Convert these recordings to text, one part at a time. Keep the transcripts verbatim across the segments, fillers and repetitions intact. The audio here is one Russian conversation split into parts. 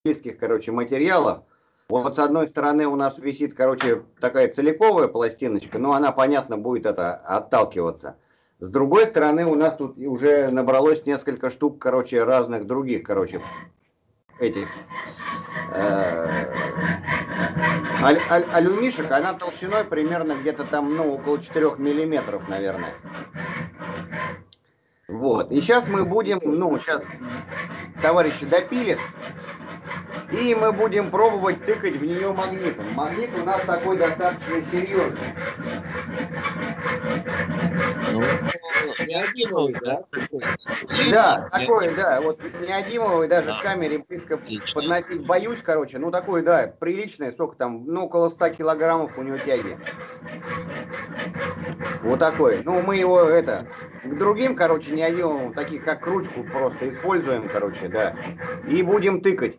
близких, короче, материалов. Вот с одной стороны у нас висит, короче, такая целиковая пластиночка, но она, понятно, будет это отталкиваться. С другой стороны у нас тут уже набралось несколько штук, короче, разных других, короче, этих э, аль, аль, алюмишек. Она толщиной примерно где-то там, ну, около четырёх миллиметров, наверное. Вот. И сейчас мы будем, ну, сейчас товарищи допилят. И мы будем пробовать тыкать в нее магнитом. Магнит у нас такой достаточно серьезный. Ну, неодимовый, да? Да, такой, да. Вот неодимовый, даже к камере близко подносить боюсь, короче. Ну, такой, да, приличный, сколько там, ну, около ста килограммов у него тяги. Вот такой. Ну, мы его, это, к другим, короче, неодимовым, таких как ручку просто используем, короче, да. И будем тыкать.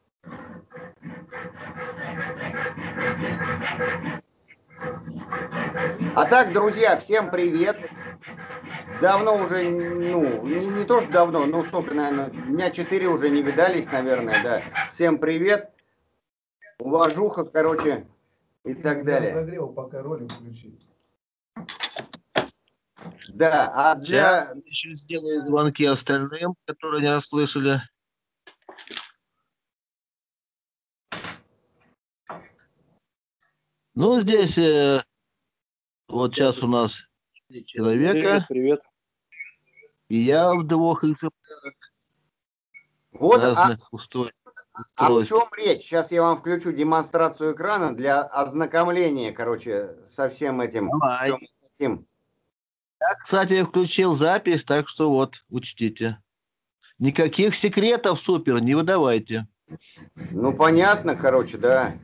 А так, друзья, всем привет. Давно уже, ну, не, не то, что давно, ну, сколько, наверное, дня четыре уже не видались, наверное, да. Всем привет. Уважуха, короче, и так далее. Разогрел, пока ролик включить. Да, а для... Сейчас еще сделаю звонки остальным, которые не расслышали. Ну, здесь э, вот сейчас у нас четыре человека. Привет, привет. И я в двух экземплярах Вот, разных а, устройств. а о чем речь? Сейчас я вам включу демонстрацию экрана для ознакомления, короче, со всем этим. Давай. Всем. Я, кстати, включил запись, так что вот, учтите. Никаких секретов супер не выдавайте. Ну, понятно, короче, да.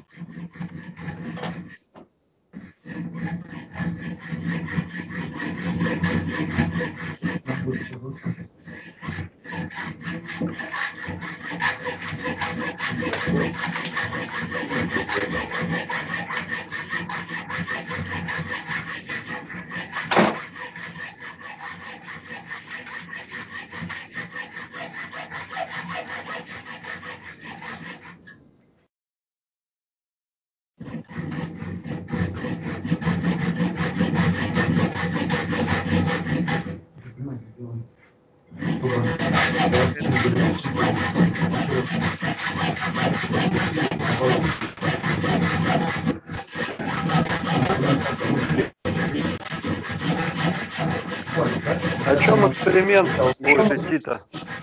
О чем эксперимент будет идти-то?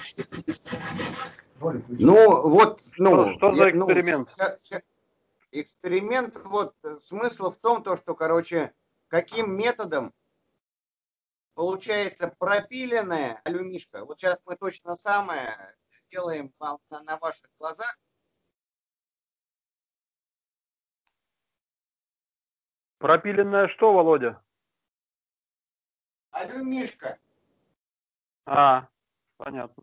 Ну, вот, ну... Что, что за я, ну, эксперимент? ща, ща, эксперимент, вот, смысл в том, то, что, короче, каким методом получается пропиленная алюмишка. Вот сейчас мы точно самое сделаем вам на, на ваших глазах. Пропиленное что, Володя? Алюмишка. А, понятно.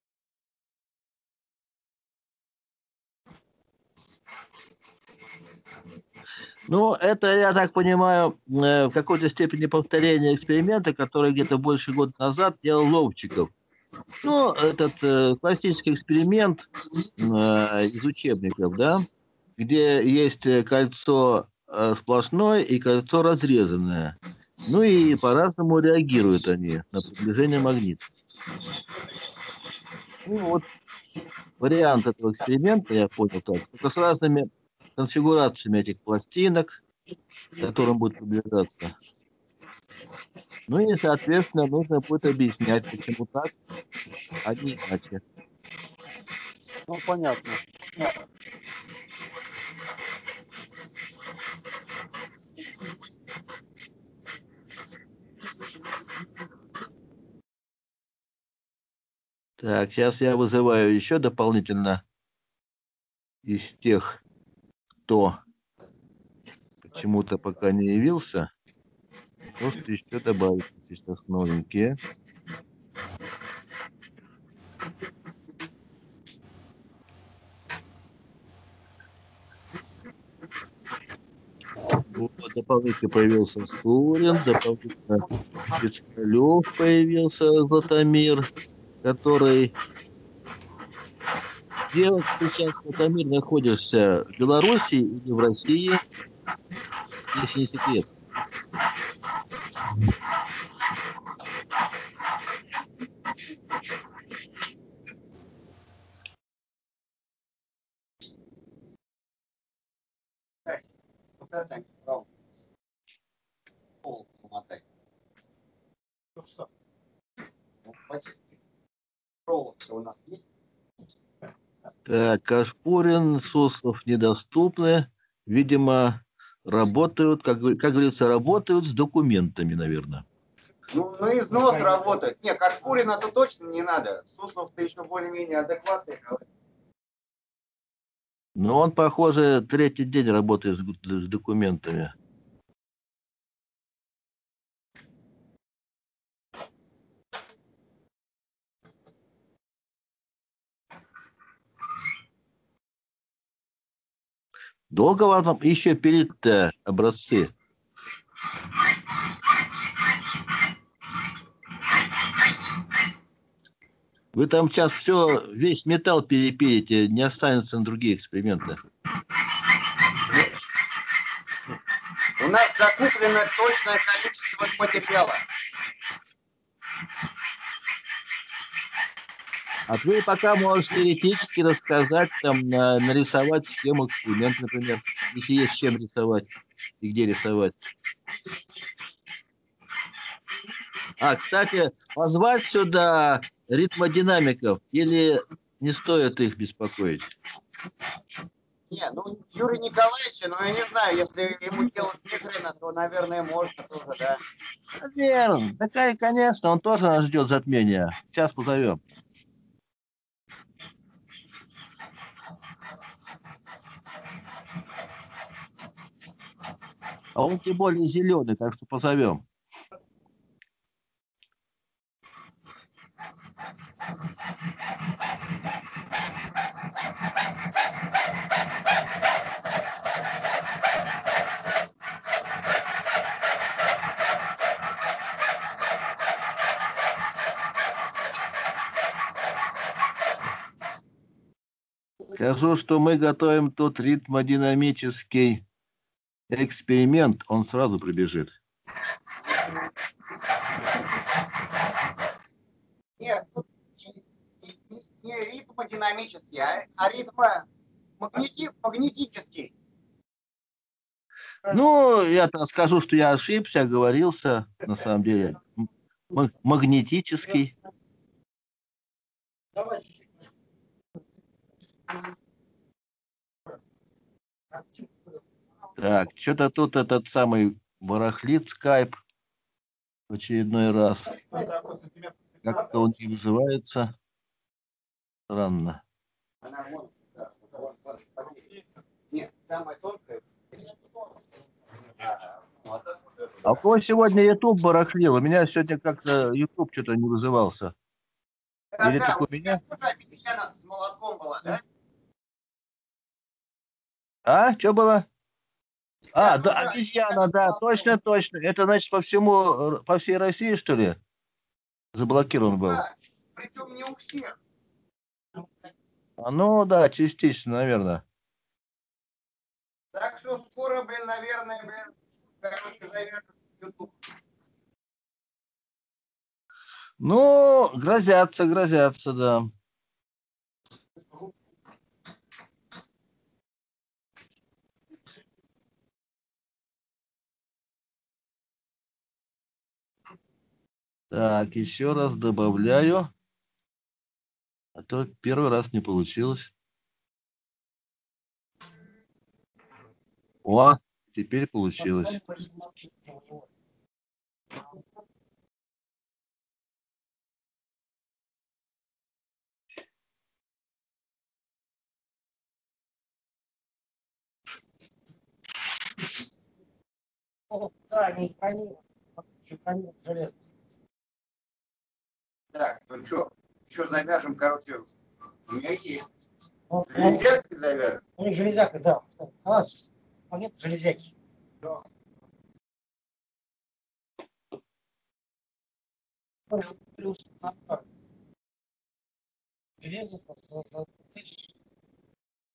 Ну, это, я так понимаю, в какой-то степени повторение эксперимента, который где-то больше года назад делал Ловчиков. Ну, этот э, классический эксперимент э, из учебников, да, где есть кольцо э, сплошное и кольцо разрезанное. Ну и по-разному реагируют они на приближение магнита. Ну вот вариант этого эксперимента, я понял так, только с разными конфигурациями этих пластинок, к которым будет приближаться. Ну и, соответственно, нужно будет объяснять, почему так, а не иначе. Ну, понятно. Так, сейчас я вызываю еще дополнительно из тех, кто почему-то пока не явился. Просто еще добавить сейчас новенькие. Вот, дополнительно появился Скурин, дополнительно Пискалев появился, Златомир, который Где вот ты сейчас, Тамир, находишься? В Беларуси или в России, если не секрет? Вот это пол помотай. Проволока у нас есть? Так, Кашпурин, Суслов недоступны. Видимо, работают, как, говор- как говорится, работают с документами, наверное. Ну, на износ работает. Не, Кашпурина-то точно не надо. Суслов-то еще более-менее адекватный. Но он, похоже, третий день работает с, г- с документами. Долго вам там еще пилить-то образцы? Вы там сейчас все, весь металл перепилите, не останется на другие эксперименты. У нас закуплено точное количество материала. А вы пока можете теоретически рассказать, там, на- нарисовать схему эксперимента, например, если есть чем рисовать и где рисовать. А, кстати, позвать сюда ритмодинамиков или не стоит их беспокоить? Не, ну Юрий Николаевич, ну я не знаю, если ему делать не хрена, то, наверное, можно тоже, да. Наверное. Такая, конечно, он тоже нас ждет затмения. Сейчас позовем. А он тем более зеленый, так что позовем. Скажу, что мы готовим тут ритмодинамический эксперимент, он сразу прибежит. Нет, тут не, не, не ритмодинамический, а, а ритмо магнети, магнетический. Ну, я так скажу, что я ошибся, оговорился, на самом деле. М- Магнетический. Так, что-то тут этот самый барахлит скайп в очередной раз. Как-то он не вызывается. Странно. Она вон, да, вон, вон, вон. Нет, самая тонкая. А, вот так вот это, А у да. кого сегодня YouTube барахлил? У меня сегодня как-то YouTube что-то не вызывался. Да, Или да, только у у тебя меня? тоже обезьяна с молотком была, да? А, что было? У тебя А, да, тоже обезьяна, обезьяна с да, молотком. точно, точно. Это, значит, по всему, по всей России, что ли, заблокирован Ну был? да, причем не у всех. А, ну, да, частично, наверное. Так что скоро, блин, наверное, блин, короче, завяжут YouTube. Ну, грозятся, грозятся, да. Так, еще раз добавляю. А то первый раз не получилось. О, теперь получилось. Да, не хранил. Хранил железо. Так, ну что, еще завяжем, короче, у меня есть. Ну, Железятки завяжем. у них железяка, да. А, а нет железяки. Плюс железо,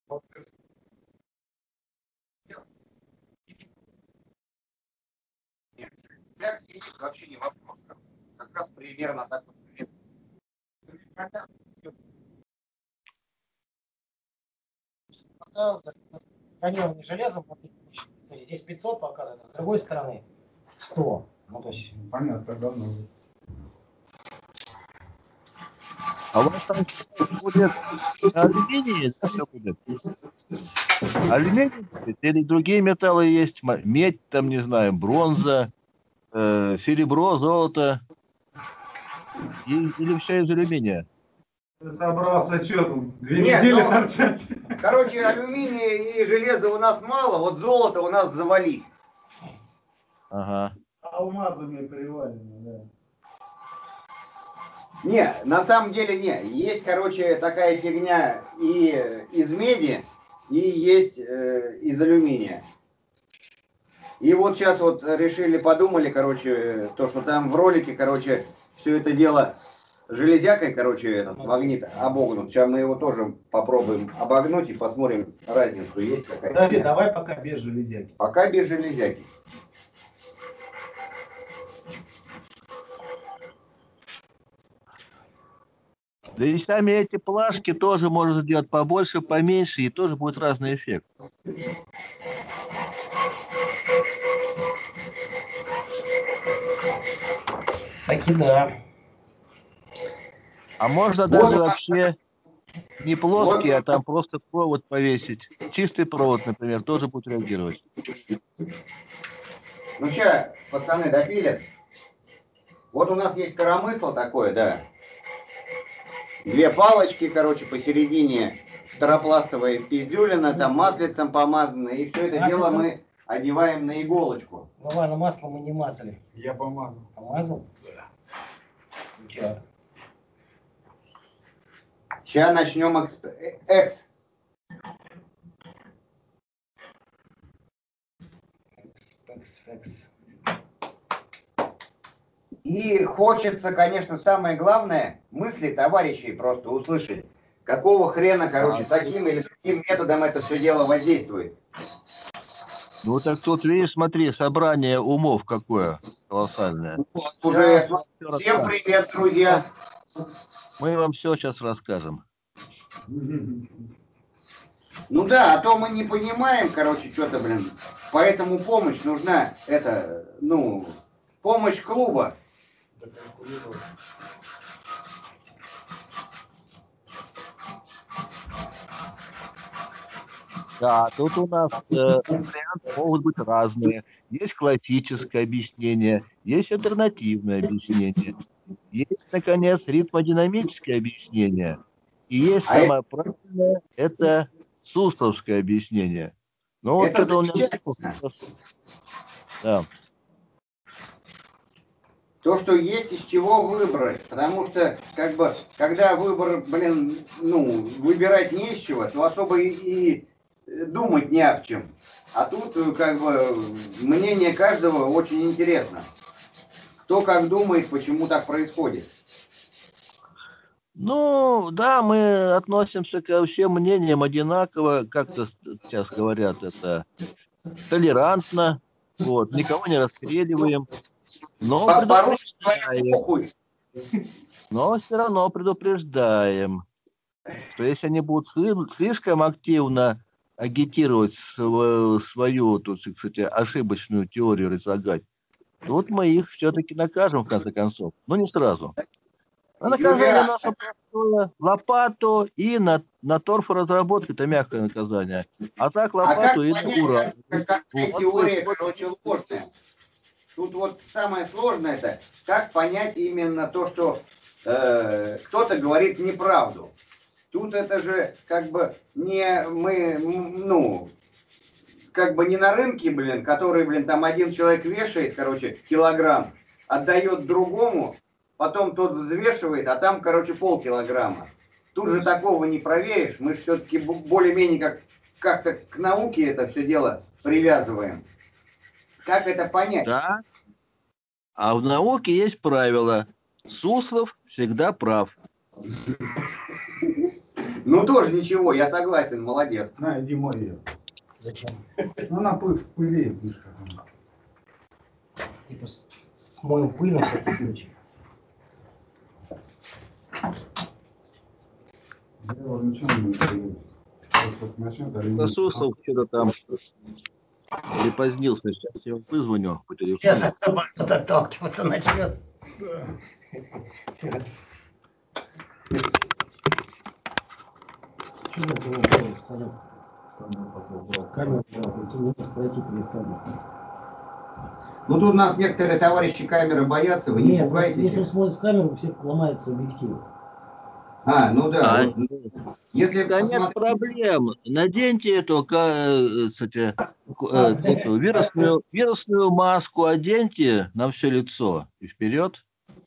Вообще не вопрос. Как раз примерно так вот. Бронированный железом, здесь пятьсот показывается, с другой стороны сто. Ну, то есть... Понятно, тогда много. А у вас там будет алюминий, да, что будет? Алюминий будет? Или другие металлы есть? Медь, там, не знаю, бронза, э, серебро, золото? И, или все из алюминия? Ты собрался что там? Две Нет, недели ну, торчать? Короче, алюминия и железа у нас мало, вот золото у нас завались. Ага. Алмазами привалены, да. Не, на самом деле не. Есть, короче, такая фигня и из меди, и есть э, из алюминия. И вот сейчас вот решили, подумали, короче, то, что там в ролике, короче, все это дело железякой, короче, этот магнит обогнут. Сейчас мы его тоже попробуем обогнуть и посмотрим разницу, есть какая-то. Подожди, давай пока без железяки. Пока без железяки. Да и сами эти плашки тоже можно сделать побольше, поменьше, и тоже будет разный эффект. Таки да. А можно Вот. даже вообще не плоский, Вот. а там просто провод повесить. Чистый провод, например, тоже будет реагировать. Ну сейчас, пацаны, допилят. Вот у нас есть коромысло такое, да. Две палочки, короче, посередине второпластовая пиздюлина, там маслицем помазано, и все это дело мы одеваем на иголочку. Вова, на масло мы не мазали. Я помазал. Помазал? Да. Ничего. Сейчас начнем эксп... экс. Экс, экс. И хочется, конечно, самое главное, мысли товарищей просто услышать. Какого хрена, короче, таким или таким методом это все дело воздействует. Ну так тут, видишь, смотри, собрание умов какое колоссальное. Уже всем привет, друзья. Мы вам все сейчас расскажем. Ну да, а то мы не понимаем, короче, что-то, блин. Поэтому помощь нужна, это, ну, помощь клуба. Да, тут у нас э, варианты могут быть разные. Есть классическое объяснение, есть альтернативное объяснение, есть, наконец, ритмодинамическое объяснение, и есть А самое правильное, это сусловское объяснение. Ну вот Это это у меня... замечательно. Да. То, что есть из чего выбрать. Потому что, как бы, когда выбор, блин, ну, выбирать не из чего, то особо и, и думать не об чем. А тут, как бы, мнение каждого очень интересно. Кто как думает, почему так происходит. Ну, да, мы относимся ко всем мнениям одинаково, как-то сейчас говорят, это толерантно, вот, никого не расстреливаем, но По-русски предупреждаем, но все равно предупреждаем, что если они будут слишком активно агитировать свою, свою тут, кстати, ошибочную теорию излагать, тут мы их все-таки накажем, в конце концов, но не сразу. А наказание наше простое, лопату и на, на торфоразработку, это мягкое наказание. А так лопату а и понять, ура. Как, как вот, теория, вот, короче, ложная. Тут вот самое сложное это, как понять именно то, что э, кто-то говорит неправду. Тут это же как бы не мы, ну, как бы не на рынке, блин, который, блин, там один человек вешает, короче, килограмм, отдает другому, потом тот взвешивает, а там, короче, полкилограмма. Тут же такого не проверишь. Мы же все-таки более-менее как, как-то к науке это все дело привязываем. Как это понять? Да. А в науке есть правило. Суслов всегда прав. Ну тоже ничего, я согласен, молодец. На, иди мой ее. Зачем? Ну, она пы- в пыли, видишь, как она. Типа с- смоем пыль на всякий случай. Я уже ничего не буду. Просто как начнет, а резинка- Засусов что-то там припозднился. Сейчас я его вызвоню по телефону. Сейчас от отталкиваться начнет. Чего ты не делаешь, Санек? Камеру ты не можешь пройти перед камерой. Ну тут нас некоторые товарищи камеры боятся, вы не Нет, пугайтесь. если он смотрит в камеру, у всех ломается объектив. А, ну да. А, вот, если Да нет посмотреть- проблем. Наденьте эту, ка- э, кстати, ку- э, эту вирусную, вирусную маску, оденьте на все лицо и вперед.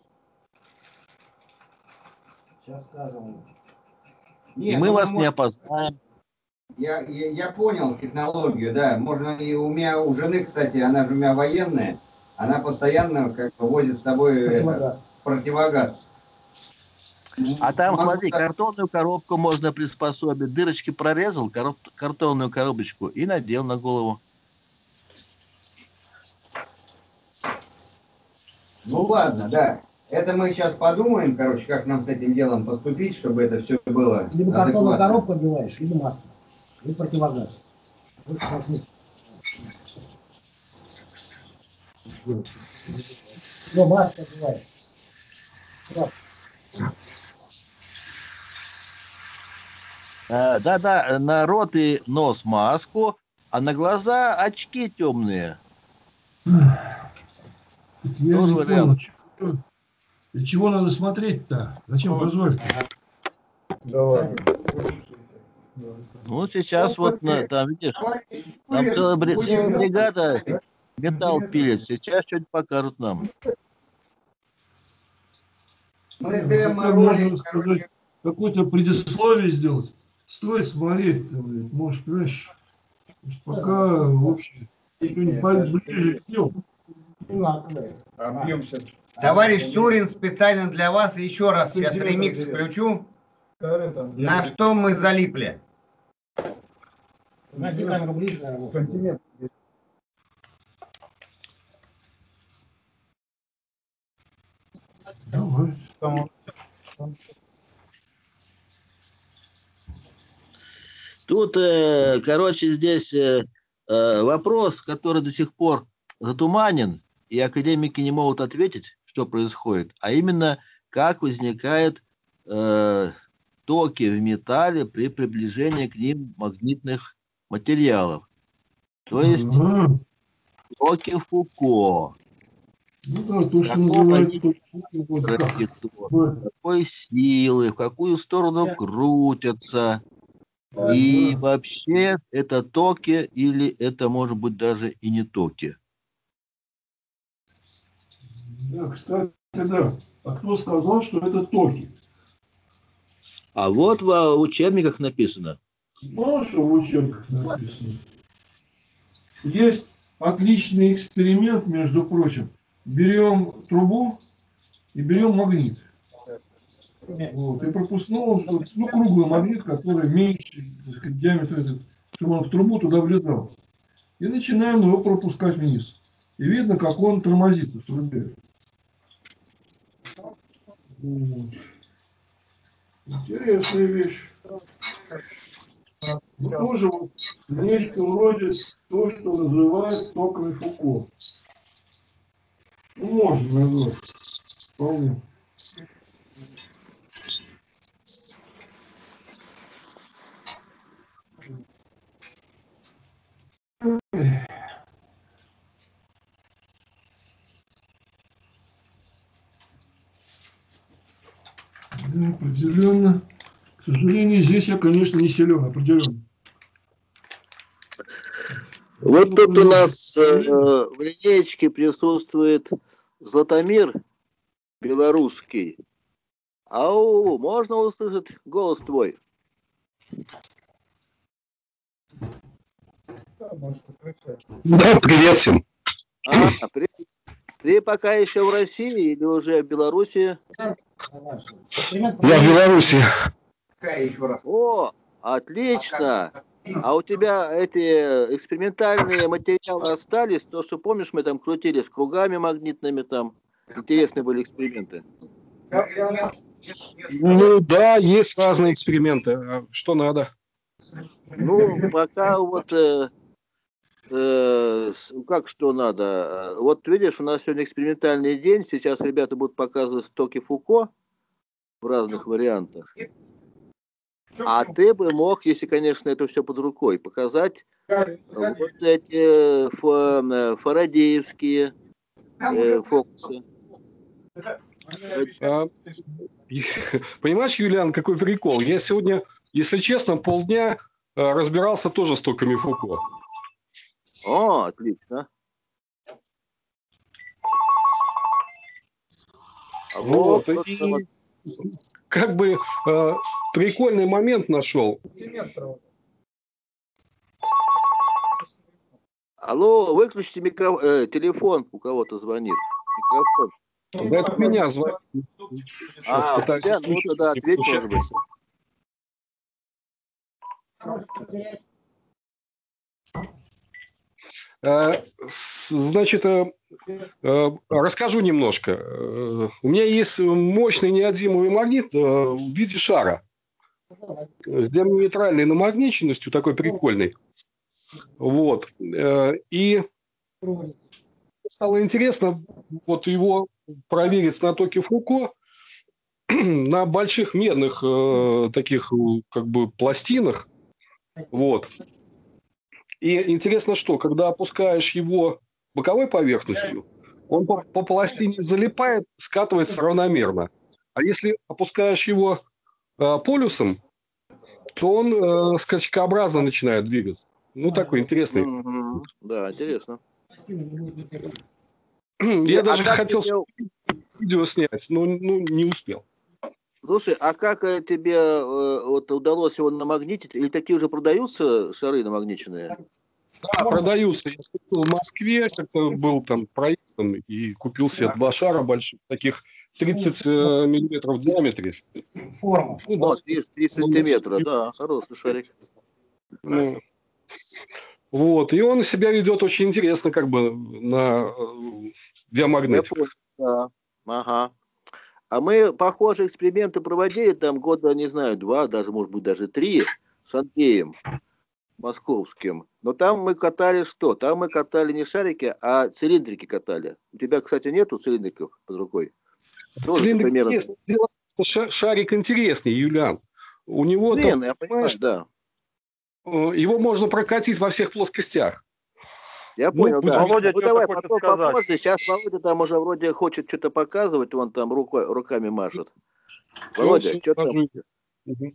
Сейчас скажем. И Нет, мы ну, вас мы не можем- опознаем. Я, я, я понял технологию, да. Можно и у меня, у жены, кстати, она же у меня военная, она постоянно как бы возит с собой это, Противогаз. противогаз. А там, Могу смотри, так- картонную коробку можно приспособить. Дырочки прорезал, короб- картонную коробочку и надел на голову. Ну ладно, да. Это мы сейчас подумаем, короче, как нам с этим делом поступить, чтобы это все было Либо картонную адекватно. коробку одеваешь, либо маску. Либо противогаз. Вот как раз мы- Ну, маску одеваешь. Да. Э, Да-да, на рот и нос маску, а на глаза очки темные. Я Тоже не вариант. понял, чего, и чего надо смотреть-то? Зачем позволить? Давай. Ну, сейчас вот, на, там, видишь, Товарищ там Шурин, целая, бри- будем- целая бригада металл пилит. Сейчас что-нибудь покажут нам. Мы Хотя демо-ролик, можно сказать, какое-то предисловие сделать. Стоит смотреть, там, блин, может, понимаешь, пока, в общем, что-нибудь ближе к нему. Ну, открой. Объем сейчас. Товарищ Сурин, специально для вас еще раз сейчас ремикс включу. На что мы залипли? Найди камеру ближе, наверное. Сантиметр. Давай. Там Тут, э, короче, здесь э, э, вопрос, который до сих пор затуманен, и академики не могут ответить, что происходит, а именно, как возникают э, токи в металле при приближении к ним магнитных материалов. То есть Ага. токи Фуко. Ну да, то, что Какого называют... они то- вот как. Ток, какой силы, в какую сторону крутятся. И вообще это токи или это может быть даже и не токи. Да, кстати, да. А кто сказал, что это токи? А вот в учебниках написано. Мало что в учебниках написано. Есть отличный эксперимент, между прочим. Берем трубу и берем магнит. Вот, и пропускной, ну, круглый магнит, который меньше, так сказать, диаметр этот, чтобы он в трубу туда влезал. И начинаем его пропускать вниз. И видно, как он тормозится в трубе. Вот. Интересная вещь. Ну, тоже вот нечто вроде то, что называют токовый Фуко. Ну, можно назвать. Вполне. Да, определенно. К сожалению, здесь я, конечно, не силен, определенно. Вот тут у нас э, в линеечке присутствует Златомир белорусский. Ау, можно услышать голос твой? Да, привет всем. А, при- ты пока еще в России или уже в Беларуси? Эксперимент Я в Беларуси. Какая еще раз? О, отлично! А у тебя эти экспериментальные материалы остались? То, что, помнишь, мы там крутили с кругами магнитными, там интересные были эксперименты. Ну да, есть разные эксперименты. А что надо? Ну, пока вот, э, э, с- как что надо. Вот видишь, у нас сегодня экспериментальный день. Сейчас ребята будут показывать стоки Фуко в разных вариантах. А ты бы мог, если, конечно, это все под рукой, показать вот эти фа- э, фарадеевские э, фокусы. А, и- Понимаешь, Юлиан, какой прикол? Я сегодня, если честно, полдня а, разбирался тоже с токами Фуко. О, отлично. А Вот, вот, и вот, как бы а, прикольный момент нашел. алло, выключите микро... э, телефон, у кого-то звонит. Микрофон. Да это меня звонит. А, у Пытаюсь тебя, ну отключить, тогда не ответь, может быть. получается. А, с- Значит, э, э, расскажу немножко. Э, У меня есть мощный неодимовый магнит э, в виде шара с диаметральной намагниченностью, такой прикольный. Вот. Э, И стало интересно вот его проверить на токе Фуко на больших медных э, таких э, как бы пластинах. Вот. И интересно, что когда опускаешь его боковой поверхностью, он по, по пластине залипает, скатывается равномерно. А если опускаешь его э, полюсом, то он э, скачкообразно начинает двигаться. Ну, такой интересный. Мгм. Да, интересно. Я И, даже а как хотел тебе, видео снять, но ну, не успел. слушай, а как э, тебе э, вот удалось его намагнитить? Или такие уже продаются шары намагниченные? Да, продаются. Я купил в Москве, как-то был там проездом и купил себе два шара больших, таких тридцать э, миллиметров в диаметре. Форму. Ну, О, да, три сантиметра, да, хороший шарик. ну, вот. И он себя ведет очень интересно, как бы на э, Я диамагнетиках. понял, да. Ага. А мы похожие эксперименты проводили там года, не знаю, два, даже, может быть, даже три с Андреем Московским. Но там мы катали что? Там мы катали не шарики, а цилиндрики катали. У тебя, кстати, нету цилиндриков под рукой? Тоже ты Цилиндрик примерно... есть. Дело в том, что ша- шарик интереснее, Юлиан. У него Не, там, ну я понимаю, понимаешь, да. э, его можно прокатить во всех плоскостях. Я Ну, понял, да. Володя Ну что-то давай, хочет потом сказать. попозже. Сейчас Володя там уже вроде хочет что-то показывать, он там рукой, руками машет. Всё, Володя, всё, что там? скажу. Мгм.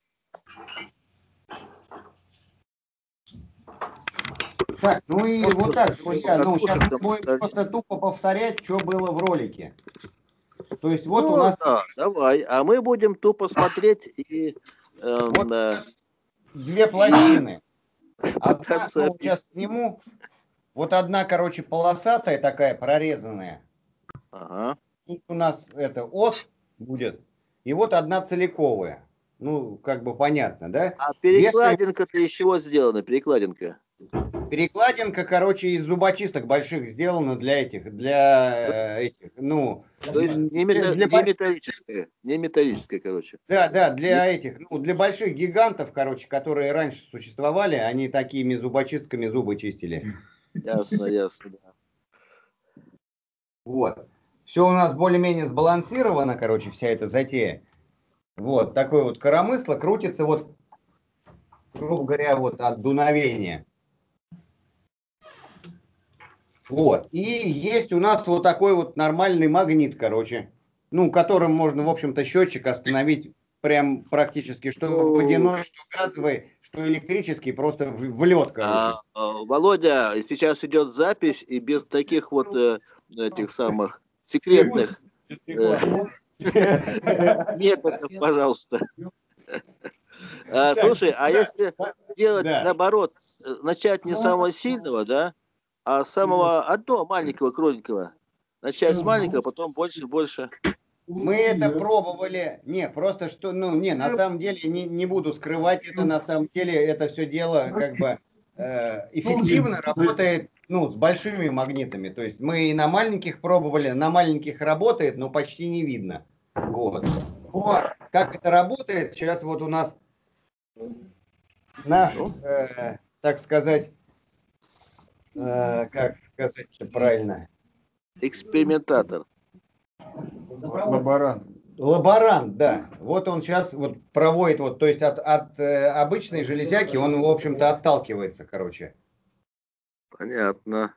Так, ну и Вот вот просто так, друзья, ну катушек сейчас мы там будем поставить. просто тупо повторять, что было в ролике. То есть вот Ну у нас да, давай. А мы будем тупо смотреть и эм, вот э, две пластины. Одна, пытаться ну, сейчас объяснить. сниму. Вот одна, короче, полосатая такая, прорезанная. Ага. Тут у нас это ос будет. И вот одна целиковая. Ну, как бы понятно, да? А Вешаем. перекладинка-то из чего сделана? Перекладинка. Перекладинка, короче, из зубочисток больших сделана для этих, для э, этих, ну, То есть не, для, мета- для не бо- металлическая. Не металлическая, короче. да, да, Не- для этих, ну, для больших гигантов, короче, которые раньше существовали, они такими зубочистками зубы чистили. Ясно, ясно. Да. Вот. Все у нас более-менее сбалансировано, короче, вся эта затея. Вот, такое вот коромысло крутится вот, грубо говоря, вот от дуновения. Вот. И есть у нас вот такой вот нормальный магнит, короче, ну, которым можно, в общем-то, счетчик остановить прям практически, что Ну, водяной, что газовый, что электрический, просто в, в лед, короче. а, а, Володя, сейчас идет запись, и без таких вот э, этих самых секретных э, методов, пожалуйста. А, слушай, а если сделать Да. наоборот, с- начать не с самого сильного, да, а с самого одного маленького, кроленького. Начать с маленького, потом больше, больше. мы это пробовали. Не, просто что, ну, не, на самом деле, не, не буду скрывать это, на самом деле, это все дело как бы э, эффективно работает, ну, с большими магнитами. То есть мы и на маленьких пробовали, на маленьких работает, но почти не видно. Вот. Но как это работает, сейчас вот у нас наш, э, так сказать, э, как сказать правильно? Экспериментатор. Лаборант. Лаборант, да. Вот он сейчас вот проводит, вот, то есть от, от э, обычной железяки он, в общем-то, отталкивается, короче. Понятно.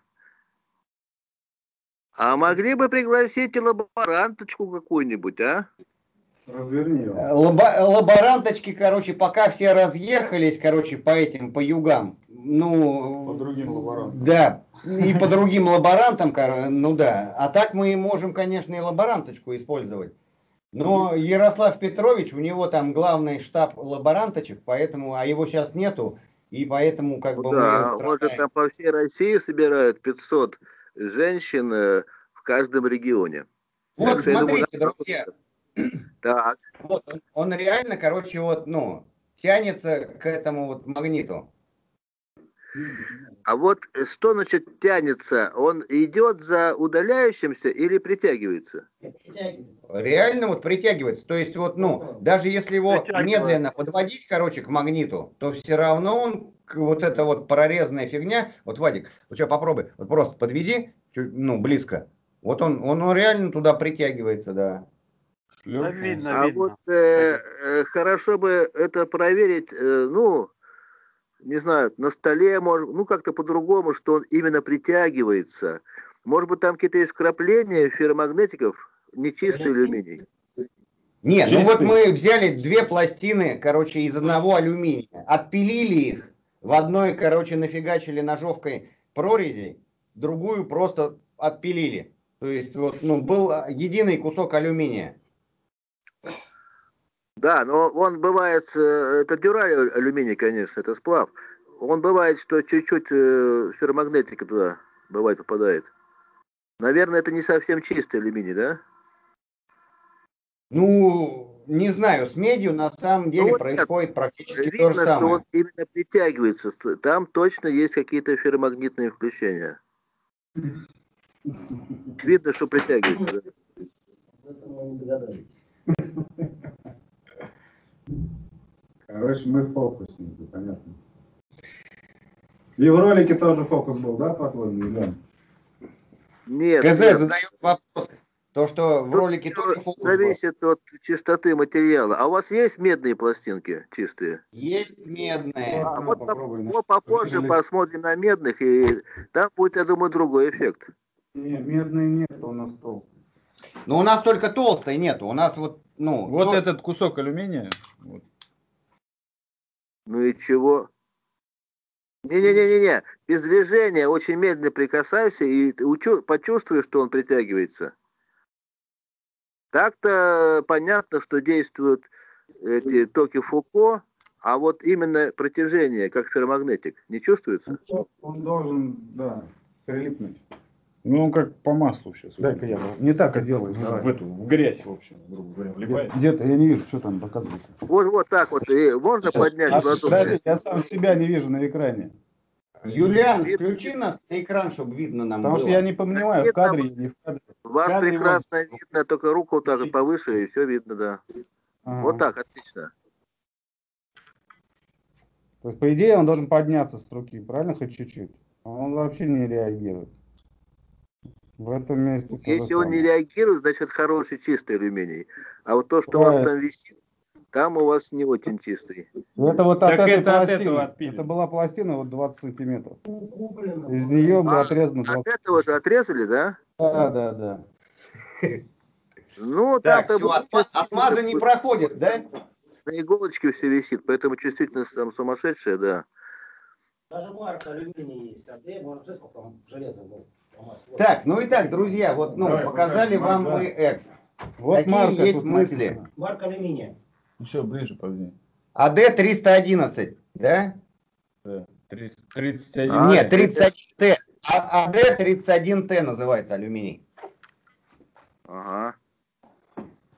А могли бы пригласить и лаборанточку какую-нибудь, а? Разверни его. Лабо, лаборанточки, короче, пока все разъехались, короче, по этим, по югам, ну... По другим лаборантам. Да, и по другим лаборантам, ну да. А так мы можем, конечно, и лаборанточку использовать. Но Ярослав Петрович, у него там главный штаб лаборанточек, поэтому, а его сейчас нету, и поэтому как бы Да, мы может, там по всей России собирают пятьсот женщин э, в каждом регионе. Вот Так что, я думаю, смотрите, друзья, так. вот он, он реально, короче, вот, ну, тянется к этому вот магниту. А вот что значит тянется? Он идет за удаляющимся или притягивается? Реально вот притягивается. То есть вот, ну, даже если его медленно подводить, короче, к магниту, то все равно он, вот эта вот прорезанная фигня, вот, Вадик, вот сейчас попробуй, вот просто подведи, чуть, ну, близко. Вот он, он, он реально туда притягивается, да. Да, видно, а видно. вот э, э, хорошо бы это проверить, э, ну, не знаю, на столе, может, ну, как-то по-другому, что он именно притягивается. Может быть, там какие-то есть вкрапления ферромагнетиков, нечистый алюминий. Не, ну вот мы взяли две пластины, короче, из одного алюминия, отпилили их, в одной, короче, нафигачили ножовкой прорези, другую просто отпилили. То есть, вот, ну, был единый кусок алюминия. Да, но он бывает, это дюраль алюминий, конечно, это сплав. Он бывает, что чуть-чуть ферромагнетика туда бывает попадает. Наверное, это не совсем чистый алюминий, да? Ну, не знаю, с медью на самом деле ну, происходит нет, практически видно, то же самое. Что он именно притягивается. Там точно есть какие-то ферромагнитные включения. Видно, что притягивается. Да? Короче, мы фокусники, понятно. И в ролике тоже фокус был, да, по-твоему, Илья? Нет, КЗ нет. задает вопрос. То, что в Тут ролике тоже фокус был. зависит от чистоты материала. А у вас есть медные пластинки чистые? Есть медные. А Ну, вот попробуй, по- попозже Или- посмотрим на медных, и там будет, я думаю, другой эффект. Не, медный нет, у нас толстый. Но у нас только толстой нету. У нас вот, ну... Вот то- этот кусок алюминия. Вот. Ну и чего? Не-не-не-не-не. Без движения очень медленно прикасайся и ты учу- почувствуешь, что он притягивается. Так-то понятно, что действуют эти токи Фуко, а вот именно протяжение, как ферромагнетик, не чувствуется? Он должен, да, прилипнуть. Ну, он как по маслу сейчас. Дай-ка я не так и делаю. В, в эту, в грязь, в общем, грубо говоря, влипает. Где-то я не вижу, что там показывает. Вот, вот так вот. И можно поднять с ладошки? Подожди, я сам себя не вижу на экране. Юлиан, Видно. включи нас на экран, чтобы видно нам Потому было. что я не понимаю, в кадре или не в кадре. Вас Кадре прекрасно видно, только руку вот так вот повыше, и все видно, да. Ага. Вот так, отлично. То есть, по идее, он должен подняться с руки, правильно, хоть чуть-чуть? А он вообще не реагирует. В этом месте то же Если он не самое. реагирует, значит хороший чистый алюминий. А вот то, что у вас Правильно. там висит, там у вас не очень чистый. Это вот от Так этой это от пластины. этого отпилено. Это была пластина вот двадцать сантиметров. Из нее бы А, отрезано От двадцать. этого же отрезали, да? Да, да, да. Ну, Так, там-то всё, будет отма- чувствительно, отмазы не проходит, да? на иголочке все висит, поэтому чувствительность там сумасшедшая, да. Даже марка алюминия есть. А где, может, смотри, сколько там железа было. Вот. Так, ну и так, друзья, вот, ну, Давай, показали покажем, вам да. мы экс. Вот Какие марка есть тут мысли? написана. Марка алюминия. Еще ближе подвинь. А дэ триста одиннадцать, да? Да. тридцать один. А, Нет, тридцать один тэ. А АД тридцать один тэ называется алюминий. Ага.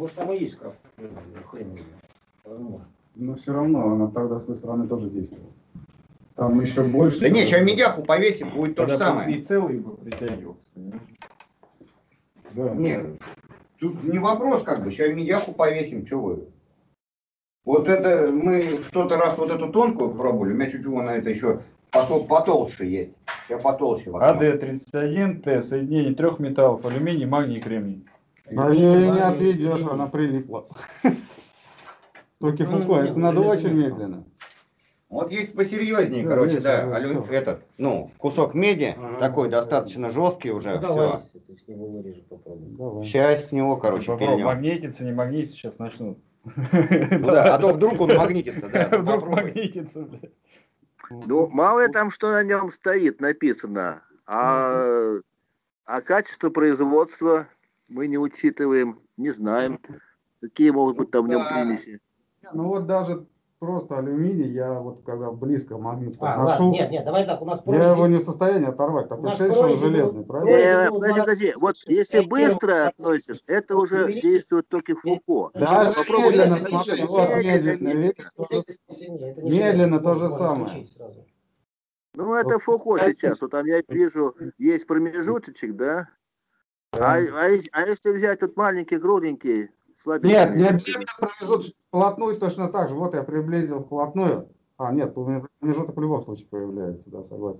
Может, там и есть крафт. Хрен знает. Возможно. Но все равно она тогда с той стороны тоже действовала. Там еще больше. Да не, сейчас медяху повесим, будет то же Тогда самое. и целый бы притягивался, понимаешь? Да. Нет, тут не вопрос как бы, сейчас медяху повесим, что вы. Вот это, мы в тот раз вот эту тонкую пробовали, у меня чуть вон на это еще потол потолще есть. Сейчас потолще. А Д тридцать один Т, соединение трех металлов, алюминий, магний и кремний. А ее не отведешь, она прилипла. Только Фуко, это надо очень медленно. Вот есть посерьезнее, Да, короче, есть, да, да, алю- всё. этот, ну, кусок меди, Ага. такой достаточно жесткий уже, Ну, все. давай, ты с него вырежешь, попробуй. Давай. Сейчас с него, короче, Попробуй, пильнем. магнитится, не магнитится, сейчас начнут. Ну да, а то вдруг он магнитится, да. ну Вдруг попробуй. магнитится, блядь. Ну, мало ли там, что на нем стоит, написано. А, а качество производства мы не учитываем, не знаем, какие могут быть там в нем примеси. Ну вот даже просто алюминий, я вот когда близко магнит А, подношу, ладно, нет, нет, давай так, у нас я его прорези- не в состоянии оторвать. У Такой нас шесть, что он прорези был- железный, правильно? Э, было подожди, два- подожди, вот если быстро относишь, это уже действует только Фуко. Даже Попробуй медленно, медленно. смотри, вот медленно, видишь, то же- Сильнее, это не медленно железо, то же можно самое. включить сразу. Ну, это Фуко сейчас. Вот там я вижу, есть промежуточек, да? А, а, ес- а если взять вот маленький, кругленький, слабенький? Нет, не обязательно промежуток вплотную точно так же. Вот я приблизил вплотную. А, нет, у меня промежуток в любом случае появляется, да, согласен.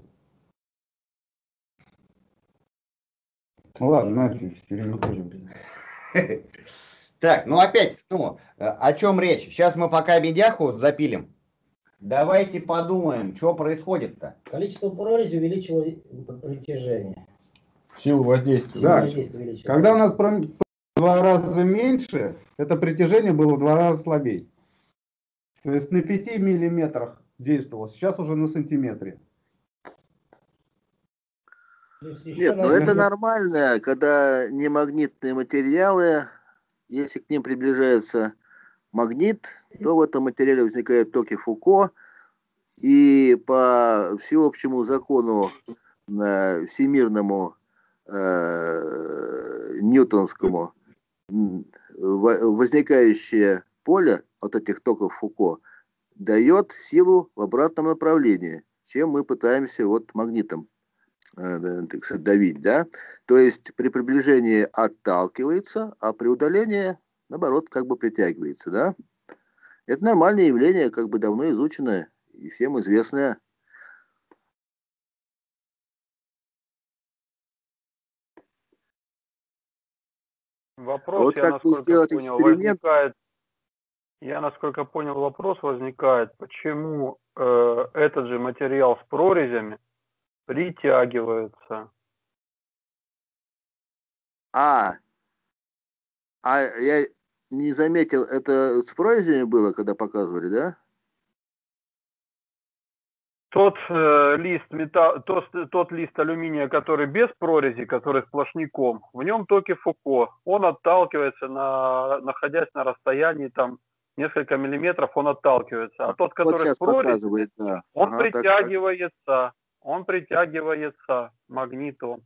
Ну ладно, знаете, переходим. Так, ну опять, ну, э, о чем речь? Сейчас мы пока медяху запилим. Давайте подумаем, что происходит-то. Количество прорези увеличило притяжение. Силу воздействия. Да. Воздействие увеличилось. Когда у нас пром- в два раза меньше, это притяжение было в два раза слабее. То есть на пяти миллиметрах действовало, сейчас уже на сантиметре. То есть еще Нет, ну надо- это нормально, когда немагнитные материалы, если к ним приближается магнит, то в этом материале возникают токи Фуко, и по всеобщему закону э, всемирному э, ньютонскому м, во- возникающее поле от этих токов Фуко дает силу в обратном направлении, чем мы пытаемся вот магнитом э, так сказать, давить, да? То есть при приближении отталкивается, а при удалении, наоборот, как бы притягивается, да? Это нормальное явление, как бы давно изученное и всем известное. Вопрос, Вот я как бы насколько сделать понял, эксперимент? возникает. Я насколько понял, вопрос возникает, почему э, этот же материал с прорезями притягивается. А, а я не заметил, это с прорезями было, когда показывали, да? Тот э, лист металл, тот, тот лист алюминия, который без прорези, который сплошняком, в нем токи Фуко. Он отталкивается, на, находясь на расстоянии там несколько миллиметров, он отталкивается. А тот, Вот который сейчас с прорезью, показывает, да. он Ага, так, так. притягивается, он притягивается магнитом.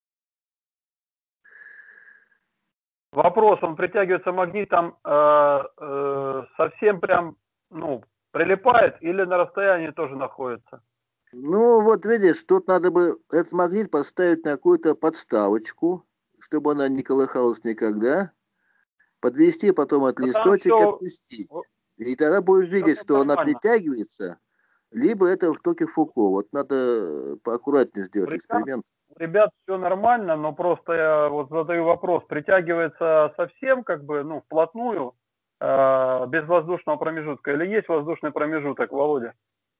Вопрос, он притягивается магнитом э, э, совсем прям, ну, прилипает или на расстоянии тоже находится? Ну, вот видишь, тут надо бы этот магнит поставить на какую-то подставочку, чтобы она не колыхалась никогда, подвести потом от Да там листочек и всё- отпустить. И тогда будешь видеть, там что она нормально. притягивается, либо это в токе Фуко. Вот надо поаккуратнее сделать Ребят, эксперимент. У ребят все нормально, но просто я вот задаю вопрос, притягивается совсем как бы, ну, вплотную, э, без воздушного промежутка, или есть воздушный промежуток, Володя?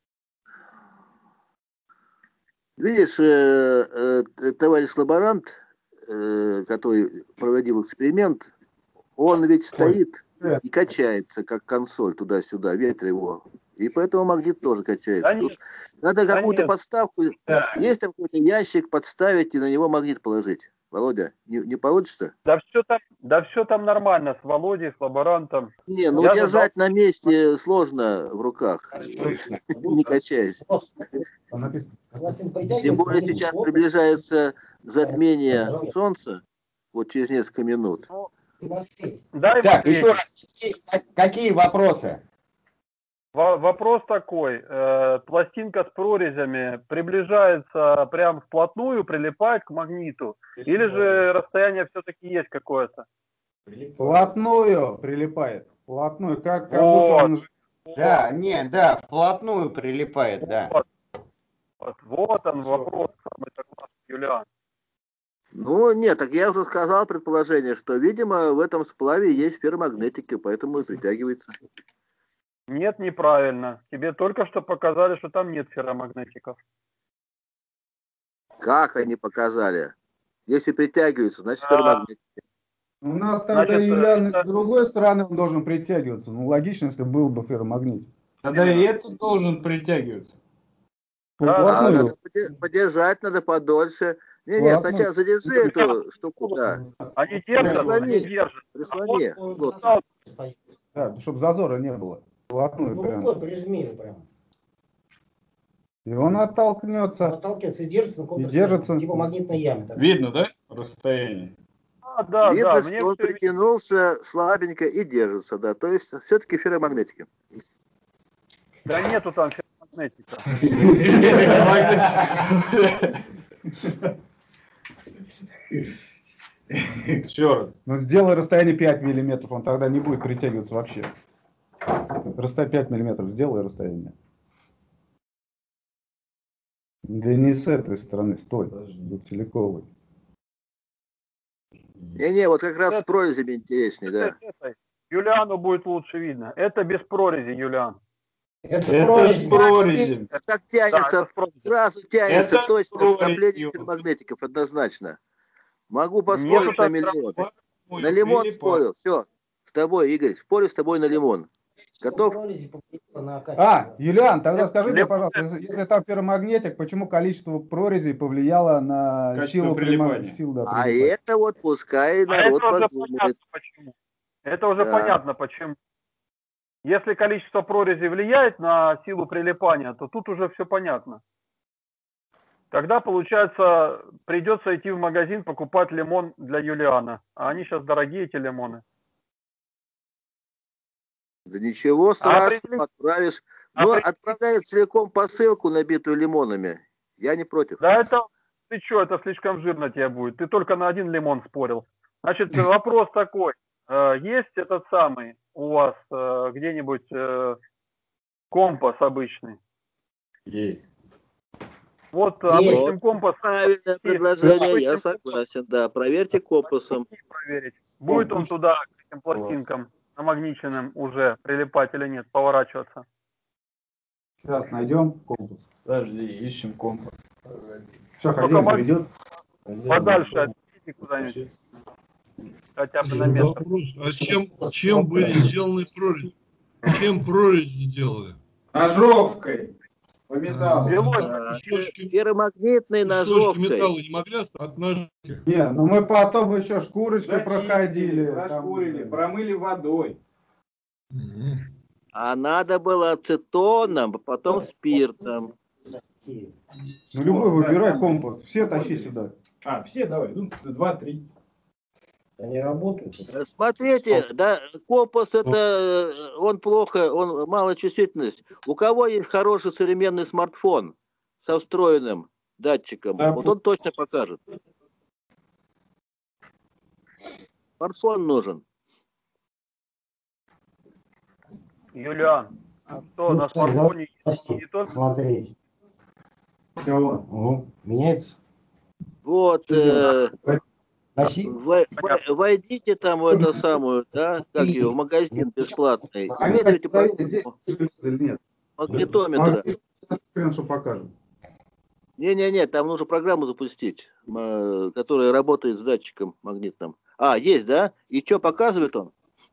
Видишь, э, э, товарищ лаборант, э, который проводил эксперимент, он ведь стоит и качается, как консоль туда-сюда, ветер его. И поэтому магнит тоже качается. Да Тут нет, надо да какую-то нет. подставку, есть там какой-то ящик, подставить и на него магнит положить. Володя, не, не получится? Да все там, да все там нормально с Володей, с лаборантом. Не, ну Я держать на месте сложно в руках, не качаясь. Там написано. Если Тем притягивается, более магнит сейчас вот, приближается затмение Солнца, вот через несколько минут. Ну, Дай Так, ответить. еще раз, какие, какие вопросы? Во- Вопрос такой. э, Пластинка с прорезями приближается прям вплотную, прилипает к магниту? Или же расстояние все-таки есть какое-то? Вплотную прилипает. Вплотную, как, как будто Вот, он... ж- Да, не, да, вплотную прилипает, да. вот, вот, вот он вопрос, самый согласен, Юлиан. Ну, нет, так я уже сказал предположение, что, видимо, в этом сплаве есть ферромагнетики, поэтому и притягивается. Нет, неправильно. Тебе только что показали, что там нет ферромагнетиков. Как они показали? Если притягиваются, значит А, ферромагнетики. У нас тогда Значит, Юлиан это- с другой стороны он должен притягиваться. Ну, логично, если был бы ферромагнит. Тогда и этот должен притягиваться. Да, А Вплотную. надо поде- подержать, надо подольше. Не-не, Ладно. сначала задержи эту штуку, да. Они держат, Прислони. они держат. Прислони. Он Вот. стал, стоит. Да, чтобы зазора не было. Вплотную Ну, прям. рукой прижми его прям. И он Он оттолкнется. отталкивается и держится на каком-то И держится. типа магнитной яме. Так. Видно, да, расстояние? А, да, Видно, да, что мне он всё притянулся слабенько и держится, да. То есть все-таки ферромагнетики. Да нету там ферромагнетика. Еще раз. Ну, сделай расстояние пять миллиметров, он тогда не будет притягиваться вообще. Расстояние пять миллиметров, сделай расстояние. Да не с этой стороны, стой. Тут целиковый. Не-не, вот как раз с прорезями интереснее, да. Это- Юлиану будет лучше видно. Это без прорези, Юлиан. Это с Это прорезью. с прорезем. Так Да, тянется, это с прорези. сразу тянется Это точно прорезью. скопление ферромагнетиков, однозначно. Могу Нету поспорить на там миллион. Ой, На лимон прилипал. спорил, все. С тобой, Игорь, спорю с тобой на лимон. Готов? Прорези повлияло на А, качество. Юлиан, тогда скажи мне, Лев- пожалуйста, если, если там ферромагнетик, почему количество прорезей повлияло на Качество силу прилипания. прима- силу, да, А прилипания? это вот пускай А народ это уже подумает. понятно почему. Это уже Да. понятно почему. Если количество прорезей влияет на силу прилипания, то тут уже все понятно. Тогда, получается, придется идти в магазин покупать лимон для Юлиана. А они сейчас дорогие, эти лимоны. Да ничего страшного, определи- отправишь. Но определи- отправляет целиком посылку, набитую лимонами. Я не против. Да это, ты что, это слишком жирно тебе будет. Ты только на один лимон спорил. Значит, вопрос такой. Э, Есть этот самый у вас э, где-нибудь э, компас обычный? Есть. Вот Есть. обычным компасом Правильное предложение, я Обычным согласен, да. Проверьте компасом. проверить. Будет он туда, к этим пластинкам, намагниченным уже прилипать или нет, поворачиваться. Сейчас найдем компас. Подожди, ищем компас. Все, Только хозяин маг- придет. Подальше отведите куда-нибудь, хотя бы на метр. Вопрос, а чем, чем были сделаны прорези? Чем прорези делали? Ножовкой. По металлу. Белой. А, Кусочки, Ферромагнитной кусочки ножовкой. металла не могли остаться от ножки? Не, ну мы потом еще шкурочкой проходили. там, Раскурили, промыли водой. Мгм. А надо было ацетоном, а потом спиртом. И Ну любой выбирай компас. Все тащи сюда. А, все давай, ну, два-три. Они работают. Э, Смотрите, да, компас это, э, он плохо, он мало чувствительность. У кого есть хороший современный смартфон со встроенным датчиком, Да, вот он точно покажет. Смартфон нужен. Юлиан, а что, Ну на что, смартфоне Прости, не только смотреть. Чего? Угу. Меняется. Вот, э, Носи. вой- вой- войдите там в эту самую, да, как ее, в магазин бесплатный. Они Вызовите проверили, по- здесь железо или нет. магнитометра. Хрен, что покажем. Не-не-не, там нужно программу запустить, м, которая работает с датчиком магнитным. А, есть, да? И что показывает он?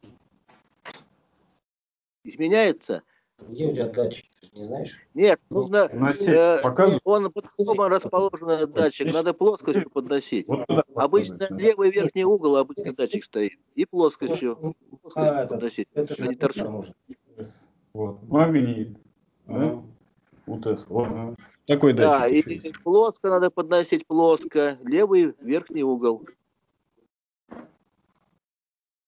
Изменяется? Где у тебя датчик, ты не знаешь? Нет, нужно... На сеть э, показывает? он по-другому расположен, этот датчик, надо плоскостью подносить. Вот туда Обычно показывает, левый верхний угол обычно датчик стоит. И плоскостью, Ну, плоскостью а, это- подносить. Это а не торчит. нужно. Вот. Магнит. Ага. У Тесла. Вот. Ага. Такой Да, датчик. и плоско надо подносить, плоско. Левый верхний угол.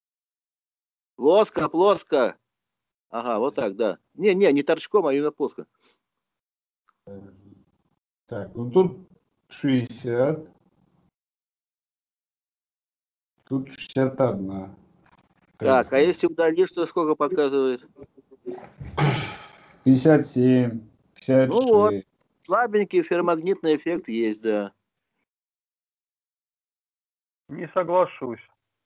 Плоско, плоско. Ага, вот так, да. Не, не, не торчком, а именно плоско. Так, ну тут шестьдесят. Тут шестьдесят один. Так, а если удалишь, то сколько показывает? пятьдесят семь, пятьдесят шесть. Ну вот, слабенький ферромагнитный эффект есть, да. Не соглашусь.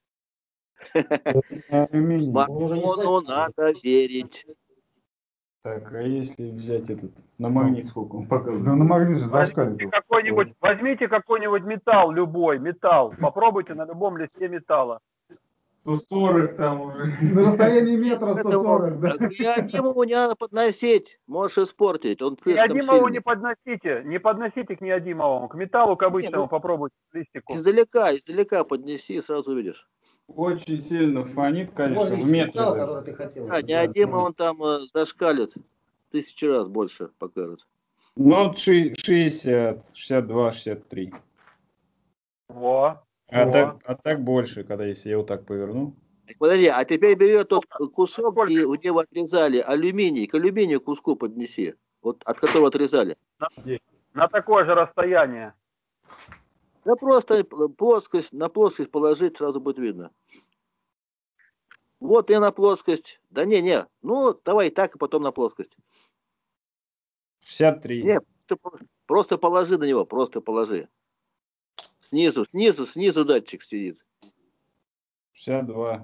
Смартфону надо верить. Так, а если взять этот, на магнит сколько он показывает? Да на магнит же Возьмите зашкаливает. какой-нибудь, возьмите какой-нибудь металл, любой металл. Попробуйте на любом листе металла. сто сорок там уже. На расстоянии метра сто сорок, да? Неодимову не надо подносить, можешь испортить, он слишком Неодимову сильный. не подносите, не подносите к неодимовому, к металлу, к обычному ну, попробуйте листику. Издалека, издалека поднеси, и сразу увидишь. Очень сильно фонит, конечно, Вот в метре. металл, даже. который ты хотел. А, неодимов он там э, зашкалит тысячу раз больше покажет. Ну, вот ши- шестьдесят, шестьдесят два, шестьдесят три. Во. А Во. так, а так больше, когда если я вот так поверну. Подожди, а теперь бери тот кусок, Сколько? и где вы отрезали алюминий, к алюминию куску поднеси, вот от которого отрезали. На, на такое же расстояние. Да просто плоскость, на плоскость положить, сразу будет видно. Вот и на плоскость. Да не, не, ну давай так, и потом на плоскость. шестьдесят три. Не, просто, просто положи на него, просто положи. Снизу, снизу, снизу датчик сидит. шестьдесят два.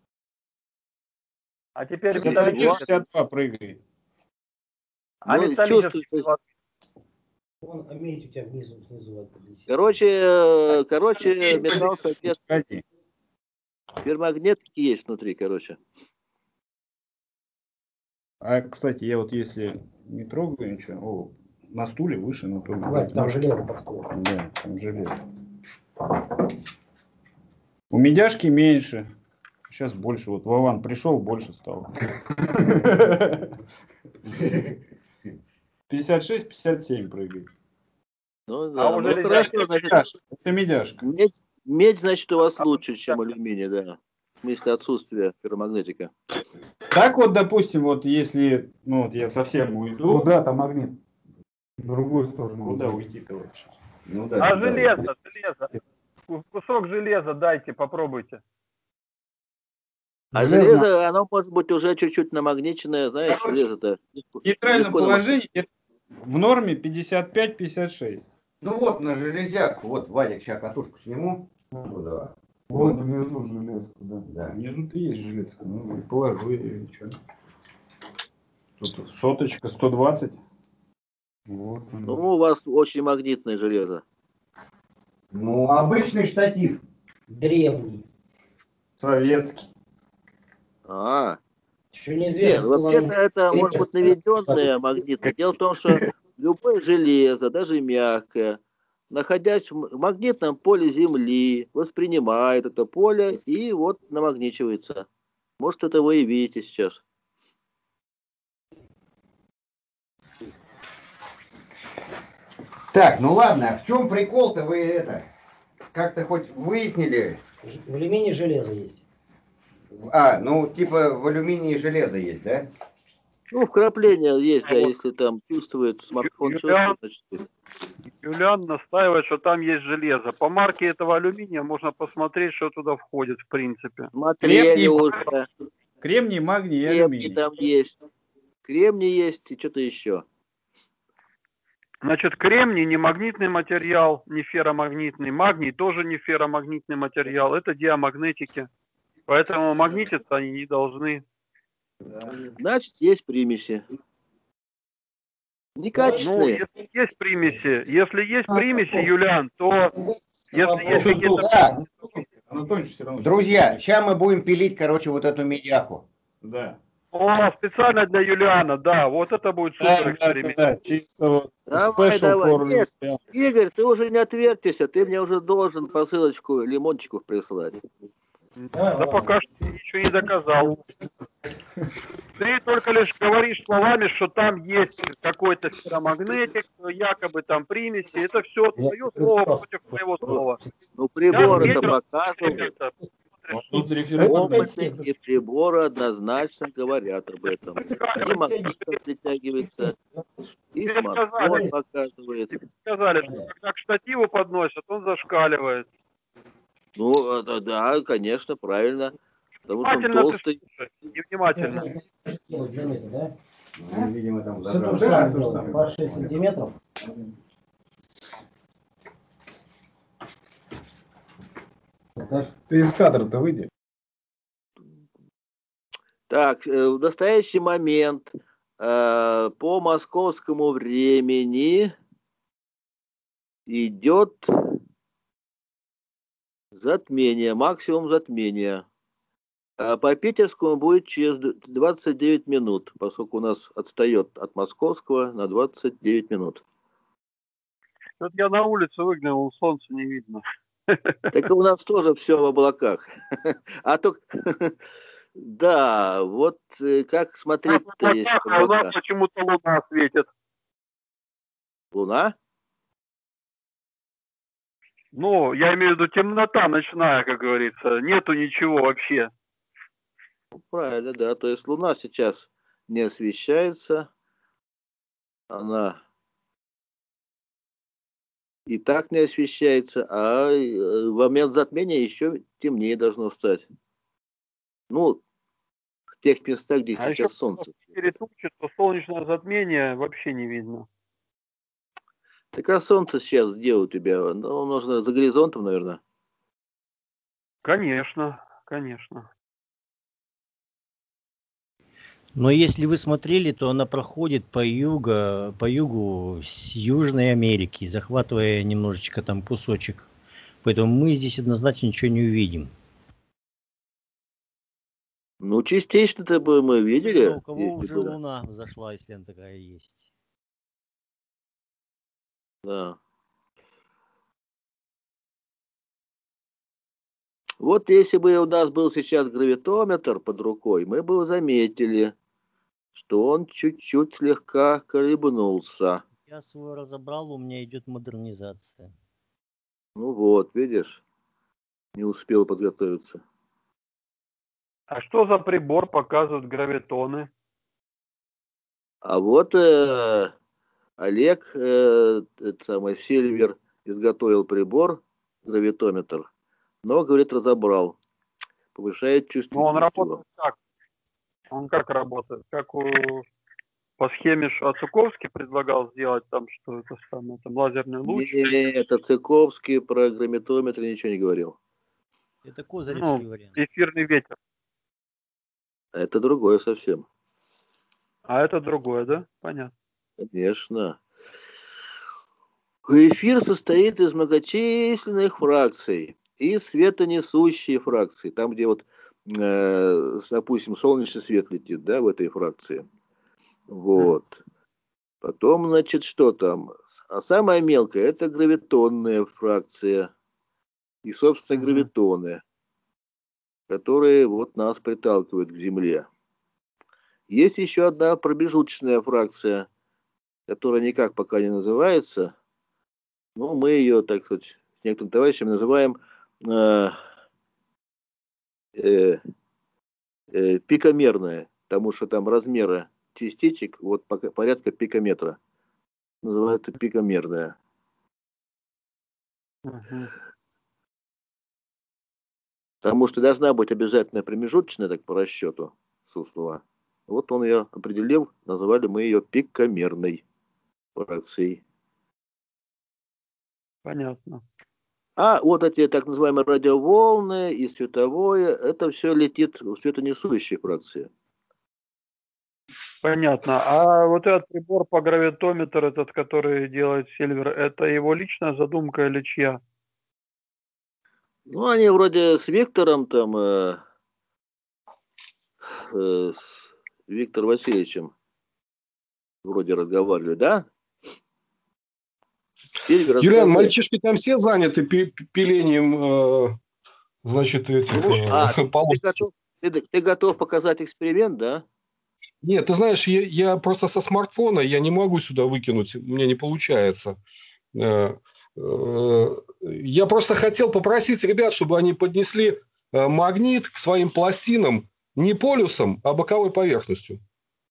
А теперь шестьдесят один, металлический. шестьдесят два прыгает. А Ну, металлический. чувствуется. Он медь у тебя внизу, снизу. Вот, подвисит. Короче, э, короче, металл соответствует. Погоди. Ферромагнетики есть внутри, короче. А, кстати, я вот если не трогаю ничего, о, на стуле выше, на трубе. Хватит, там железо под столом. Да, там железо. У медяшки меньше. Сейчас больше. Вот Вован пришел, больше стало. пятьдесят шесть, пятьдесят семь прыгает. Ну да, А уже ну хорошо, значит, Медяшка. Это медяшка. медь, медь, значит, у вас лучше, чем алюминий, да. В смысле отсутствия ферромагнетика. Так вот, допустим, вот если, ну вот я совсем уйду. Куда-то магнит. В другую сторону. Куда уйти, товарищ? Ну да. А да. железо, железо. Ку- Кусок железа дайте, попробуйте. А Железо. железо, оно может быть уже чуть-чуть намагниченное, знаешь, Короче, железо-то. В нейтральном легко положении в норме пятьдесят пять — пятьдесят шесть. Ну вот на железяк, вот, Вадик, сейчас катушку сниму. Ну, да. Вот внизу железка, да. Да. Внизу-то есть железка. Ну, положу ее и что. Тут соточка, сто двадцать. Вот Ну, оно. у вас очень магнитное железо. Ну, обычный штатив. Древний. Советский. А, Еще нет, неизвестно. ну, вообще-то это может быть наведенное магнитное. Дело в том, что любое железо, даже мягкое, находясь в магнитном поле Земли, воспринимает это поле и вот намагничивается. Может, это вы и видите сейчас. Так, ну ладно, а в чем прикол-то вы это? Как-то хоть выяснили? Ж- В алюминии железо есть. А, ну типа в алюминии железо есть, да? Ну, вкрапление есть, да, если там чувствует, смартфон Юлиан. чувствует, значит, Юлиан настаивает, что там есть железо. По марке этого алюминия можно посмотреть, что туда входит, в принципе. смотрели Кремний, уже. Кремний, магний и Кремний алюминий. там есть. Кремний есть и что-то еще. Значит, кремний не магнитный материал, не ферромагнитный. Магний тоже не ферромагнитный материал. Это диамагнетики. Поэтому магнититься они не должны. Значит, есть примеси. Ну, Некачественные. если есть примеси, если есть примеси, Юлиан, то если есть Что какие-то... Да, Оно тоньше все равно. друзья, сейчас мы будем пилить, короче, вот эту медяху. Да. О, специально для Юлиана, да, вот это будет Да, супер да, да, эксперимент. да, чисто вот Давай, special давай. for Нет. Instagram. Игорь, ты уже не отвертишься, ты мне уже должен посылочку лимончиков прислать. Давай, Да ладно. пока что ничего не доказал. Ты только лишь говоришь словами, что там есть какой-то ферромагнетик, якобы там примеси. Это все твое слово против моего слова. Ну, прибор Я это видел показывал. эксперимента. Опытные приборы однозначно говорят об этом. И магнитом притягивается, и смартфон показывает. Сказали, что когда к штативу подносят, он зашкаливает. Ну, да, да, конечно, правильно. Потому что он Внимательно толстый. Невнимательно. Да? Ну, видимо, там Все то же задрал. самое делаем, по шесть сантиметров. Ты из кадра-то выйди. Так, э, в настоящий момент э, по московскому времени идет затмение, максимум затмения. А по питерскому будет через двадцать девять минут, поскольку у нас отстает от московского на двадцать девять минут. Вот я на улицу выглянул, солнца не видно. Так и у нас тоже все в облаках. А то, да, вот э, как смотреть-то есть А у нас облака. почему-то луна светит. Луна? Ну, я имею в виду темнота ночная, как говорится. Нету ничего вообще. Правильно, да. То есть Луна сейчас не освещается. Она и так не освещается, а в момент затмения еще темнее должно стать. Ну, в тех местах, где А сейчас еще солнце. перед тучей, то солнечное затмение вообще не видно. Так а солнце сейчас где у тебя? Ну, нужно за горизонтом, наверное. Конечно, конечно. Но если вы смотрели, то она проходит по югу, по югу с Южной Америки, захватывая немножечко там кусочек. Поэтому мы здесь однозначно ничего не увидим. Ну, частично-то бы мы видели. Но у кого если уже бы- Луна взошла, если она такая есть. Да. Вот если бы у нас был сейчас гравитометр под рукой, мы бы заметили, что он чуть-чуть слегка колебнулся. Я свой разобрал, у меня идет модернизация. Ну вот, видишь, не успел подготовиться. А что за прибор показывают гравитоны? А вот э, Олег, э, этот самый Сильвер, изготовил прибор, гравитометр, но, говорит, разобрал. Повышает Ну, он чувствительность его. работает как? Он как работает? Как у... по схеме, что Ацуковский предлагал сделать там, что это самое, там лазерный луч? Нет, Ацуковский про гравитометр ничего не говорил. Это козыревский Ну, вариант. эфирный ветер. Это другое совсем. А это другое, да? Понятно. Конечно. Эфир состоит из многочисленных фракций и светонесущие фракции. Там, где вот, э, допустим, солнечный свет летит, да, в этой фракции. Вот. Потом, значит, что там? А самая мелкая – это гравитонная фракция. И, собственно, гравитоны, которые вот нас приталкивают к Земле. Есть еще одна промежуточная фракция, которая никак пока не называется. Ну, мы ее, так сказать, с некоторыми товарищами называем э, э, э, пикомерная, потому что там размеры частичек вот пока- порядка пикометра. Называется пикомерная. Мгм. Потому что должна быть обязательно промежуточная, так по расчету Суслова. Вот он ее определил, назвали мы ее пикомерной фракцией. Понятно. А вот эти так называемые радиоволны и световое, это все летит в светонесущие фракции. Понятно. А вот этот прибор по гравитометр, этот, который делает Сильвер, это его личная задумка или чья? Ну, они вроде с Виктором там, э, э, с Виктором Васильевичем вроде разговаривали, да? Сильвер Юлиан, рассказывает. мальчишки там все заняты пи- пи- пилением, э, значит, этих Ну, э, а, ты полосочек. готов, ты, ты готов показать эксперимент, да? Нет, ты знаешь, я, я просто со смартфона, я не могу сюда выкинуть, у меня не получается. Э, э, Я просто хотел попросить ребят, чтобы они поднесли э, магнит к своим пластинам не полюсом, а боковой поверхностью.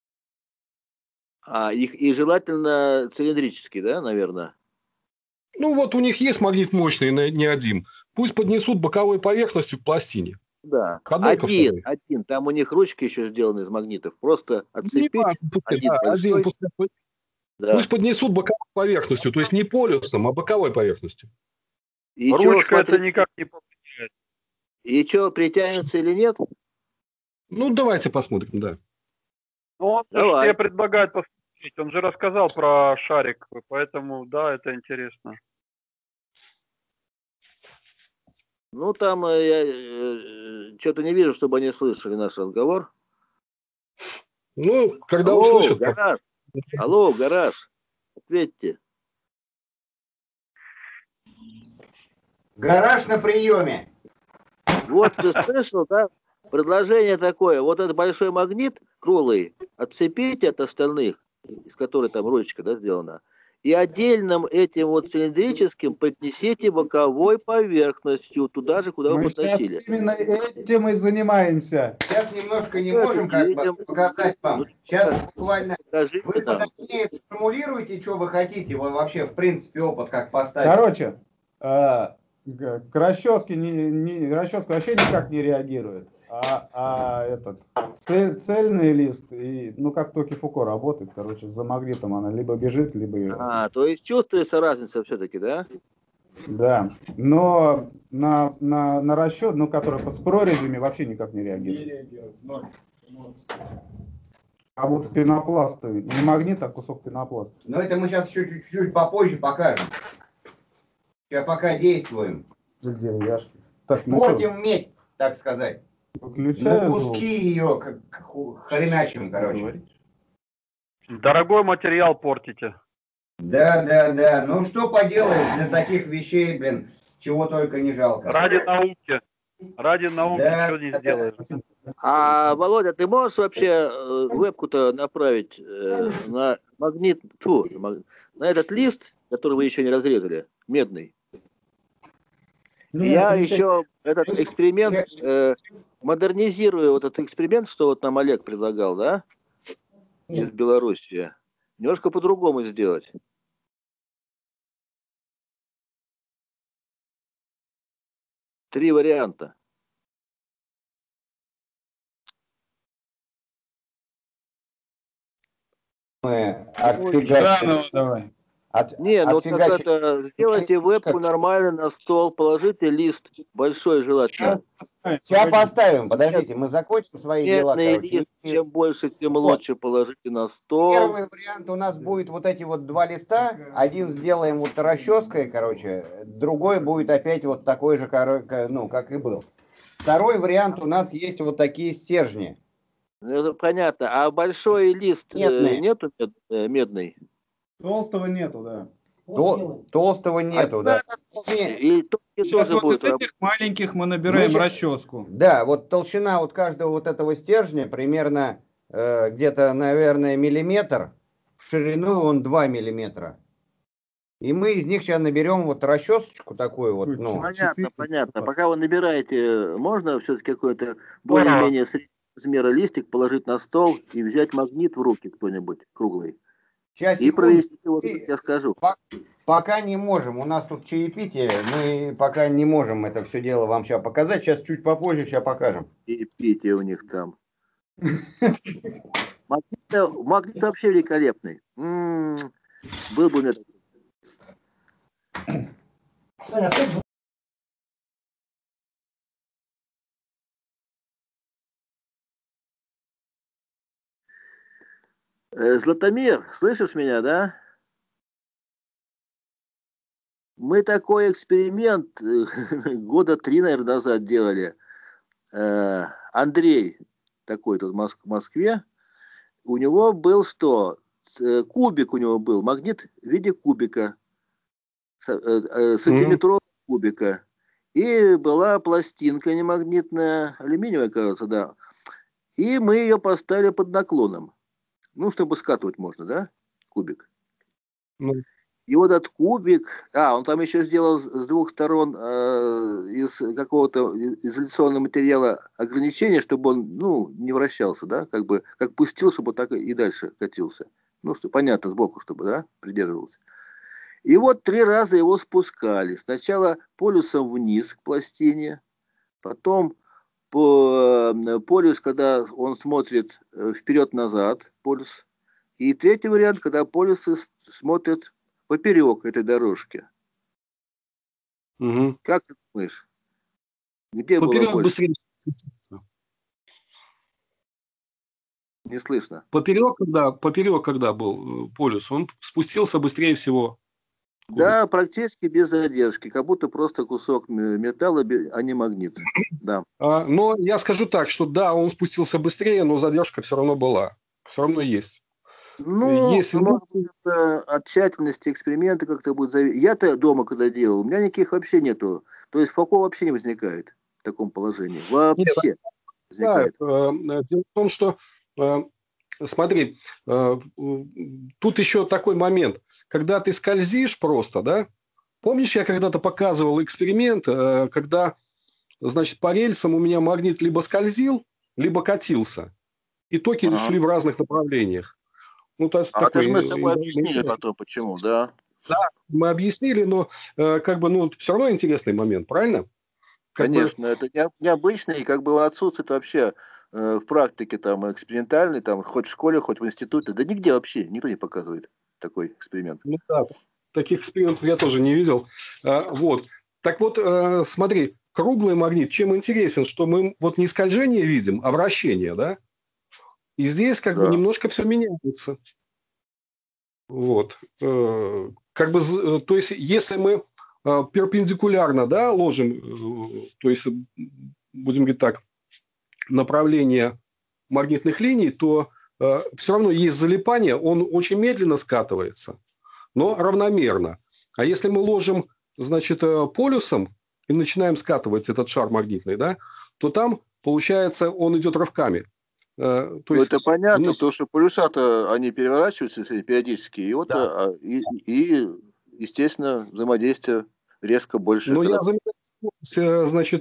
А их и желательно цилиндрический, да, наверное? Ну вот у них есть магнит мощный, неодим. Пусть поднесут боковой поверхностью к пластине. Да. К одной, ко Один, второй. один. Там у них ручки еще сделаны из магнитов. Просто Не отцепить. важно, пускай, Один да, большой. один, пускай, Да. пусть поднесут боковой поверхностью, то есть не полюсом, а боковой поверхностью. И чё, Ручка это смотри, никак не повлияет. и что, притянется или нет? Ну, давайте посмотрим, да. Ну, он же Давай. тебе предлагает посмотреть. Он же рассказал про шарик, поэтому, да, это интересно. Ну, там э, я э, что-то не вижу, чтобы они слышали наш разговор. Ну, когда Алло, услышат... гараж. Алло, гараж. Ответьте. Гараж на приеме. Вот ты слышал, да? Предложение такое. Вот этот большой магнит круглый отцепить от остальных, из которых там ручка, да, сделана, и отдельным этим вот цилиндрическим поднесите боковой поверхностью туда же, куда вы Мы подносили. сейчас именно этим и занимаемся. Сейчас немножко не Ну, это можем как бы едем. показать вам. Ну, Сейчас как? буквально Скажите вы нам. подробнее сформулируете, что вы хотите. Вы вообще, в принципе, опыт как поставить. Короче, э, к к расческе, не, не, расческа вообще никак не реагирует. А, а этот цель, цельный лист, и, ну как токи Фуко работает, короче, за магнитом она либо бежит, либо... А, то есть чувствуется разница все-таки, да? Да, но на, на, на расчет, ну который с прорезями вообще никак не реагирует. А вот пенопласт, не магнит, а кусок пенопласта. Но это мы сейчас еще чуть-чуть попозже покажем. Сейчас пока действуем. Где деревяшки? Так, ну Портим медь, так сказать. Выключаю На звук. куски ее как ху- хреначим, короче. Дорогой материал портите. Да, да, да. Ну что поделаешь для таких вещей, блин, чего только не жалко. Ради науки. Ради науки Да, что не да, сделаешь. А, Володя, ты можешь вообще э, вебку-то направить э, на магнит, фу, маг- на этот лист, который вы еще не разрезали, медный? Я еще этот эксперимент э, модернизирую, вот этот эксперимент, что вот нам Олег предлагал, да, из Белоруссии, немножко по-другому сделать. Три варианта. Мы отфигачим. давай. От, Не, ну так отфигачим. это, сделайте вебку нормально на стол, положите лист большой желательно. Сейчас поставим, подождите, мы закончим свои дела, Медный короче. лист, И чем больше, тем Вот. лучше положите на стол. Первый вариант у нас будет вот эти вот два листа. Один сделаем вот расческой, короче, другой будет опять вот такой же, коро- ну, как и был. Второй вариант у нас есть вот такие стержни. Ну, это понятно. А большой лист э, Медный. нету мед- э, медный? Толстого нету, да. То- толстого нету, А да. надо- И толстый Сейчас тоже вот будет из работать. этих маленьких мы набираем Мы щас- расческу. Да, вот толщина вот каждого вот этого стержня примерно э, где-то, наверное, миллиметр. В ширину он два миллиметра. И мы из них сейчас наберем вот расчесочку такую вот, ну, Понятно, четыре. понятно. Пока вы набираете, можно все-таки какой-то более-менее среднего размера листик положить на стол и взять магнит в руки кто-нибудь круглый. сейчас И провести его, как я скажу. Пока не можем, у нас тут чаепитие, мы пока не можем это все дело вам сейчас показать, сейчас чуть попозже сейчас покажем. И пейте у них там. Магнит, магнит вообще великолепный. М-м, был бы у меня такой. Саня, слышишь? Э, Златомир, слышишь меня, да? Мы такой эксперимент э, года три, наверное, назад делали. Э, Андрей, такой тут в Моск- в Москве, у него был что? Э, Кубик у него был, магнит в виде кубика, с- э, э, сантиметрового кубика. И была пластинка немагнитная, алюминиевая, кажется, да. И мы ее поставили под наклоном. Ну, чтобы скатывать можно, да, кубик. Ну. И вот этот кубик, а, он там еще сделал с двух сторон э, из какого-то изоляционного материала ограничения, чтобы он, ну, не вращался, да, как бы, как пустил, чтобы так и дальше катился. Ну, что понятно, сбоку, чтобы, да, придерживался. И вот три раза его спускали. Сначала полюсом вниз к пластине, потом по, полюс, когда он смотрит вперед-назад, полюс. И третий вариант, когда полюсы смотрят поперек этой дорожки. Угу. Как ты думаешь? Где Поперек было больше? быстрее. Не слышно. Поперек, когда, поперек, когда был полюс, он спустился быстрее всего. Да, практически без задержки, как будто просто кусок металла, а не магнит. Да. А, но я скажу так, что да, он спустился быстрее, но задержка все равно была. Все равно есть. Ну, Если... может быть, от тщательности эксперимента как-то будет зависеть. Я-то дома, когда делал, у меня никаких вообще нету. То есть фоко вообще не возникает в таком положении. Вообще Нет, возникает. Да, дело в том, что, смотри, тут еще такой момент. Когда ты скользишь просто, да, помнишь, я когда-то показывал эксперимент, когда, значит, по рельсам у меня магнит либо скользил, либо катился. И токи ага. шли в разных направлениях. Ну, то есть а такой, это же мы с тобой объяснили потом, почему, да? Да, мы объяснили, но как бы, ну, все равно интересный момент, правильно? Как Конечно, бы... это не, необычно, и как бы он отсутствует вообще э, в практике там экспериментальной, там, хоть в школе, хоть в институте, да нигде вообще, никто не показывает такой эксперимент. Ну да, таких экспериментов я тоже не видел. А, вот. Так вот, э, смотри, круглый магнит, чем интересен, что мы вот не скольжение видим, а вращение, да? И здесь как да. бы немножко все меняется. Вот. Э, как бы, то есть, если мы э, перпендикулярно, да, ложим, э, то есть, будем говорить так, направление магнитных линий, то э, все равно есть залипание, он очень медленно скатывается, но равномерно. А если мы ложим, значит, э, полюсом и начинаем скатывать этот шар магнитный, да, то там, получается, он идет рывками. То ну, есть, это понятно, вниз... потому что полюса-то, они переворачиваются периодически, и вот, да. и, и, естественно, взаимодействие резко больше. Ну, когда... я заметил, значит,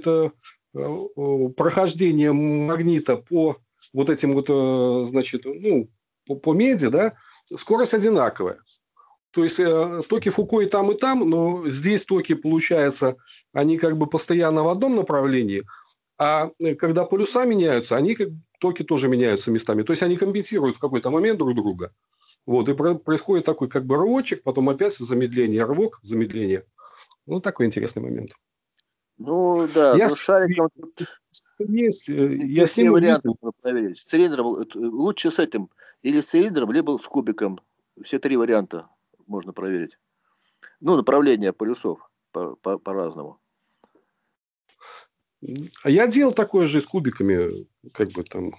прохождение магнита по вот этим вот, значит, ну, по, по меди, да, скорость одинаковая. То есть, токи Фуко и там, и там, но здесь токи, получается, они как бы постоянно в одном направлении, а когда полюса меняются, они как токи тоже меняются местами. То есть, они компенсируют в какой-то момент друг друга. Вот, и происходит такой как бы рывочек, потом опять замедление, рывок, замедление. Ну, такой интересный момент. Ну, да, я ну, шариком... Есть, я с ним варианты проверить. С цилиндром, лучше с этим, или с цилиндром, либо с кубиком. Все три варианта можно проверить. Ну, направление полюсов по- по- по-разному. А я делал такое же с кубиками, как бы там.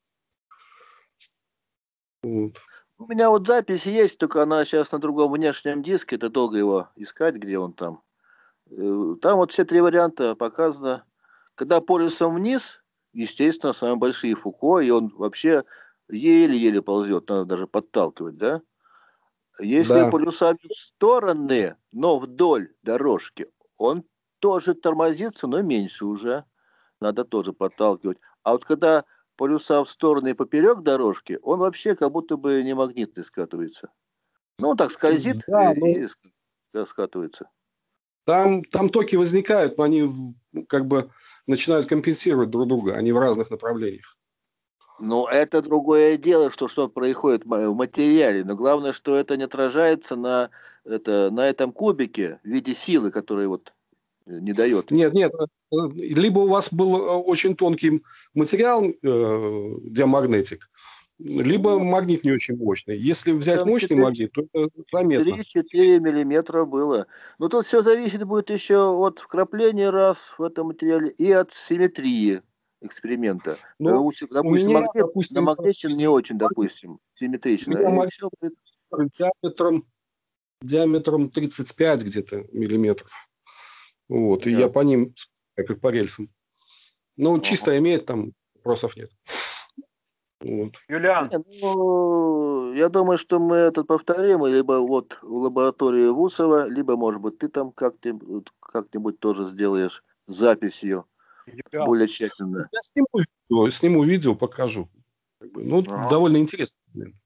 Вот. У меня вот запись есть, только она сейчас на другом внешнем диске, это долго его искать, где он там. Там вот все три варианта показано. Когда полюсом вниз, естественно, самые большие Фуко, и он вообще еле-еле ползет, надо даже подталкивать, да? Если да. полюса в стороны, но вдоль дорожки, он тоже тормозится, но меньше уже. Надо тоже подталкивать. А вот когда полюса в стороны и поперек дорожки, он вообще как будто бы не магнитный скатывается. Ну, он так скользит да, и, и скатывается. Там, там токи возникают, но они как бы начинают компенсировать друг друга, они в разных направлениях. Ну, это другое дело, что что происходит в материале. Но главное, что это не отражается на, это, на этом кубике в виде силы, которая вот не дает. Нет, нет. Либо у вас был очень тонкий материал, э, диамагнетик, либо магнит не очень мощный. Если взять там мощный магнит, то это заметно. три-четыре миллиметра было. Но тут все зависит будет еще от вкрапления раз в этом материале и от симметрии эксперимента. Ну, допустим, меня, магнит, допустим, на магните не очень, допустим, симметрично. Диаметром, диаметром тридцать пять где-то миллиметров. Вот, да. И я по ним, как по рельсам. Ну, ага. Чисто имеет, там вопросов нет. Вот. Юлиан. Ну, я думаю, что мы это повторим, либо вот в лаборатории Вусова, либо, может быть, ты там как-нибудь, как-нибудь тоже сделаешь записью Юлиан. более тщательно. Я сниму видео, сниму видео, покажу. Ну, Ага. довольно интересно.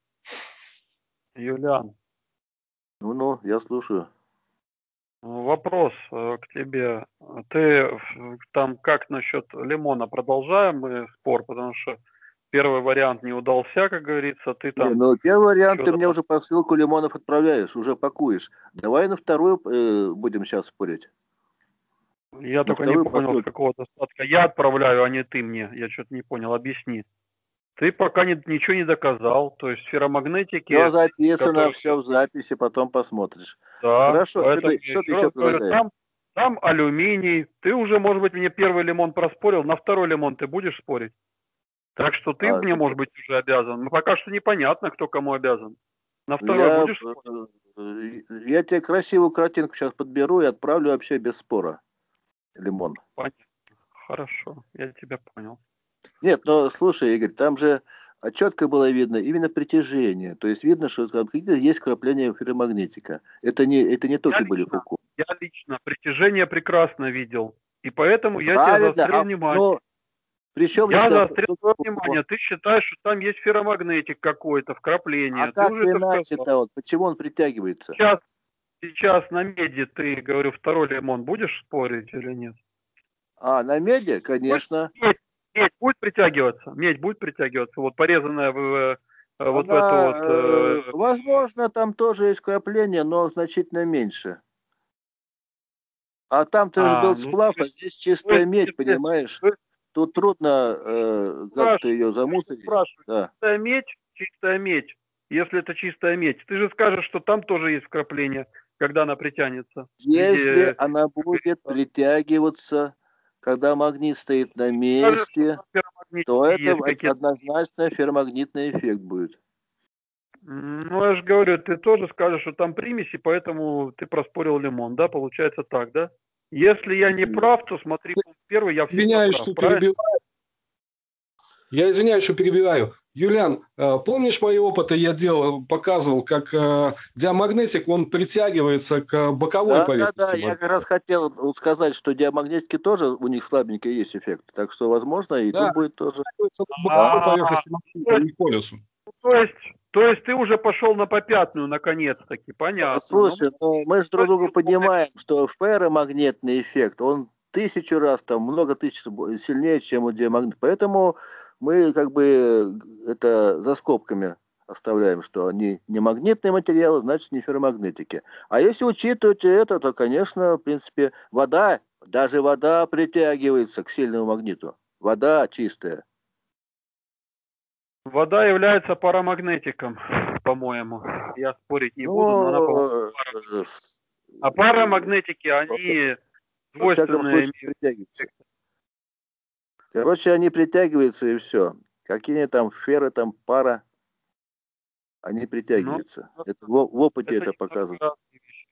Юлиан. Ну, ну, я слушаю. Вопрос э, к тебе. Ты э, там как насчет лимона? Продолжаем мы спор, потому что первый вариант не удался, как говорится. Ты там. Не, ну, первый вариант ты что-то мне там- уже по ссылку лимонов отправляешь, уже пакуешь. Давай на вторую э, будем сейчас спорить. Я на только не вторую понял, посылку. с какого достатка я отправляю, а не ты мне. Я что-то не понял. Объясни. Ты пока не, ничего не доказал. То есть сферомагнетики. Все записано, которые- все в записи, потом посмотришь. Да, Хорошо, что поэтому ты, что ты я еще раз говорю, предлагаешь? там, там алюминий. Ты уже, может быть, мне первый лимон проспорил, на второй лимон ты будешь спорить? Так что ты А, мне, ну, может быть, уже обязан. Но пока что непонятно, кто кому обязан. На второй Я, будешь спорить? э, я тебе красивую картинку сейчас подберу и отправлю вообще без спора. Лимон. Понятно. Хорошо, я тебя понял. Нет, но слушай, Игорь, там же четко было видно именно притяжение. То есть видно, что там какие-то есть крапления ферромагнетика. Это не, это не токи Я были лично, Фуку. я лично притяжение прекрасно видел. И поэтому я тебе Правильно, заострил а, внимание. но причем Я здесь там заострил токи твое Фуку? внимание. Ты считаешь, что там есть ферромагнетик какой-то, вкрапление. А Ты как уже это сказал. иначе-то вот? Почему он притягивается? Сейчас, сейчас на меди ты, говорю, второй лимон будешь спорить или нет? А, на меди? Конечно. Медь, медь будет притягиваться? Медь будет притягиваться? Вот порезанная в, э, вот в Она, эту вот... э, э, возможно, там тоже есть крапление, но значительно меньше. А там-то А, был ну, сплав, то а есть- здесь то чистая есть, медь, если- понимаешь? то есть, Тут трудно э, как-то ее замусорить. спрашиваю, Да. чистая медь, чистая медь. Если это чистая медь, ты же скажешь, что там тоже есть вкрапление, когда она притянется. в виде- Если она будет притягиваться, когда магнит стоит на Скажешь, месте, что там ферромагнитики то это есть од- какие-то. однозначно ферромагнитный эффект будет. Ну, я же говорю, ты тоже скажешь, что там примеси, поэтому ты проспорил лимон, да? Получается так, да? Если я не прав, то смотри, пункт первый, я всегда Извиняюсь, прав, что правильно? перебиваю. Я извиняюсь, что перебиваю. Юлиан, э, помнишь мои опыты? Я делал, показывал, как э, диамагнетик, он притягивается к боковой Да, да, поверхности. да, я как раз хотел вот сказать, что диамагнетики тоже у них слабенький есть эффект. Так что, возможно, и Да. тут будет тоже. Притягивается к Да. боковой поверхности магнита, а не к полюсу. То есть, то есть ты уже пошел на попятную, наконец-таки, понятно. Слушай, Ну, ну, мы же друг друга понимаем, что ферромагнитный эффект, он тысячу раз, там, много тысяч бо- сильнее, чем у диамагнита. Поэтому мы как бы это за скобками оставляем, что они не магнитные материалы, значит, не ферромагнетики. А если учитывать это, то, конечно, в принципе, вода, даже вода притягивается к сильному магниту. Вода чистая. вода является парамагнетиком, по-моему. Я спорить не буду, но она, по-моему, Ну, э, А парамагнетики, они во всяком свойственны... случае, притягиваются. Короче, они притягиваются и все. Какие там феры, там пара, они притягиваются. Ну, это, в, в опыте это, это показано. разные вещи.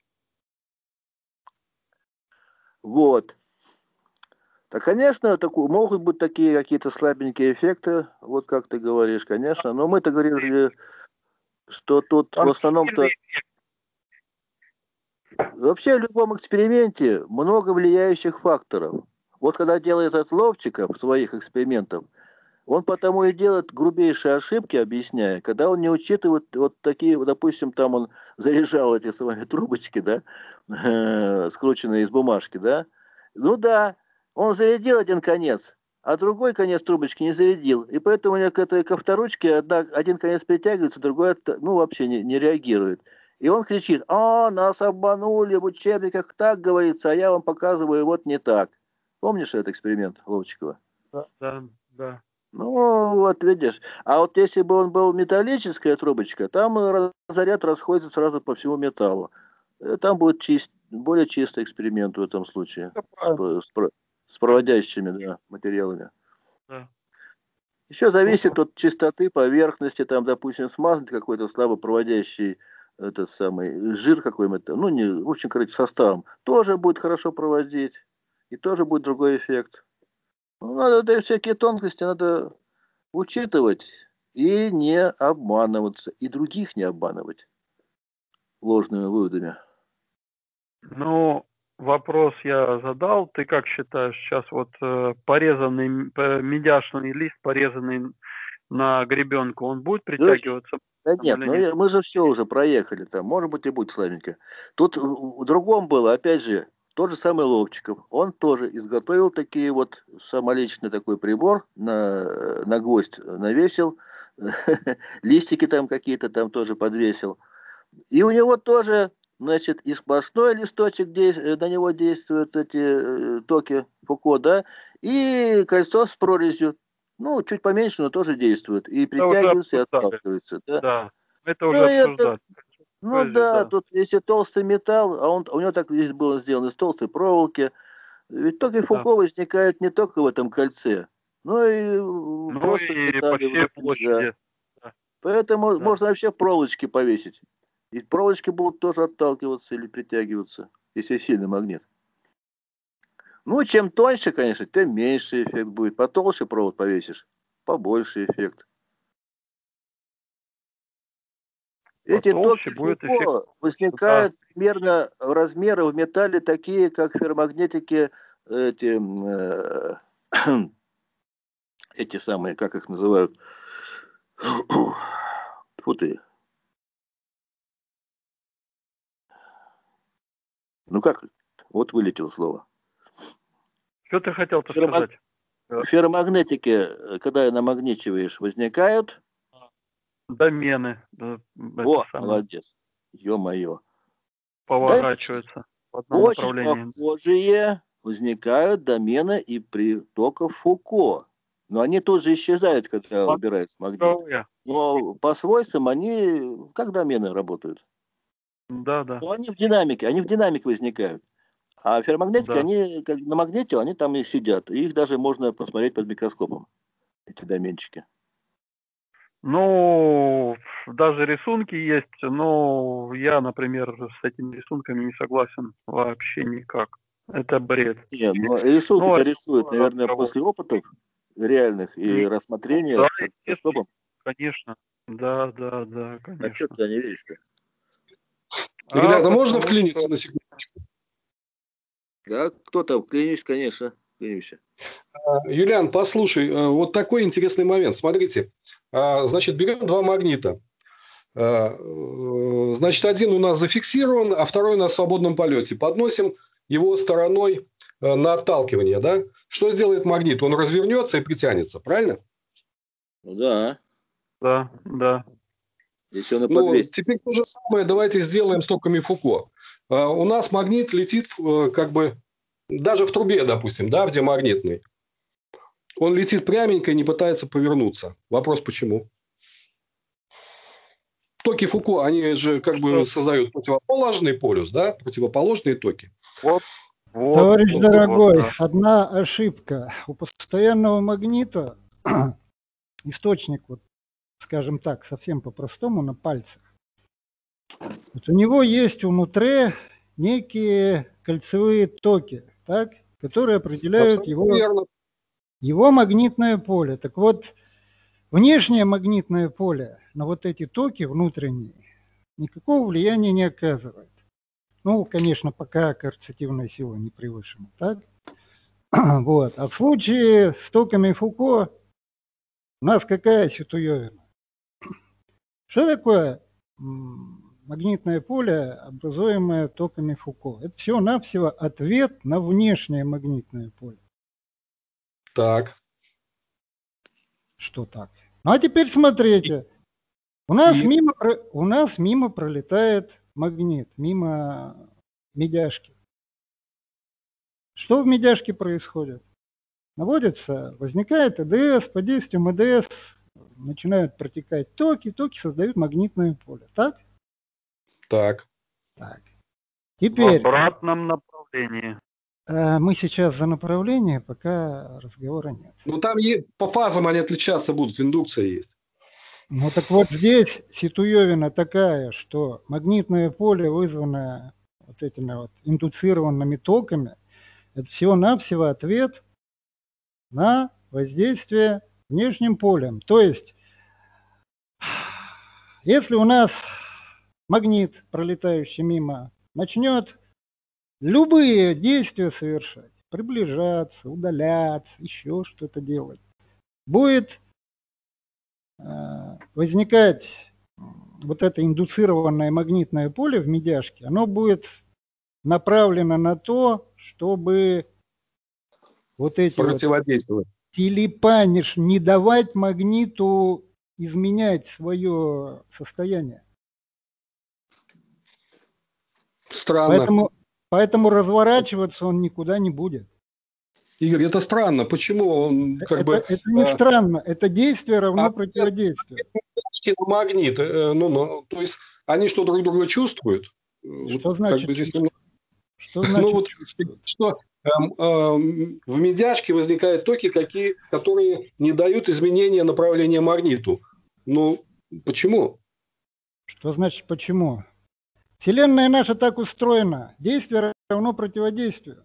Вот. Так, конечно, таку, могут быть такие какие-то слабенькие эффекты, вот как ты говоришь, конечно. Но мы-то говорили, что тут Там в основном-то... сильный эффект. Вообще в любом эксперименте много влияющих факторов. Вот когда делает Отловчиков своих экспериментов, он потому и делает грубейшие ошибки, объясняя, когда он не учитывает вот такие, вот, допустим, там он заряжал эти свои трубочки, да, э, скрученные из бумажки, да. Ну да, он зарядил один конец, а другой конец трубочки не зарядил. И поэтому у него к этой ко вторучке одна, один конец притягивается, другой, ну, вообще не, не реагирует. И он кричит: а, нас обманули, в учебниках так говорится, а я вам показываю вот не так. Помнишь этот эксперимент Ловчикова? Да, да. Ну, вот видишь. А вот если бы он был металлическая трубочка, там заряд расходится сразу по всему металлу. Там будет чист, более чистый эксперимент в этом случае. С, с, с проводящими, да, материалами. Да. Еще зависит от чистоты поверхности, там, допустим, смазать какой-то слабо проводящий этот самый жир какой-то, ну, не, в общем, короче, составом, тоже будет хорошо проводить, и тоже будет другой эффект. Ну, надо, да, всякие тонкости надо учитывать и не обманываться, и других не обманывать ложными выводами. Ну, вопрос я задал. Ты как считаешь, сейчас вот э, порезанный, э, медяшный лист, порезанный на гребенку, он будет притягиваться? Да нет, ну я- мы же все уже проехали там, может быть и будет славненько. Тут в в другом было, опять же, тот же самый Ловчиков, он тоже изготовил такие вот самоличный такой прибор, на, на гвоздь навесил, листики там какие-то там тоже подвесил. И у него тоже, значит, и сплошной листочек, где на него действуют эти э, токи Фуко, да, и кольцо с прорезью. Ну, чуть поменьше, но тоже действует. И притягивается, и отталкивается. Да, да, это ну, уже это, обсуждали. ну Прорези, да, да. тут если толстый металл, а он, у него так здесь было сделано из толстой проволоки, ведь токи Фуко возникают не только в этом кольце, но и Ну просто в и по металле всей внутри, площади. да. Поэтому Да. можно вообще проволочки повесить. И проволочки будут тоже отталкиваться или притягиваться, если сильный магнит. Ну, чем тоньше, конечно, тем меньше эффект будет. Потолще провод повесишь, побольше эффект. Эти Потолще токи будет Фуко эффект. возникают примерно размеры в металле такие, как ферромагнетики, эти, э, эти самые, как их называют, фу ты. Ну как, вот вылетело слово. Что ты хотел-то Ферромаг... сказать? Ферромагнетики, когда намагничиваешь, возникают. Домены. Да, О, самое. молодец. Ё-моё. Поворачиваются в одном Очень направлении. похожие возникают домены и притоков Фуко. Но они тоже исчезают, когда По- убирается магнит. Но по свойствам они как домены работают. Да, да. Но они в динамике, они в динамике возникают. А ферромагнетики, Да. они как на магните, они там и сидят. И их даже можно посмотреть под микроскопом, эти доменчики. Ну, даже рисунки есть, но я, например, с этими рисунками не согласен вообще никак. Это бред. Не, ну рисунки-то Ну, рисуют, наверное, разговор. после опытов реальных и Не- рассмотрения Да, под микроскопом. конечно. Да, да, да, А что конечно. ты не веришь-то? Ребята, А, можно потому вклиниться что- на секунду? Да, кто там? Клянусь, конечно. Клянусь. Юлиан, послушай, э, вот такой интересный момент. Смотрите, а, значит, берем два магнита. А, э, Значит, один у нас зафиксирован, а второй на свободном полете. Подносим его стороной э, на отталкивание, да? Что сделает магнит? Он развернется и притянется, правильно? Ну да. Да, да. Если он и Ну, подвесит. теперь то же самое давайте сделаем с токами Фуко. А, У нас магнит летит э, как бы даже в трубе, допустим, да, в диамагнитной. Он летит пряменько и не пытается повернуться. Вопрос почему? Токи Фуко, они же как бы создают противоположный полюс, да, противоположные токи. Вот, вот, Товарищ вот, дорогой, вот, да. одна ошибка. У постоянного магнита источник, вот, скажем так, совсем по-простому, на пальцах. Вот у него есть внутри некие кольцевые токи, так, которые определяют его, его магнитное поле. Так вот, внешнее магнитное поле на вот эти токи внутренние никакого влияния не оказывает. Ну, конечно, пока коэрцитивная сила не превышена, так? Вот. А в случае с токами Фуко у нас какая ситуевина? Что такое магнитное поле, образуемое токами Фуко? Это всего-навсего ответ на внешнее магнитное поле. Так. Что так? Ну, а теперь смотрите. У нас, И... мимо, у нас мимо пролетает магнит, мимо медяшки. Что в медяшке происходит? Наводится, возникает ЭДС, под действием ЭДС начинают протекать токи, токи создают магнитное поле. Так? Так. Так. Теперь... В обратном направлении. Мы сейчас за направление, пока разговора нет. Ну, там есть, по фазам они отличаться будут, индукция есть. Ну, так вот здесь ситуевина такая, что магнитное поле, вызванное вот этими вот индуцированными токами, это всего-навсего ответ на воздействие внешним полем. То есть Если у нас магнит, пролетающий мимо, начнет любые действия совершать, приближаться, удаляться, еще что-то делать, будет э, возникать вот это индуцированное магнитное поле в медяшке, оно будет направлено на то, чтобы вот эти противодействовать. Вот телепаниш, не давать магниту изменять свое состояние. Странно. Поэтому, поэтому разворачиваться он никуда не будет. Игорь, это странно. Почему он как это, бы... Это не э, странно. Это действие равно а, противодействию. Магнит. Э, ну, ну, то есть они что, друг друга чувствуют? Что вот, значит как бы здесь чувствуют? немного... Что значит ну, вот, чувствуют? что эм, эм, в медяшке возникают токи, какие, которые не дают изменения направления магниту. Ну, почему? Что значит почему? Вселенная наша так устроена. Действие равно противодействию.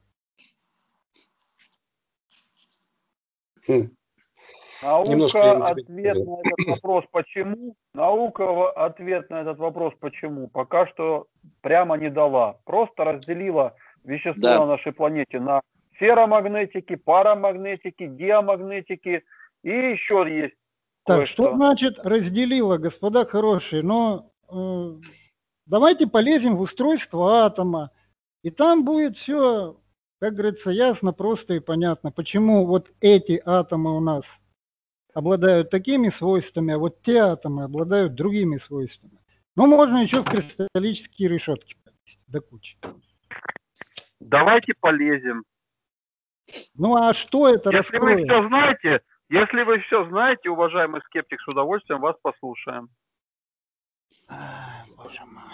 Хм. Наука ответ на этот вопрос почему? Наука ответ на этот вопрос почему? Пока что прямо не дала. Просто разделила вещество да. на нашей планете на ферромагнетики, парамагнетики, диамагнетики и еще есть. Так, что значит разделила, господа хорошие? Но э, давайте полезем в устройство атома, и там будет все, как говорится, ясно, просто и понятно, почему вот эти атомы у нас обладают такими свойствами, а вот те атомы обладают другими свойствами. Ну, можно еще в кристаллические решетки полезть до кучи. Давайте полезем. Ну, а что это Если раскроет? вы все знаете, если вы все знаете, уважаемый скептик, с удовольствием вас послушаем. А, боже мой.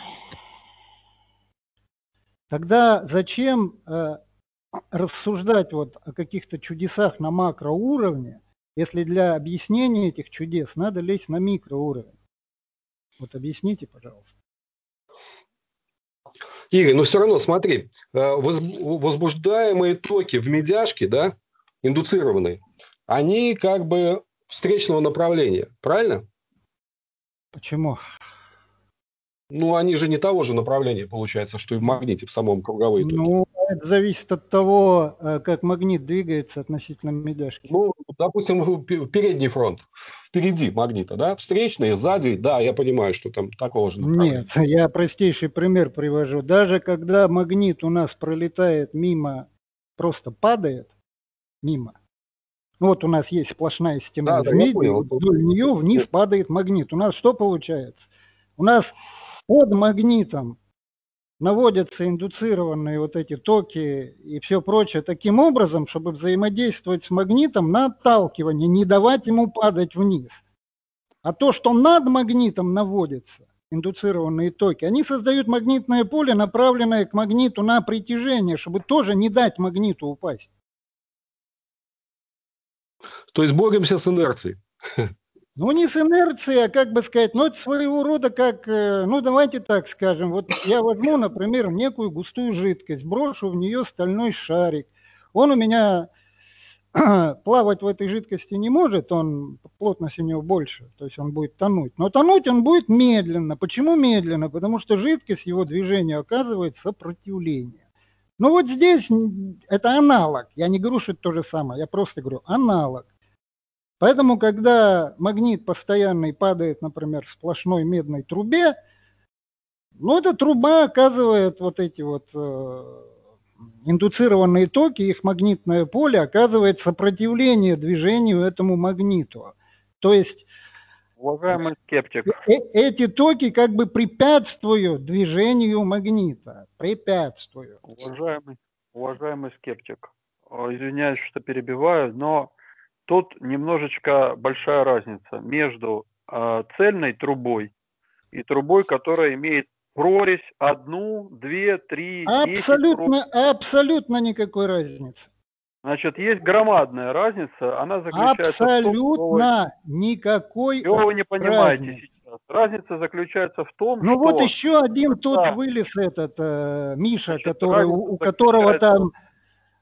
Тогда зачем э, рассуждать вот о каких-то чудесах на макроуровне, если для объяснения этих чудес надо лезть на микроуровень? Вот объясните, пожалуйста. Игорь, но все равно, смотри, возбуждаемые токи в медяшке, да, индуцированные, они как бы встречного направления, правильно? Почему? Ну, они же не того же направления, получается, что и в магните, в самом круговые токи. Ну, это зависит от того, как магнит двигается относительно медяшки. Ну, допустим, передний фронт, впереди магнита, да, встречный, сзади, да, я понимаю, что там такого же направления. Нет, я простейший пример привожу. Даже когда магнит у нас пролетает мимо, просто падает мимо, ну, вот у нас есть сплошная стена да, из меди, вдоль нее вниз падает магнит. У нас что получается? У нас под магнитом наводятся индуцированные вот эти токи и все прочее таким образом, чтобы взаимодействовать с магнитом на отталкивание, не давать ему падать вниз. А то, что над магнитом наводятся индуцированные токи, они создают магнитное поле, направленное к магниту на притяжение, чтобы тоже не дать магниту упасть. То есть боремся с инерцией. Ну, не с инерцией, а как бы сказать, ну, это своего рода как, ну, давайте так скажем, вот я возьму, например, некую густую жидкость, брошу в нее стальной шарик. Он у меня плавать в этой жидкости не может, он, плотность у него больше, то есть он будет тонуть. Но тонуть он будет медленно. Почему медленно? Потому что жидкость его движению оказывает сопротивление. Ну, вот здесь это аналог. Я не говорю, что это то же самое, я просто говорю аналог. Поэтому, когда магнит постоянный падает, например, в сплошной медной трубе, ну, эта труба оказывает вот эти вот э, индуцированные токи, их магнитное поле оказывает сопротивление движению этому магниту. То есть уважаемый скептик, э эти токи как бы препятствуют движению магнита. Препятствуют. Уважаемый, уважаемый скептик, извиняюсь, что перебиваю, но тут немножечко большая разница между э, цельной трубой и трубой, которая имеет прорезь одну, две, три, абсолютно, десять. Абсолютно никакой разницы. Значит, есть громадная разница, она заключается абсолютно в том, никакой что вы не понимаете разницы. сейчас. Разница заключается в том, ну, что... Ну вот еще один да. тот вылез, этот э, Миша, Значит, который, у, у которого там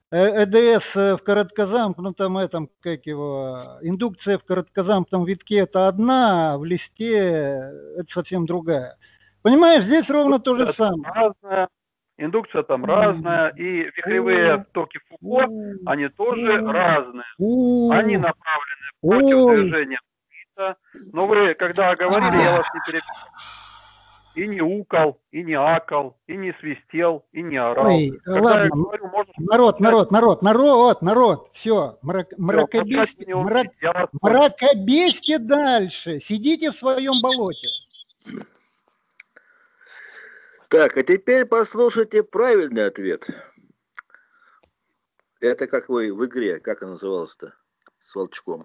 ЭДС в короткозамкнутом этом, как его, индукция в короткозамкнутом витке это одна, а в листе это совсем другая. Понимаешь, здесь ровно то же самое. Разная, индукция там разная, и вихревые токи Фуко, они тоже разные. Они направлены против движения. Но вы, когда говорили, я вас не перебил. И не укал, и не акал, и не свистел, и не орал. Ой, ладно, говорю, можно... народ, народ, народ, народ, народ, все, мрак, мракобесьте, мрак, мракобесьте дальше, сидите в своем болоте. Так, а теперь послушайте правильный ответ. Это как вы в игре, как она называлась-то, с волчком?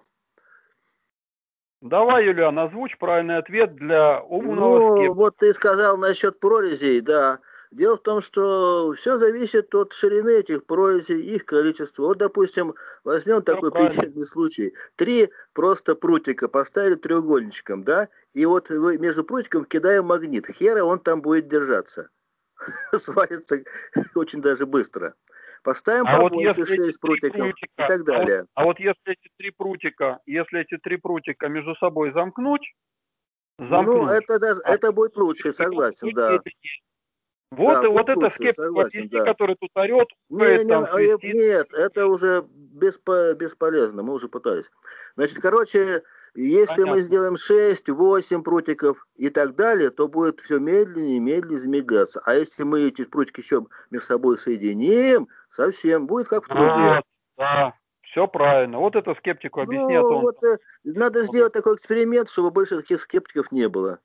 Давай, Юлиан, озвучь правильный ответ для умного Ну, скептика. вот ты сказал насчет прорезей, да. Дело в том, что все зависит от ширины этих прорезей, их количества. Вот, допустим, возьмем такой печальный случай. Три просто прутика поставили треугольничком, да, и вот вы между прутиком кидаем магнит. Хера он там будет держаться. Свалится очень даже быстро. Поставим а побольше, вот шесть прутиков прутика, и так далее. А вот, а вот если эти три прутика, если эти три прутика между собой замкнуть, замкнуть ну, это, даже, а, это будет лучше, согласен, да. Вот, да, вот это лучше, скептик, согласен, да. который тут орет. Не, не, нет, это уже беспо, бесполезно, мы уже пытались. Значит, короче, если Понятно. мы сделаем шесть, восемь прутиков и так далее, то будет все медленнее и медленнее замедляться. А если мы эти прутики еще между собой соединим, совсем будет как в трубе. Да, да, все правильно. Вот это скептику объяснят. Ну, он. вот, э, надо сделать такой эксперимент, чтобы больше таких скептиков не было.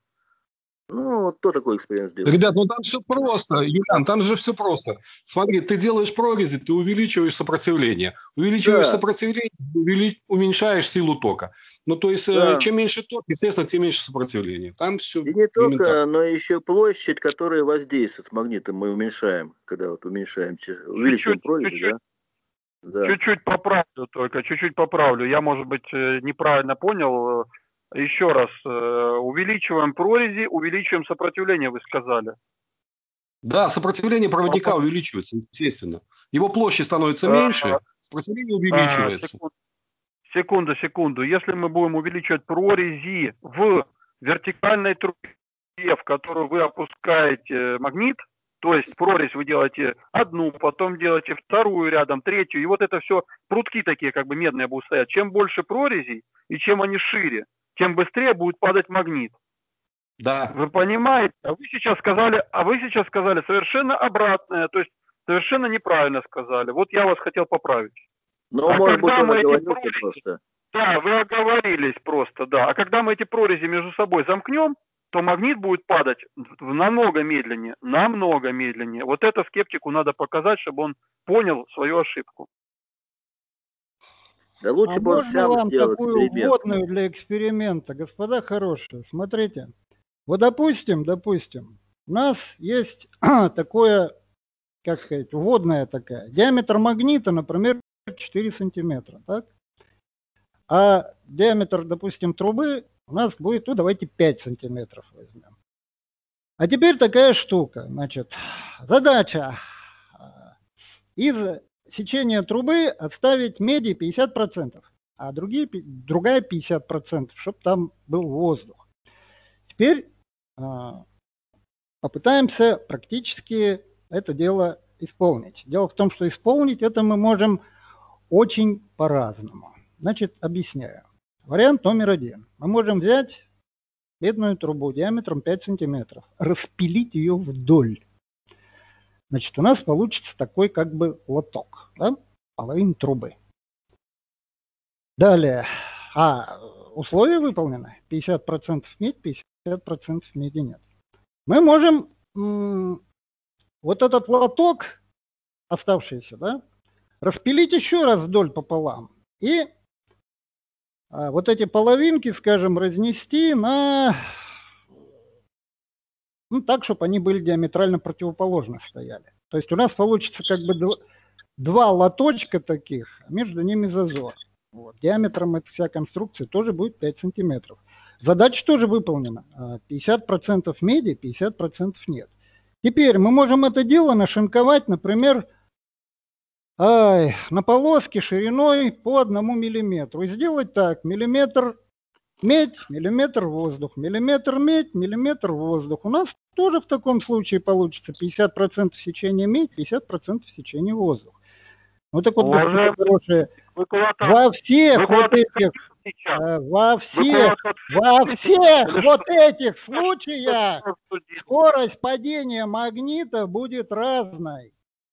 Ну, кто такой эксперимент сделал? Ребят, ну там все просто, Юлиан, там же все просто. Смотри, ты делаешь прорези, ты увеличиваешь сопротивление. Увеличиваешь да. сопротивление, увелич... уменьшаешь силу тока. Ну, то есть, да. чем меньше ток, естественно, тем меньше сопротивление. Там все. И не только, но еще площадь, которая воздействует с магнитом, мы уменьшаем, когда вот уменьшаем, увеличиваем прорези, чуть-чуть. да? Да. Чуть-чуть поправлю только, чуть-чуть поправлю. Я, может быть, неправильно понял. Еще раз, увеличиваем прорези, увеличиваем сопротивление, вы сказали. Да, сопротивление проводника Попа... увеличивается, естественно. Его площадь становится а, меньше, сопротивление увеличивается. А, секунду, секунду, секунду. Если мы будем увеличивать прорези в вертикальной трубе, в которую вы опускаете магнит, то есть прорезь вы делаете одну, потом делаете вторую рядом, третью, и вот это все, прутки такие как бы медные будут стоять. Чем больше прорезей и чем они шире, тем быстрее будет падать магнит. Да. Вы понимаете? А вы сейчас сказали, а вы сейчас сказали совершенно обратное, то есть совершенно неправильно сказали. Вот я вас хотел поправить. Ну, а может быть, он оговорился прорези... просто. Да, вы оговорились просто, да. А когда мы эти прорези между собой замкнем, то магнит будет падать намного медленнее, намного медленнее. Вот это скептику надо показать, чтобы он понял свою ошибку. Да лучше а бы он сам вам сделал такую эксперимент. вводную для эксперимента, господа хорошие, смотрите. Вот допустим, допустим, у нас есть такое, как сказать, вводная такая. Диаметр магнита, например, четыре сантиметра, так? А диаметр, допустим, трубы у нас будет, ну давайте пять сантиметров возьмем. А теперь такая штука, значит, задача из сечения трубы отставить меди пятьдесят процентов, а другие, другая пятьдесят процентов, чтобы там был воздух. Теперь а, попытаемся практически это дело исполнить. Дело в том, что исполнить это мы можем очень по-разному. Значит, объясняю. Вариант номер один. Мы можем взять медную трубу диаметром пять сантиметров, распилить ее вдоль. Значит, у нас получится такой как бы лоток, да? Половина трубы. Далее. А условия выполнены. пятьдесят процентов медь, пятьдесят процентов меди нет. Мы можем м- вот этот лоток, оставшийся, да, распилить еще раз вдоль пополам. И а, вот эти половинки, скажем, разнести на... Ну, так, чтобы они были диаметрально противоположно стояли. То есть у нас получится как бы два, два лоточка таких, а между ними зазор. Вот. Диаметром эта вся конструкция тоже будет пять сантиметров. Задача тоже выполнена. пятьдесят процентов меди, пятьдесят процентов нет. Теперь мы можем это дело нашинковать, например, ай, на полоске шириной по одному миллиметру. И сделать так, миллиметр медь, миллиметр воздух, миллиметр медь, миллиметр воздух. У нас тоже в таком случае получится пятьдесят процентов сечения медь, пятьдесят процентов сечения воздух. Ну так вот, господа хорошие, во всех вот этих, э, во всех, во всех вот этих случаях скорость падения магнита будет разной.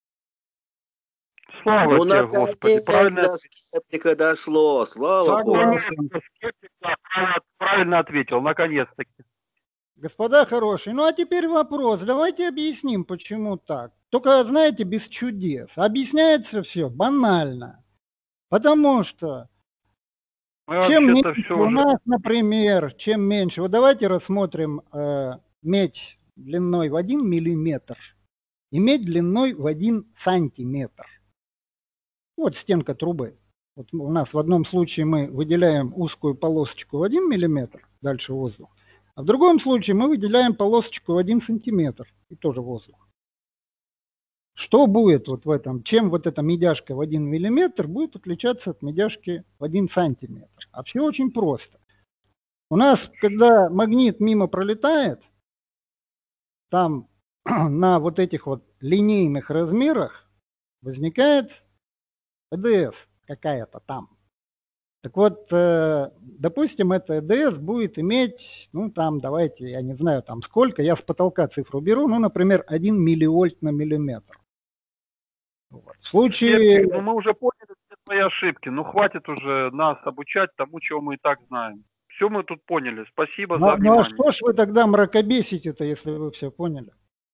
Слава Ну, тебе, Господи, наконец правильно, до скептика дошло, слава Богу. Согласен. Скептик, да, правильно- правильно ответил, наконец-таки. Господа хорошие, ну а теперь вопрос. Давайте объясним, почему так. Только, знаете, без чудес. Объясняется все банально. Потому что Мы чем вообще-то меньше всё у уже- нас, например, чем меньше. Вот давайте рассмотрим э, медь длиной в один миллиметр и медь длиной в один сантиметр. Вот стенка трубы. Вот у нас в одном случае мы выделяем узкую полосочку в один миллиметр, дальше воздух. А в другом случае мы выделяем полосочку в один сантиметр, и тоже воздух. Что будет вот в этом? Чем вот эта медяшка в один миллиметр будет отличаться от медяшки в один сантиметр? А все очень просто. У нас, когда магнит мимо пролетает, там на вот этих вот линейных размерах возникает ЭДС какая-то там. Так вот, э, допустим, эта ЭДС будет иметь, ну там, давайте, я не знаю там сколько, я с потолка цифру беру, ну, например, один милливольт на миллиметр. Вот. В случае... Скептик, ну мы уже поняли все твои ошибки. Ну хватит уже нас обучать тому, чего мы и так знаем. Все мы тут поняли. Спасибо Ну, за ну внимание. а что ж вы тогда мракобесите-то, если вы все поняли?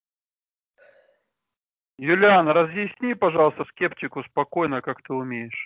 Юлиан, разъясни, пожалуйста, скептику спокойно, как ты умеешь.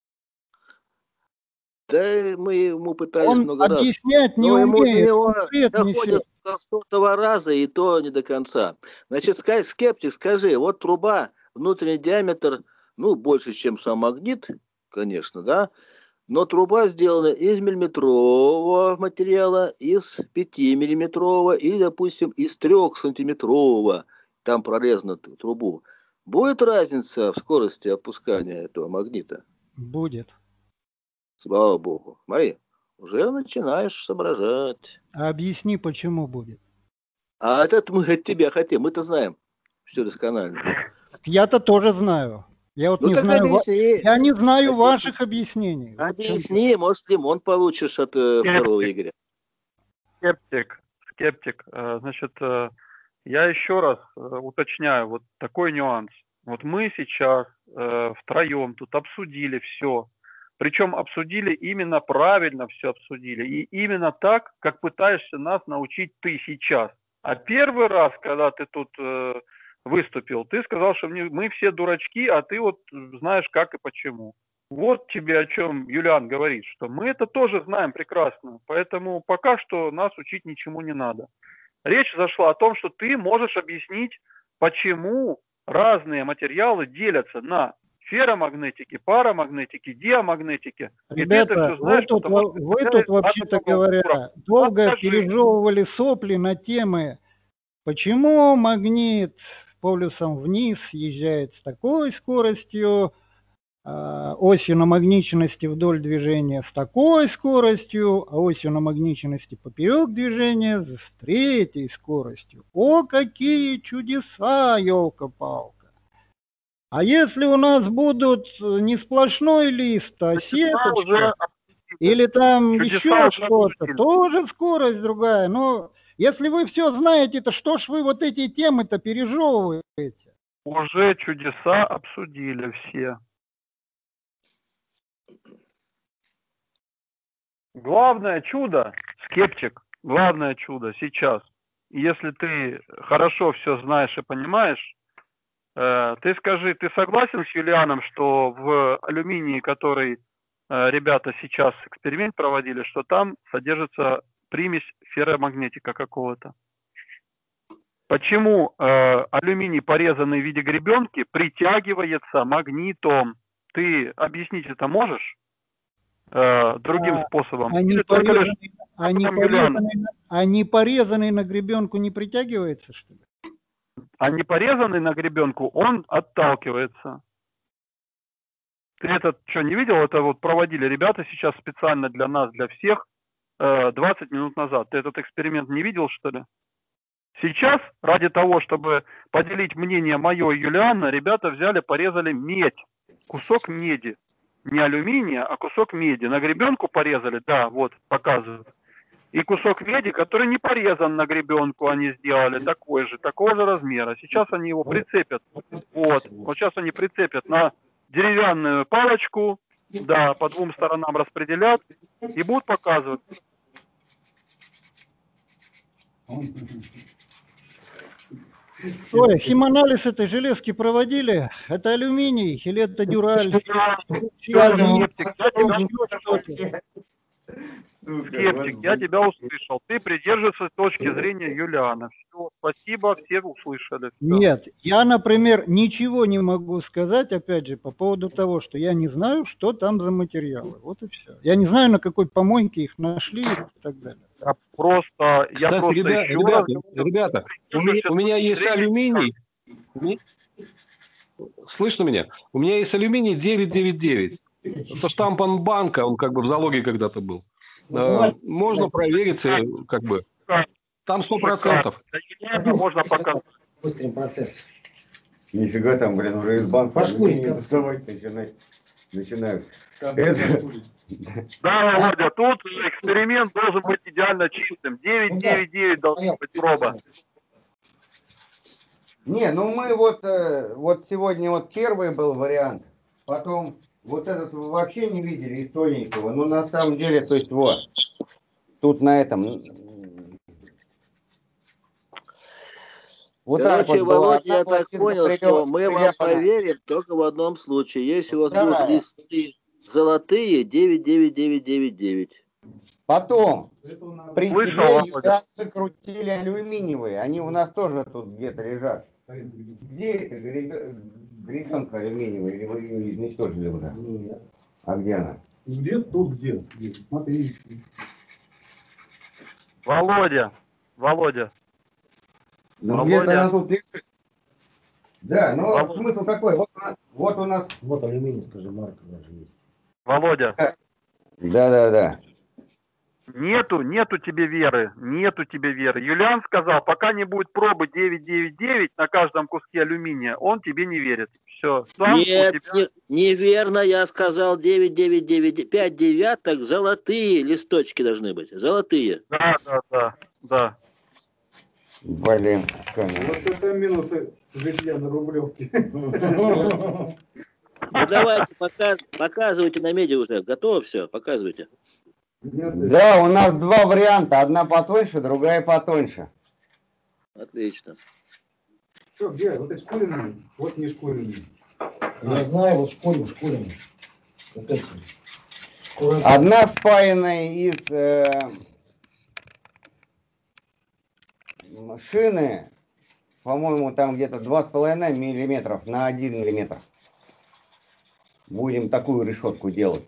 Да мы ему пытались Он много раз. объяснять не Но ему до умеет, него он бред доходит несет. с сотого раза, и то не до конца. Значит, ска- скептик, скажи, вот труба, внутренний диаметр, ну, больше, чем сам магнит, конечно, да, но труба сделана из миллиметрового материала, из пятимиллиметрового или, допустим, из трехсантиметрового, там прорезана т- трубу. Будет разница в скорости опускания этого магнита? Будет. Слава Богу. Смотри, уже начинаешь соображать. А объясни, почему будет. А это мы от тебя хотим, мы-то знаем все досконально. Я-то тоже знаю. Я вот Ну не так знаю, ва- объясни. я не знаю Объясни. ваших объяснений. Вот в чем Объясни, может, лимон получишь от э, Скептик. второго Игоря. Скептик, скептик. Э, Значит, э, я еще раз э, уточняю, вот такой нюанс. Вот мы сейчас э, втроем тут обсудили все. Причем обсудили именно правильно, все обсудили. И именно так, как пытаешься нас научить ты сейчас. А первый раз, когда ты тут э, выступил, ты сказал, что мне- мы все дурачки, а ты вот знаешь как и почему. Вот тебе о чем Юлиан говорит, что мы это тоже знаем прекрасно. Поэтому пока что нас учить ничему не надо. Речь зашла о том, что ты можешь объяснить, почему разные материалы делятся на ферромагнетики, парамагнетики, диамагнетики. И ты это Ребята, все знаешь, вы тут, потому во- что вы ты тут из вообще-то атомного говоря, ура. долго Расскажи. пережевывали сопли на темы, почему магнит полюсом вниз съезжает с такой скоростью, а, осью намагниченности вдоль движения с такой скоростью, а осью намагниченности поперек движения с третьей скоростью. О, какие чудеса, елка-палка! А если у нас будут не сплошной лист, а Чудеса уже сеточка, или там Чудеса еще уже что-то, обсудили. тоже скорость другая. Но если вы все знаете, то что ж вы вот эти темы-то пережевываете? Уже чудеса обсудили все. Главное чудо, скептик, главное чудо сейчас, если ты хорошо все знаешь и понимаешь, э, ты скажи, ты согласен с Юлианом, что в алюминии, который э, ребята сейчас эксперимент проводили, что там содержится примесь ферромагнетика какого-то? Почему э, алюминий, порезанный в виде гребенки, притягивается магнитом? Ты объяснить это можешь э, другим А, способом? Они Или только лишь порезанные, они способом Юлиана? порезанные, на- они порезанные на гребенку не притягивается, что ли? А не порезанный на гребенку, он отталкивается. Ты этот что, не видел? Это вот проводили ребята сейчас специально для нас, для всех, двадцать минут назад. Ты этот эксперимент не видел, что ли? Сейчас, ради того, чтобы поделить мнение мое и Юлиана, ребята взяли, порезали медь. Кусок меди. Не алюминия, а кусок меди. На гребенку порезали, да, вот, показываю. И кусок меди, который не порезан на гребенку, они сделали такой же, такого же размера. Сейчас они его прицепят. Вот, вот сейчас они прицепят на деревянную палочку, да, по двум сторонам распределят и будут показывать. Ой, химанализ этой железки проводили? Это алюминий или это дюраль? Скептик, я тебя услышал. Ты придерживаешься точки зрения Юлиана. Все, спасибо, все услышали. Все. Нет, я, например, ничего не могу сказать, опять же, по поводу того, что я не знаю, что там за материалы. Вот и все. Я не знаю, на какой помойке их нашли и так далее. Я просто, я Кстати, просто ребята, еще ребята, раз... ребята у, меня, у меня есть алюминий. Слышно меня? У меня есть алюминий девять девять девять. Со штампом банка, он как бы в залоге когда-то был. А, можно проверить, как бы. Там сто процентов. Можно показать. Быстрый процесс. Нифига там, блин, уже из банка алюминий доставать начинать. Начинают. Это... Да, Володя, тут эксперимент должен быть идеально чистым. девять девять девять должна быть проба. Не, ну мы вот, вот сегодня вот первый был вариант, потом вот этот вы вообще не видели из тоненького, но на самом деле, то есть вот, тут на этом... Вот Короче, вот Володя, я так пластинка понял, прилет, что мы вам прилепана. поверим только в одном случае. Если вот Вторая. будут листы золотые, девять девять девять девять девять. Потом, при Слышал, тебе Володя? закрутили алюминиевые, они у нас тоже тут где-то лежат. Где эта гребе- гребенка алюминиевая, или вы ее изничтожили уже? А где она? Где тут, где? Где? Смотри. Володя, Володя, Ну Володя. где-то она тут лежит. Да, ну Володя. смысл такой, вот, у нас- вот у нас... Вот алюминий, скажи, марка даже есть. Володя, Да-да-да. нету, нету тебе веры, нету тебе веры. Юлиан сказал, пока не будет пробы девять девять девять на каждом куске алюминия, он тебе не верит. Все. Нет, не- неверно, я сказал девять девять девять. пять девяток, золотые листочки должны быть. Золотые. Да, да, да, да. Блин, Вот это минусы житья на Рублевке. Ну давайте, показ, показывайте на меди уже. Готово все? Показывайте. да, у нас два варианта, одна потоньше, другая потоньше. Отлично. Что, где? Вот эти шкуренные? Вот не шкуренные. Я знаю, вот шкурим, шкурим. Вот эти. Шкуры. Одна спаянная из э, шины, по-моему, там где-то два с половиной миллиметров на один миллиметр. Будем такую решетку делать.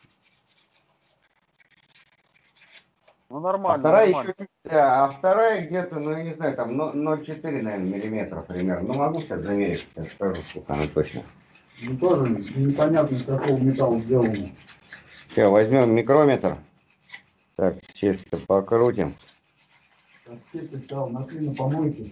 Ну А нормально. вторая нормально. еще чуть, да, а вторая где-то, ну я не знаю, там ноль целых четыре десятых, наверное, миллиметра примерно. Ну могу сейчас замерить, сейчас скажу, сколько она точно. Ну тоже непонятно, из какого металла сделано. Сейчас возьмем микрометр. Так, чисто покрутим. Стал, нашли на помойке.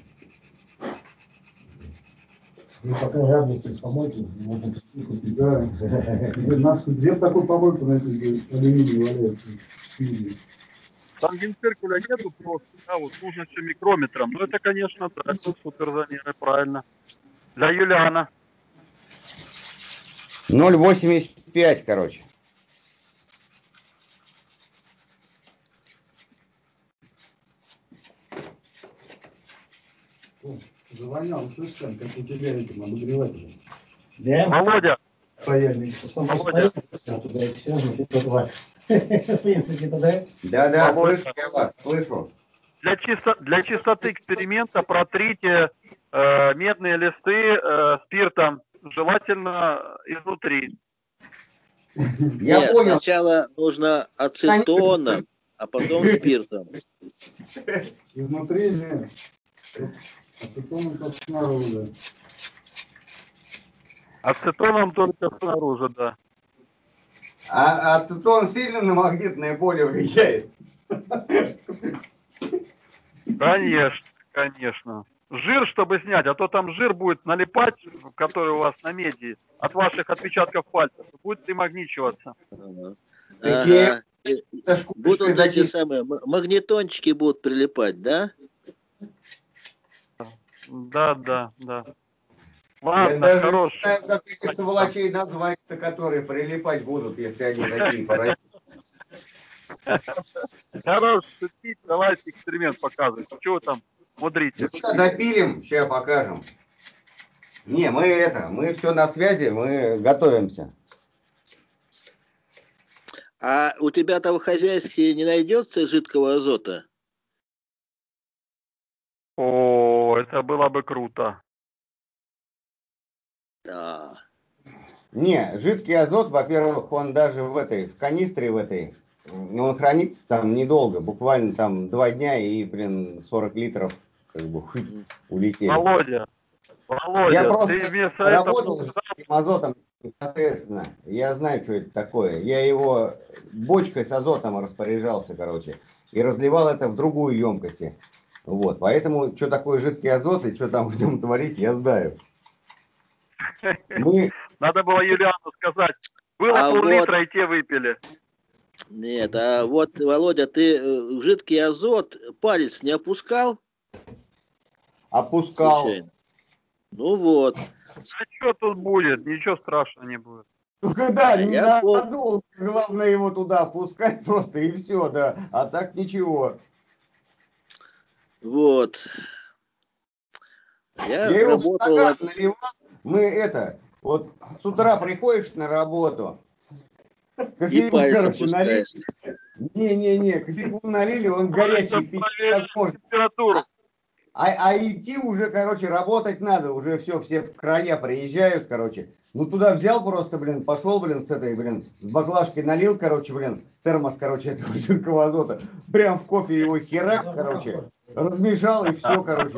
Ну, пока жадность из помойки, можно купить. Да. Где, нас, где такой помойку найти, где алюминий валяется? Там генциркуля нету просто, да, вот нужно все микрометром. Ну это, конечно, да, супер замеры, правильно. Для Юлиана. ноль целых восемьдесят пять, короче. Завонял, слышишь, как у тебя этим обогревателем. Да? Володя, Паяльник. Володя. Туда и все, ну, тут вот. В принципе, тогда. Да-да, Володя. слышу я вас, слышу. для, чисто, для чистоты эксперимента протрите э, медные листы э, спиртом, желательно изнутри. Я Нет, понял. сначала нужно ацетоном, а потом спиртом. Изнутри нет. Ацетоном как снаружи. Ацетоном только снаружи, да. А ацетон сильно на магнитное поле влияет? Конечно, конечно. Жир, чтобы снять, а то там жир будет налипать, который у вас на меди, от ваших отпечатков пальцев, будет примагничиваться. Ага. Будут эти самые магнитончики будут прилипать, да? Да, да, да. Ладно, я даже хорош. Не знаю, как этих сволочей назвать-то, которые прилипать будут, если они такие паразиты. Хорош шутить, давайте эксперимент показывать. Чего вы там мудрите? Ну, допилим, сейчас покажем. Не, мы это, мы все на связи, мы готовимся. А у тебя там в хозяйстве не найдется жидкого азота? О, это было бы круто. Да. Не, жидкий азот, во-первых, он даже в этой, в канистре в этой, он хранится там недолго, буквально там два дня и, блин, сорок литров как бы улетели. Володя, Володя, я просто ты вместо работал этого... с жидким азотом непосредственно, я знаю, что это такое. Я его бочкой с азотом распоряжался, короче, и разливал это в другую емкость. Вот, поэтому, что такое жидкий азот и что там в нем творить, я знаю. Мы... Надо было Юлиану сказать, было а пол-литра вот... и те выпили. Нет, а вот, Володя, ты в жидкий азот палец не опускал? Опускал. Случайно. Ну вот. А что тут будет? Ничего страшного не будет. Ну когда, а не я надо, пом... главное его туда опускать просто и все, да. А так ничего. Вот. Я, я его работал... в стакан наливал. Мы это, вот с утра приходишь на работу, кофейку, короче, налили. Не-не-не, кофейку налили, он горячий, пить невозможно. А, а идти уже, короче, работать надо, уже все, все в края приезжают, короче. Ну туда взял просто, блин, пошел, блин, с этой, блин, с баклажки налил, короче, блин, термос, короче, этого жидкого азота, прям в кофе его херак, короче, размешал и все, короче.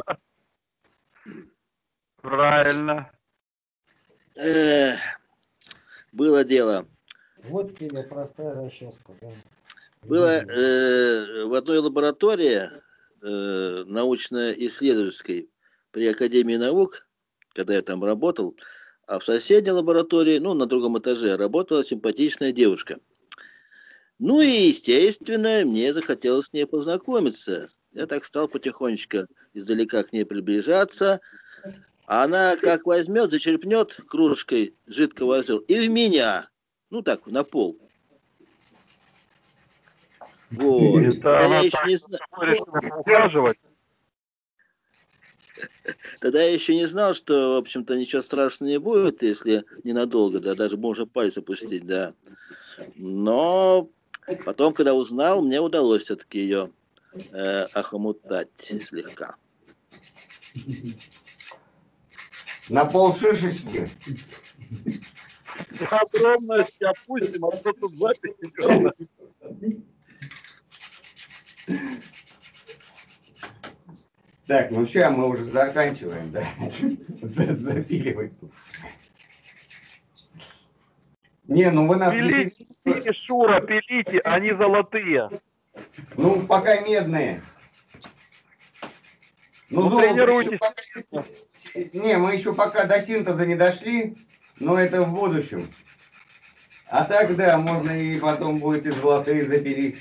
Правильно. Эх, было дело. Вот тебе простая расческа. Да. Было э, в одной лаборатории э, научно-исследовательской при Академии наук, когда я там работал, а в соседней лаборатории, ну, на другом этаже, работала симпатичная девушка. Ну и, естественно, мне захотелось с ней познакомиться. Я так стал потихонечку издалека к ней приближаться. А она как возьмет, зачерпнет кружкой жидкого азота и в меня. Ну так, на пол. Вот. Тогда я еще не знал. Тогда я еще не знал, что, в общем-то, ничего страшного не будет, если ненадолго, да, даже можно пальцы опустить, да. Но потом, когда узнал, мне удалось все-таки ее э, охомутать слегка. На пол шишечки. Подробности опустим, а то тут запись идет. Так, ну сейчас мы уже заканчиваем, да? Запиливать тут. Не, ну вы нас... Пилите, пилите, Шура, пилите, они золотые. Ну, пока медные. Ну, ну тренируйтесь. Пока... Не, мы еще пока до синтеза не дошли, но это в будущем. А так, да, можно и потом будет и золотые запилить.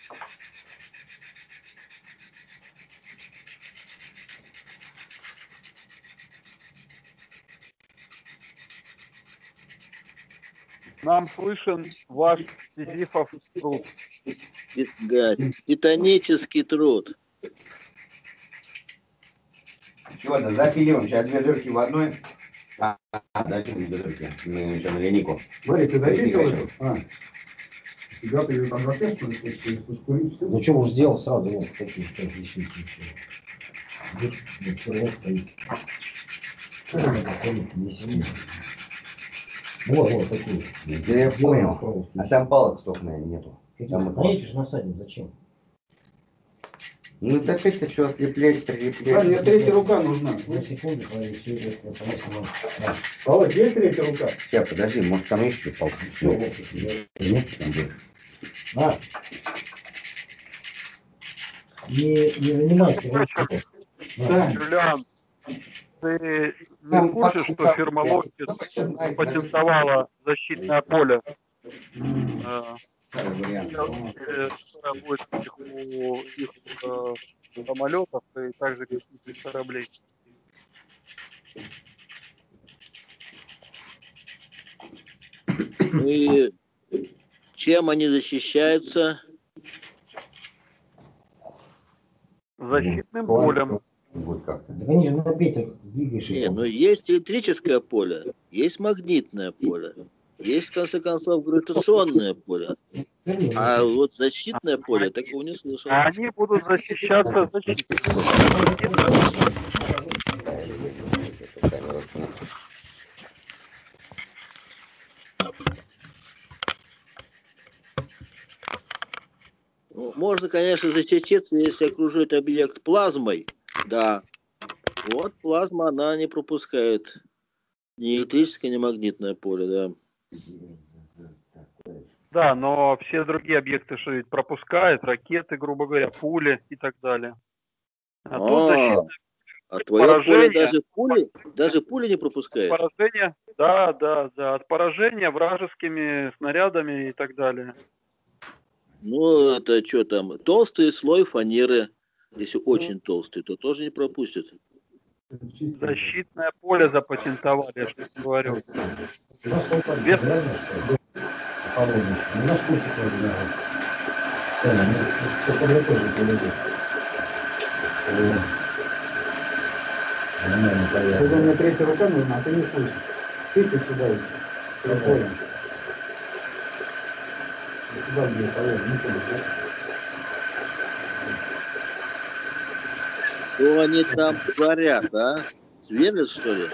Нам слышен ваш сизифов труд. Да, титанический труд. Чего, да, запиливаем. Сейчас две дырки в одной. А, а дальше две дырки. Мы еще на линейку. Смотри, ты зачистил это? А. Тебя ты там записывал, что ну что уж сделал сразу, вот такие отличники. Вот, вот такие. Да я понял. А там палок столько, наверное, нету. Там эти же насадим, зачем? Ну, это опять все отлеплять, прилеплять. Да, мне третья рука нужна. Володь, есть третья рука? Сейчас, подожди, может там еще полку. Все, нет, там больше. А. Не, не занимайся. Юлиан, ты не в курсе, что фирма Lockheed запатентовала защитное поле? Которое будет у их самолетов и также космических кораблей. Ну и чем они защищаются? Защитным полем. Да, конечно, на ветер двигаешь. Не, ну есть электрическое поле, есть магнитное поле, есть, в конце концов, гравитационное поле. А вот защитное поле, такого не слышал. Они будут защищаться защитой. Ну, можно, конечно, защититься, если окружить объект плазмой, да. Вот плазма, она не пропускает ни электрическое, ни магнитное поле, да. Да, но все другие объекты что ведь пропускают, ракеты, грубо говоря, пули и так далее. А, а, тут защита, а твое поражение, поле даже пули, даже пули не пропускает? Поражение, да, да, да, от поражения вражескими снарядами и так далее. Ну, это что там, толстый слой фанеры, если очень толстый, то тоже не пропустит. Защитное поле запатентовали, я же говорю. Без... Когда у меня третья рука нужна, а ты не слышишь. Ты сюда иди. Спокойно. Сюда где положим, не слышишь. Что они там творят, а? Сверлят, что ли?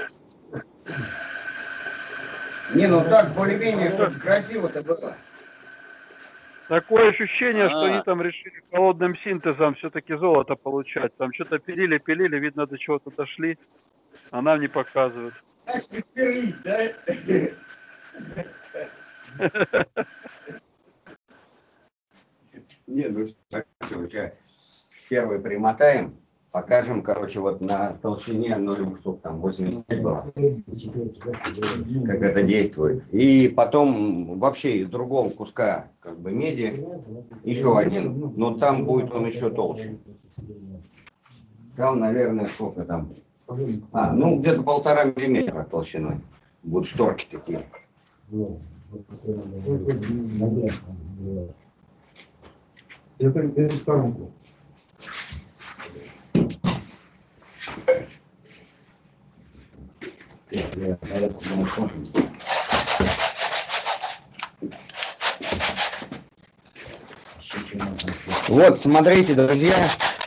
Не, ну так, более-менее, чтобы красиво-то было. Такое ощущение, А. что они там решили холодным синтезом все-таки золото получать. Там что-то пилили, пилили, видно, до чего-то дошли, а нам не показывают. Так что сверлить, да? Не, ну так, первый примотаем, покажем, короче, вот на толщине ноль, там восемьдесят пять было, как это действует. И потом вообще из другого куска как бы меди еще один, но там будет он еще толще. Там, наверное, сколько там? А, ну где-то полтора миллиметра толщиной. Будут шторки такие. Это, это в сторонку. Вот, смотрите, друзья,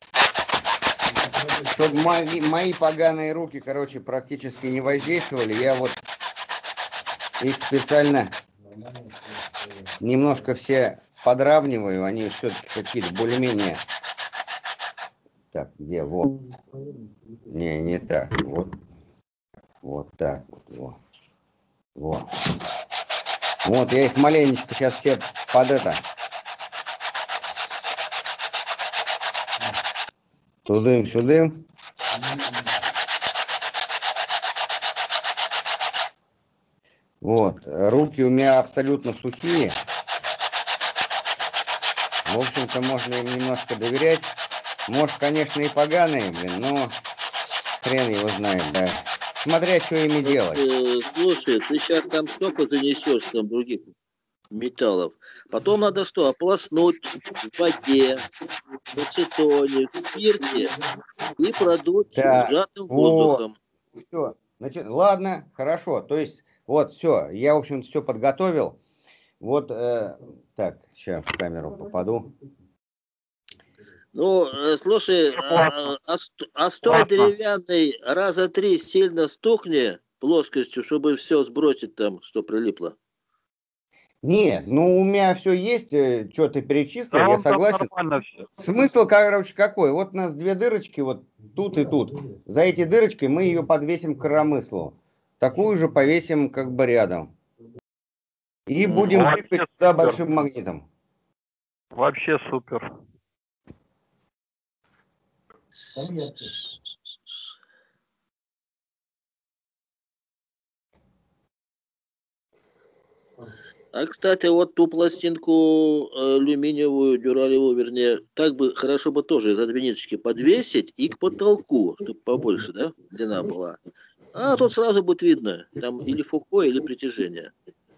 чтобы мои, мои поганые руки, короче, практически не воздействовали, я вот их специально немножко все подравниваю, они все-таки какие-то более-менее... Так, где? Вот. Не, не так. Вот. Вот так вот. Вот. Вот. Вот, я их маленечко сейчас все под это... Тудым-сюдым. Вот. Руки у меня абсолютно сухие. В общем-то, можно им немножко доверять. Может, конечно, и поганые, блин, но хрен его знает, да. Смотря, что ими делать. Э, слушай, ты сейчас там столько занесешь там других металлов. Потом надо что, ополоснуть в воде, в ацетоне, в спирте и продуть Да. сжатым Вот. воздухом. Все. Значит, ладно, хорошо. То есть, вот, все. Я, в общем, все подготовил. Вот, э, так, сейчас в камеру попаду. Ну, э, слушай, а, а, ст- а стол деревянный раза три сильно стукни плоскостью, чтобы все сбросить там, что прилипло. Нет, ну у меня все есть, что ты перечислил, Да, я он там согласен. нормально все. Смысл, короче, какой? Вот у нас две дырочки, вот тут и тут. За эти дырочки мы ее подвесим к коромыслу. Такую же повесим как бы рядом. И будем Вообще тыкать туда супер. большим магнитом. Вообще супер. А, кстати, вот ту пластинку э, алюминиевую, дюралевую, вернее, так бы хорошо бы тоже за две ниточки подвесить и к потолку, чтобы побольше, да, длина была. А тут сразу будет видно, там или Фуко, или притяжение.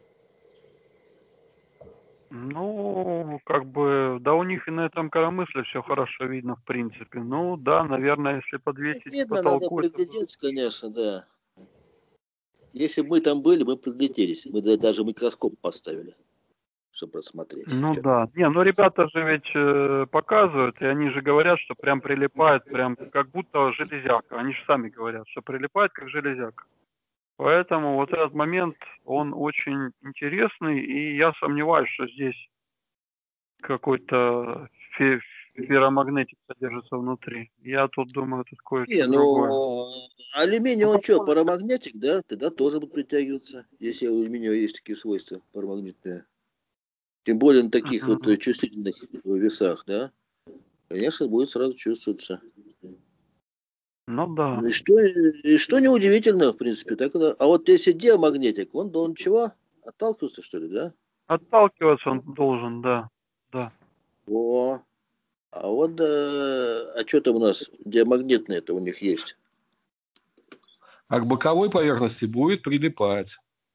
Ну, как бы, да у них и на этом коромысле все хорошо видно, в принципе. Ну, да, наверное, если подвесить к Видно, надо потолку, это приглядеться, конечно, да. Если бы мы там были, мы пригляделись. Мы да- даже микроскоп поставили, чтобы рассмотреть. ну Чё да. Не, ну ребята же ведь э, показывают, и они же говорят, что прям прилипает, прям как будто железяка. Они же сами говорят, что прилипает как железяка. Поэтому вот этот момент, он очень интересный, и я сомневаюсь, что здесь какой-то фе- ферромагнетик содержится внутри. Я тут думаю, тут Не, кое-что другое. ну, алюминий, Ну, он что, попозже. парамагнетик, да? Тогда тоже будет притягиваться, если у алюминия есть такие свойства парамагнитные. Тем более на таких вот э, Мгм. чувствительных весах, да? Конечно, будет сразу чувствоваться. Ну да. И что, и что неудивительно, в принципе. Так, да. А вот если диамагнетик, он должен чего? Отталкиваться, что ли, да? Отталкиваться он должен, да. Да. О, а вот, э, а что там у нас диамагнитное это у них есть? А к боковой поверхности будет прилипать.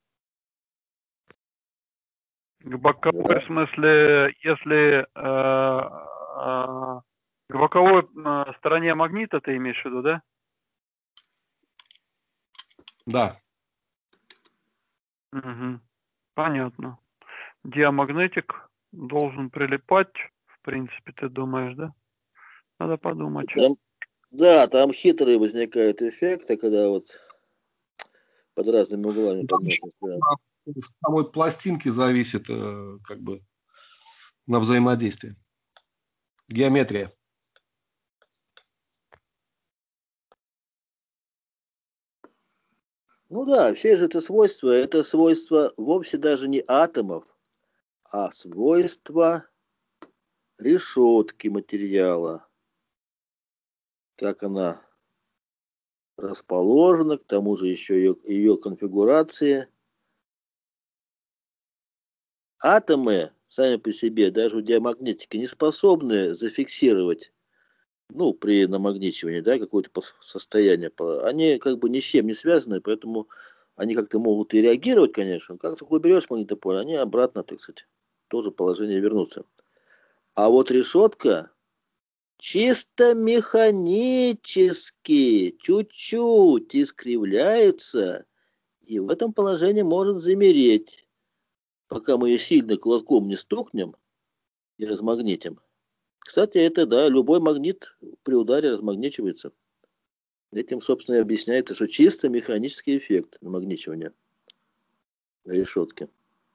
К боковой, Да. в смысле, если э, э, к боковой э, стороне магнита ты имеешь в виду, да? Да. Мгм. Понятно. Диамагнетик должен прилипать, в принципе, ты думаешь, да? Надо подумать. Там, да, там хитрые возникают эффекты, когда вот под разными углами Там еще подносишь. Да. от самой пластинки зависит э, как бы на взаимодействие. Геометрия. Ну да, все же это свойства, это свойства вовсе даже не атомов, а свойства решетки материала. Как она расположена, к тому же еще ее, ее конфигурации. Атомы сами по себе, даже в диамагнетике, не способны зафиксировать, ну, при намагничивании, да, какое-то состояние. Они как бы ни с чем не связаны, поэтому они как-то могут и реагировать, конечно. Как только уберешь магнитополе, они обратно, так сказать, в то же положение вернутся. А вот решетка чисто механически, чуть-чуть искривляется, и в этом положении может замереть, пока мы ее сильно кулаком не стукнем и размагнитим. Кстати, это, да, любой магнит при ударе размагничивается. Этим, собственно, и объясняется, что чисто механический эффект намагничивания решетки.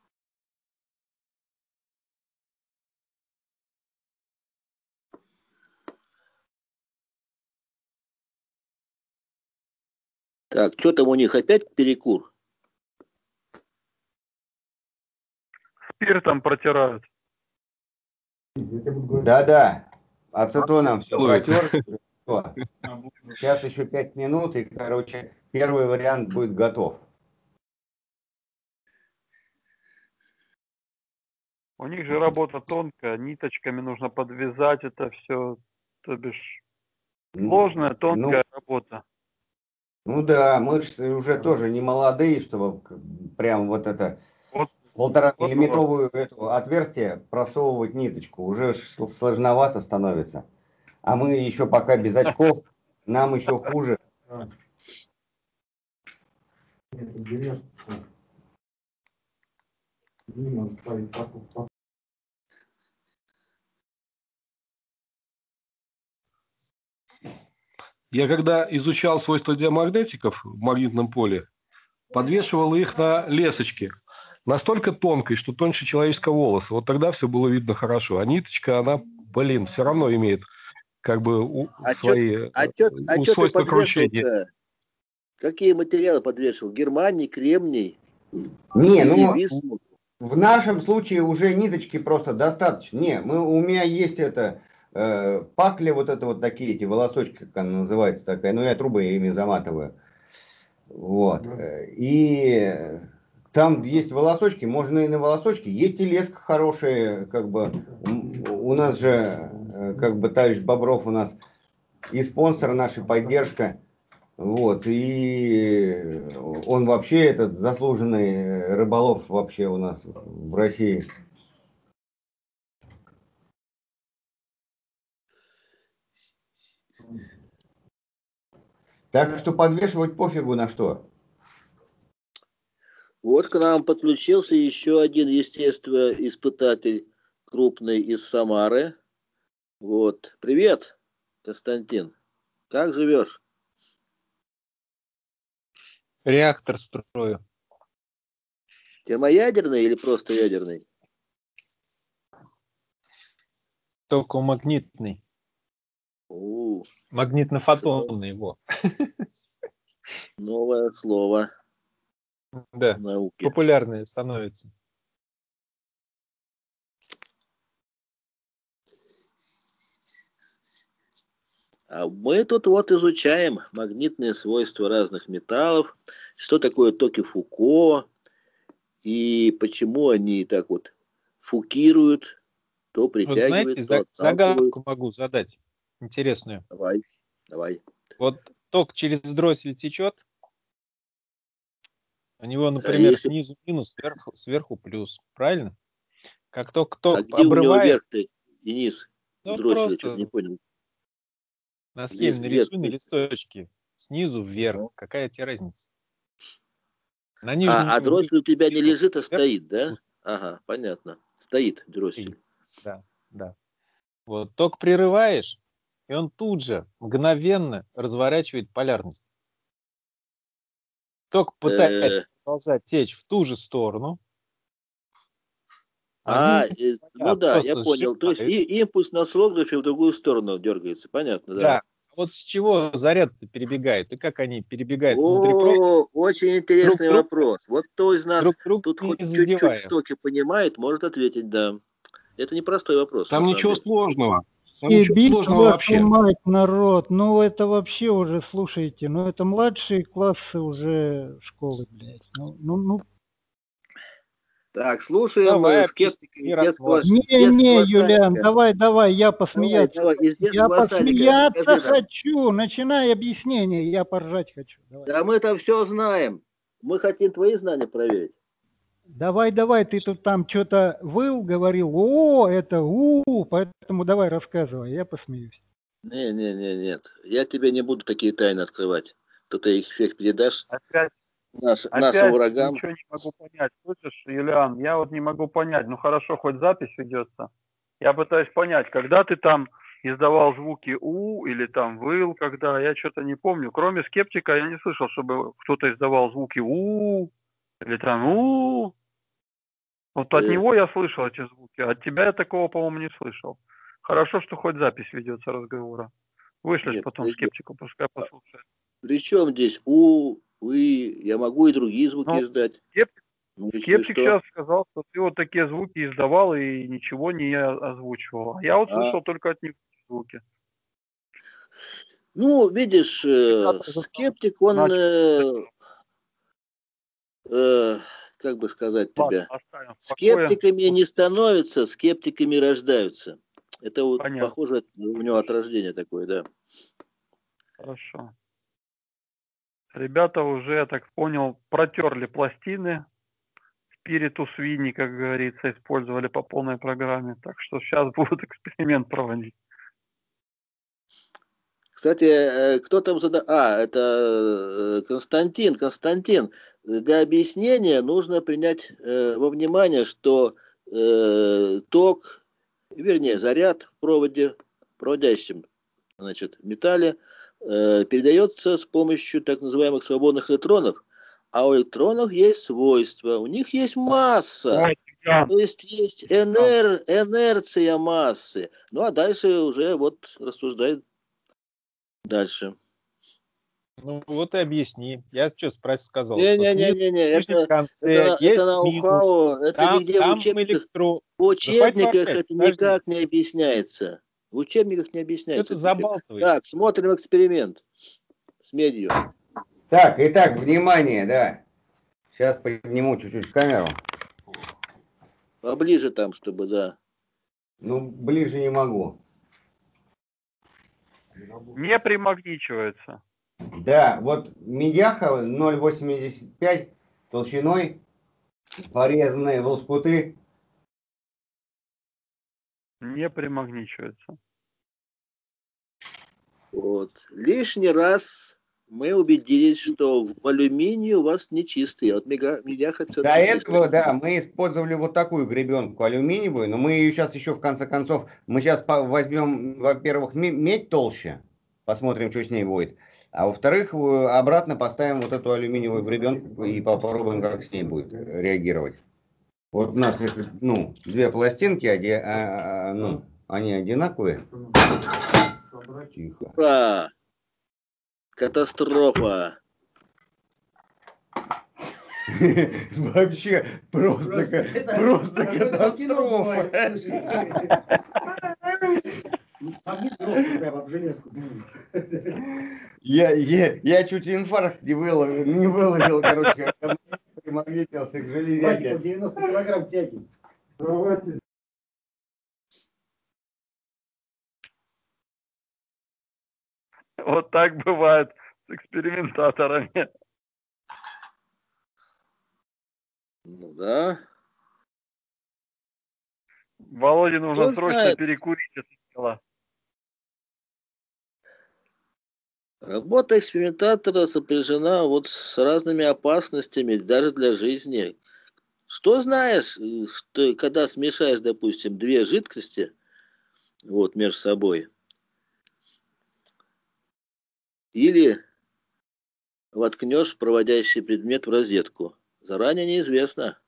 Так, что там у них опять перекур? Спиртом протирают. Да-да, ацетоном все Делают. протер. Сейчас еще пять минут, и, короче, первый вариант будет готов. У них же работа тонкая, ниточками нужно подвязать это все, то бишь сложная, тонкая Ну, работа. ну да, мы же уже тоже не молодые, чтобы к- прям вот это Вот, полтора вот, вот. миллиметровую эту отверстие просовывать ниточку. Уже ж сложновато становится. А мы еще пока без очков, нам еще хуже. Я когда изучал свойства диамагнетиков в магнитном поле, подвешивал их на лесочки. настолько тонкой, что тоньше человеческого волоса. Вот тогда все было видно хорошо. А ниточка, она, блин, все равно имеет как бы у, А свои чё, а чё, а у, чё ты свойства кручения. подвешивал-то? Какие материалы подвешивал? Германий, кремний? Не, Или ну, висмут? в нашем случае уже ниточки просто достаточно. Не, мы, у меня есть это, э, пакли, вот это вот такие эти волосочки, как она называется такая, ну я трубы ими заматываю. Вот. э, И там есть волосочки, можно и на волосочки. Есть и леска хорошая, как бы. М, У нас же, э, как бы, товарищ Бобров у нас и спонсор нашей, поддержка. Вот, и он вообще этот заслуженный рыболов вообще у нас в России. Так что подвешивать пофигу на что. Вот к нам подключился еще один естествоиспытатель крупный из Самары. Вот. Привет, Константин. Как живешь? Реактор строю. Термоядерный или просто ядерный? Токомагнитный. У, Магнитно-фотонный его. новое слово Да, в науке. популярное становится. А мы тут вот изучаем магнитные свойства разных металлов, что такое токи Фуко и почему они так вот фукируют, то Вот знаете, притягивают, то за- отталкивают. загадку могу задать интересную. Давай, давай. Вот ток через дроссель течет, у него, А например, если, снизу минус, сверху, сверху плюс. Правильно? Как только а ток где у него обрывает, верх-то и низ? ну В дросселе, что-то не просто понял. на Где схеме верх? нарисуй на листочке. Снизу вверх. Ну. Какая тебе разница? На А, нижнем а дроссель у тебя не лежит, а вверх стоит, да? Ага, понятно. Стоит дроссель. стоит. Да, да. Вот ток прерываешь, и он тут же мгновенно разворачивает полярность. Ток пытается Э, продолжать течь в ту же сторону. А, Магнитные э, поля ну да, я просто понял. То есть сжимают. и, импульс на слографе в другую сторону дергается. Понятно, да. Да. Вот с чего заряд перебегает, и как они перебегают внутри провода, О, очень друг интересный друга, вопрос. Вот кто из нас друг друга тут не хоть чуть-чуть задевая. токи понимает, может ответить, да. Это непростой вопрос, на Там самом ничего деле. сложного. Там И ничего бить сложного вашу вообще. мать, народ, ну это вообще уже, слушайте, ну это младшие классы уже школы, блядь. Ну, ну, ну. Так, слушаем Давай э, объясни скептика из мир детского, младших. Не, не, детского Юлиан, садика. давай, давай, я Давай, посмеяться давай, из хочу. Я детского садика посмеяться скажи нам. хочу. Начинай объяснение, я поржать хочу. Давай. Да мы-то все знаем. Мы хотим твои знания проверить. Давай, давай, ты тут там что-то выл, говорил, о, это у, поэтому давай рассказывай, я посмеюсь. Не, не, не, нет. Я тебе не буду такие тайны открывать. То ты их всех передашь Опять, наш, нашим опять врагам. ничего не могу понять. Слышишь, Юлиан, я вот не могу понять. Ну хорошо, хоть запись ведется. Я пытаюсь понять, когда ты там издавал звуки У или там выл, когда, я что-то не помню. Кроме скептика я не слышал, чтобы кто-то издавал звуки У или там У. Вот от Э, него я слышал эти звуки, а от тебя я такого, по-моему, не слышал. Хорошо, что хоть запись ведется разговора. Вышлешь Нет, потом подожди. скептику, пускай послушает. При чем здесь у, вы? Я могу и другие звуки Ну, издать. скептик, Ну, если скептик что. сейчас сказал, что ты вот такие звуки издавал и ничего не озвучивал. А я вот А, слышал только от них звуки. ну, видишь, э, Ребята же там скептик, он, начали. э, э, как бы сказать Ладно, тебе, оставим в покое. скептиками не становятся, скептиками рождаются. Это вот Понятно. похоже у него от рождения такое, да. Хорошо. Ребята уже, я так понял, протерли пластины. Спиритус Винни, как говорится, использовали по полной программе. Так что сейчас будут эксперимент проводить. Кстати, э, кто там задал? А, это э, Константин. Константин, для объяснения нужно принять э, во внимание, что э, ток, вернее, заряд в проводе, проводящем, значит, металле, э, передается с помощью так называемых свободных электронов, А у электронов есть свойства, у них есть масса. То есть есть энер, инерция массы. Ну а дальше уже вот рассуждает дальше. Ну вот и объясни. Я что спросил, сказал, что снизу, Не-не-не-не, в нижнем это, конце это, есть это минус. ноу-хау, это Там, нигде в там учебниках, электро... в Да хватит учебниках ворчать, это подожди. никак не объясняется. В учебниках не Что объясняется. ты этот эффект. забалтываешь? Так, смотрим эксперимент с медью. Так, итак, внимание, да. Сейчас подниму чуть-чуть камеру. Поближе там, чтобы, да. Ну, ближе не могу. Не примагничивается. Да, вот медяха ноль восемьдесят пять толщиной, порезанные в лоскуты. Не примагничивается. Вот. Лишний раз мы убедились, что в алюминии у вас нечистый, а вот мега, медяха До все-таки этого, чистый. да, мы использовали вот такую гребенку алюминиевую, но мы ее сейчас еще в конце концов, мы сейчас возьмем, во-первых, медь толще, посмотрим, что с ней будет, а во-вторых, обратно поставим вот эту алюминиевую гребенку и попробуем, как с ней будет реагировать. Вот у нас, ну, две пластинки, а, а, ну, они одинаковые. Тихо. Ура! Катастрофа! Вообще просто, просто катастрофа. Я, я, я чуть инфаркт не выловил, не выловил, короче, я примагнитился к железяке. девяносто килограмм тяги. Вот так бывает с экспериментаторами. Ну да. Володе нужно Кто срочно знает? перекурить это дело. Работа экспериментатора сопряжена вот с разными опасностями, даже для жизни. Что знаешь, что когда смешаешь, допустим, две жидкости вот, между собой, или воткнешь проводящий предмет в розетку, заранее неизвестно.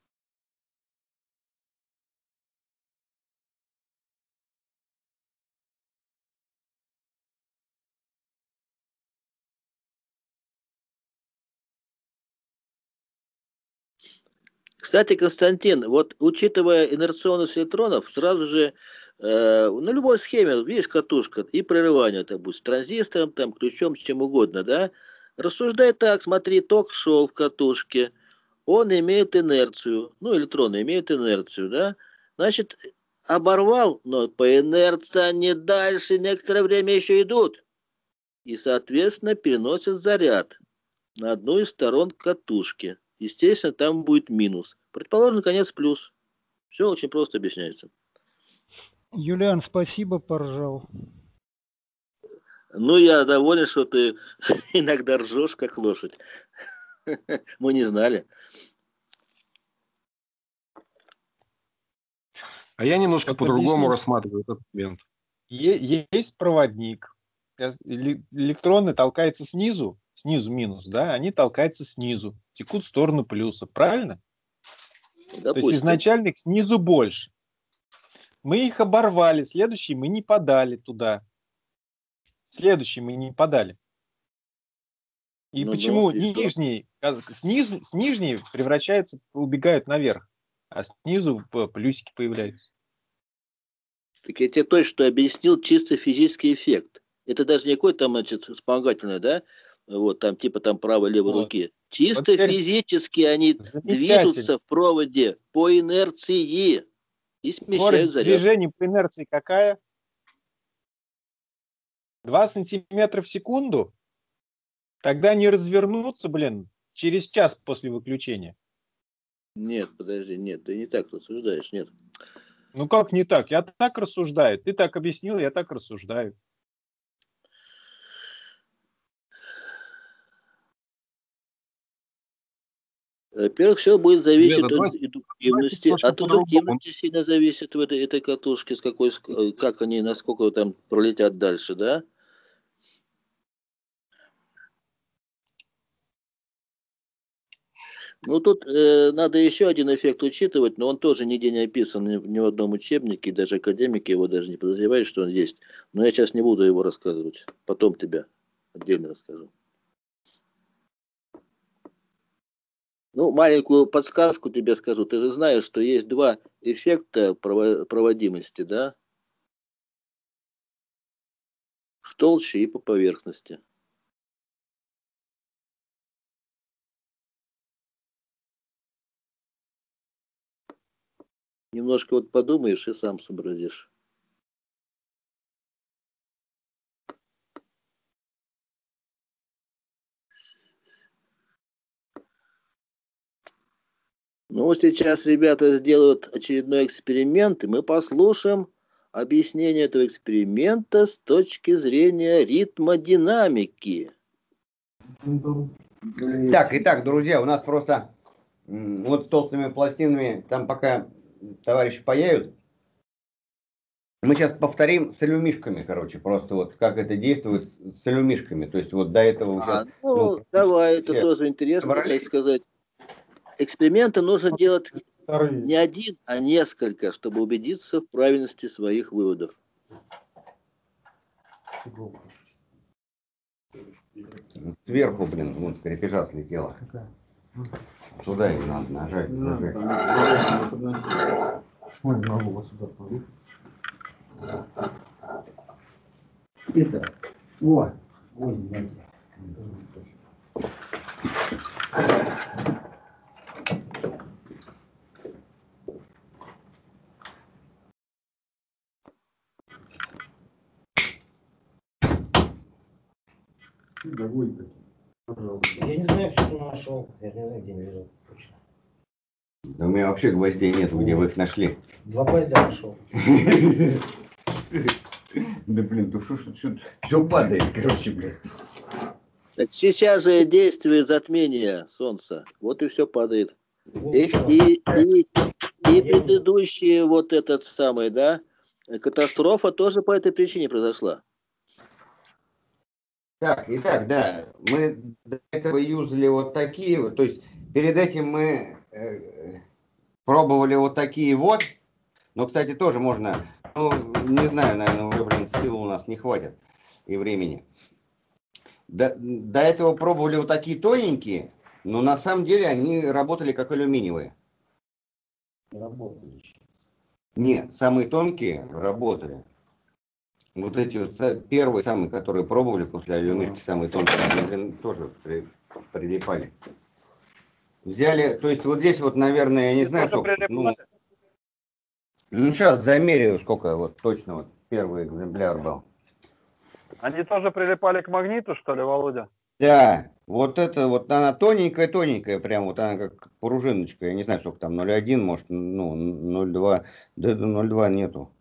Кстати, Константин, вот учитывая инерционность электронов, сразу же э, на любой схеме, видишь, катушка и прерывание, это будет с транзистором, там, ключом, с чем угодно, да? Рассуждай так, смотри, ток шел в катушке, он имеет инерцию, ну, электроны имеют инерцию, да? Значит, оборвал, но по инерции они дальше некоторое время еще идут. И, соответственно, переносят заряд на одну из сторон катушки. Естественно, там будет минус. Предположим, конец плюс. Все очень просто объясняется. Юлиан, спасибо, поржал. Ну, я доволен, что ты иногда ржешь, как лошадь. Мы не знали. А я немножко Вот по-другому объясни. рассматриваю этот момент. Е- Есть проводник. Э, эле- Электроны толкаются снизу, снизу минус, да, они толкаются снизу, текут в сторону плюса, правильно? То есть Допустим. изначально их снизу больше. Мы их оборвали, следующий мы не подали туда. Следующий мы не подали. И Ну, почему ну, и что? нижние, а, снизу, с нижние превращаются, убегают наверх, а снизу п- плюсики появляются. Так я тебе только что объяснил чисто физический эффект. Это даже не какой-то там, значит, вспомогательное, да? Вот там типа там правой левой Вот. руки. Вот Чисто теперь физически они замечательно. движутся в проводе по инерции и смещают Скорость заряд. движения по инерции какая? два сантиметра в секунду? Тогда не развернуться, блин, через час после выключения. Нет, подожди, нет, ты не так рассуждаешь, нет. Ну как не так? Я так рассуждаю. Ты так объяснил, я так рассуждаю. Во-первых, все будет зависеть Ребята, от давайте, индуктивности. давайте От по-другому. индуктивности сильно зависит в этой, этой катушке, с какой, ск- как они, насколько там пролетят дальше, да? Ну, тут э, надо еще один эффект учитывать, но он тоже нигде не описан ни, ни в одном учебнике, даже академики его даже не подозревают, что он есть. Но я сейчас не буду его рассказывать. Потом тебя отдельно расскажу. Ну, маленькую подсказку тебе скажу. Ты же знаешь, что есть два эффекта проводимости, да? В толще и по поверхности. Немножко вот подумаешь и сам сообразишь. Ну, сейчас ребята сделают очередной эксперимент, и мы послушаем объяснение этого эксперимента с точки зрения ритмодинамики. Так, итак, друзья, у нас просто м, вот с толстыми пластинами, там пока товарищи паяют, мы сейчас повторим с алюмишками, короче, просто вот как это действует с алюмишками. То есть вот до этого мы А, сейчас... ну, Ну, давай, это все тоже интересно, так собрались. сказать. Эксперименты нужно делать не один, а несколько, чтобы убедиться в правильности своих выводов. Сверху, блин, вон с крепежа слетела. Сюда и надо нажать, нажать. Это, о, ой, знаете. Я не знаю, что он нашел. Я не знаю, где они лежат. Точно. Да у меня вообще гвоздей нет, где вы их нашли. Два гвоздя нашел. Да блин, то что ж все, все падает, короче, блин. Так сейчас же действует затмение Солнца. Вот и все падает. И, и, и, и предыдущие вот этот самый, да, катастрофа тоже по этой причине произошла. Так, итак, да, мы до этого юзали вот такие вот, то есть перед этим мы э, пробовали вот такие вот, но, кстати, тоже можно, ну, не знаю, наверное, уже, блин, сил у нас не хватит и времени. До, до этого пробовали вот такие тоненькие, но на самом деле они работали как алюминиевые. Работали. Нет, самые тонкие работали. Вот эти вот первые, самые, которые пробовали после алюмишки, самые тонкие, они, блин, тоже при, прилипали. Взяли, то есть вот здесь вот, наверное, я не знаю, сколько, ну, ну, сейчас замеряю, сколько вот точно вот первый экземпляр был. Они тоже прилипали к магниту, что ли, Володя? Да, вот это вот она тоненькая-тоненькая, прям вот она как пружиночка, я не знаю, сколько там, ноль один, может, ну, ноль два, да ноль два нету.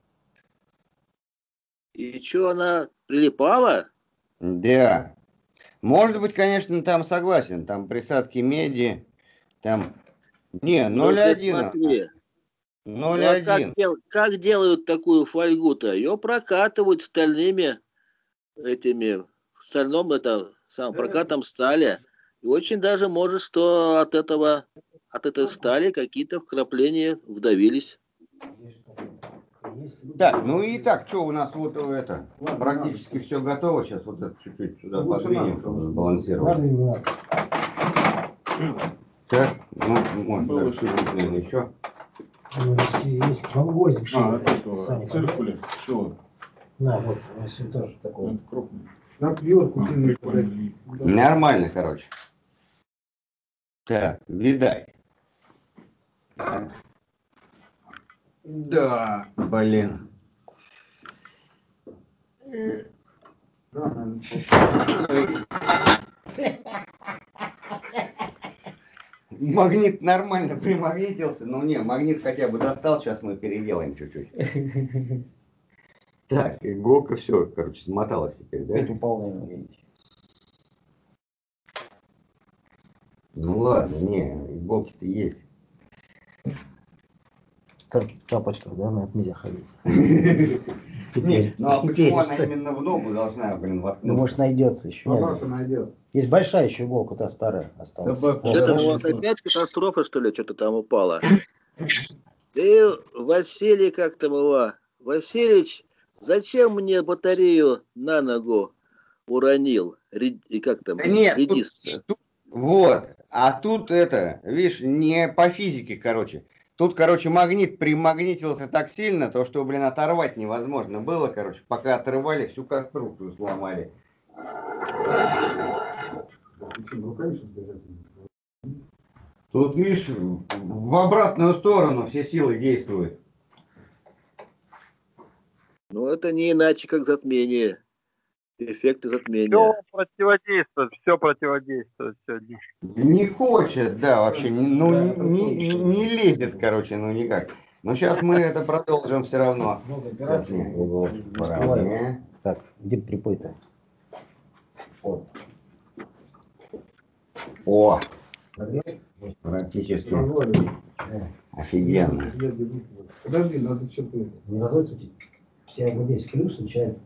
И что, она прилипала? Да. Может быть, конечно, там согласен, там присадки меди, там... Не, ноль один. ноль Ну, а как, один. дел, как делают такую фольгу-то? Ее прокатывают стальными этими, в стальном это, сам прокатом стали. И очень даже может, что от этого, от этой стали какие-то вкрапления вдавились. Так, ну и так, что у нас вот это, практически все готово. Сейчас вот это чуть-чуть сюда подвинем, чтобы сбалансировать. Так, ну, может, чуть-чуть, наверное, еще. Есть гвоздик. А, это циркули. Все. На, вот, если тоже такой. Это крупный. На отвертку. Нормально, короче. Так, видать. Да, блин. Магнит нормально примагнитился. Ну не, магнит хотя бы достал, сейчас мы переделаем чуть-чуть. Так, иголка все, короче, смоталась теперь, да? Это упал, наверное, видите. Ну ладно, не, иголки-то есть. тапочках, да, на нельзя ходить. Нет, ну а почему она именно в ногу должна, блин, воткнуться? Ну, может, найдется еще. найдет. Есть большая еще иголка, та старая осталась. Это у вас опять катастрофа, что ли, что-то там упало? Ты, Василий, как там его? Васильевич, зачем мне батарею на ногу уронил? Ри- И как там? Да нет, тут- Редист. тут- вот. А тут это, видишь, не по физике, короче. Тут, короче, магнит примагнитился так сильно, то, что, блин, оторвать невозможно было, короче. Пока отрывали, всю конструкцию сломали. Тут, видишь, в обратную сторону все силы действуют. Ну, это не иначе, как затмение. Эффекты Все затмения. противодействует, все противодействует сегодня. Не хочет, да, вообще, не- ну, не, не лезет, короче, ну никак. Но сейчас мы это продолжим все равно. Сейчас я его поравняю. Так, где припой-то? Вот. О, практически офигенно. Подожди, надо что-то... Не разойдется у тебя? У тебя вот здесь плюс начинает.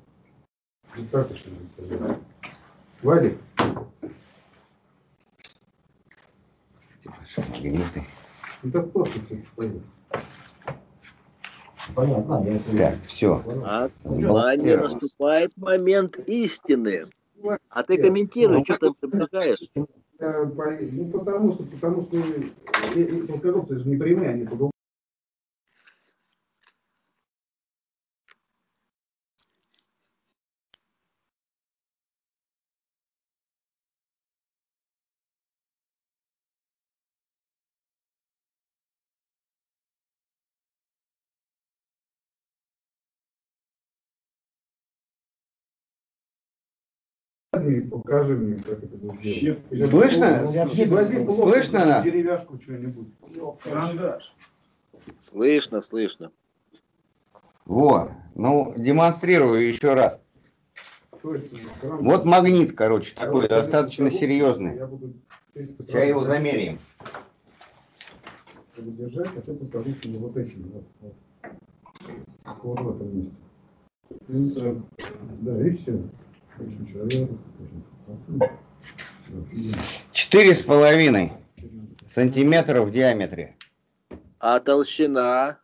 Вадик, Типа магниты. это просто пойдет. Понятно, я это... Так, все. А внимание, наступает момент истины. А ты комментируй, что там предлагаешь? Ну, потому что, потому что плоскогубцы же не прямые, они по покажи мне, как это будет делать. Слышно? Возьми плоскость, Слышно нас? деревяшку что-нибудь. Карандаш. Слышно, слышно. Вот, ну, демонстрирую еще раз. Точно, карандаш. Вот магнит, короче, такой достаточно серьезный. Я буду Сейчас его замеряем. буду держать, а ты подскажите мне вот этим. Вот, вот. Вот в этом месте. И, да, и все. Очень человек. Четыре с половиной сантиметра в диаметре. А толщина?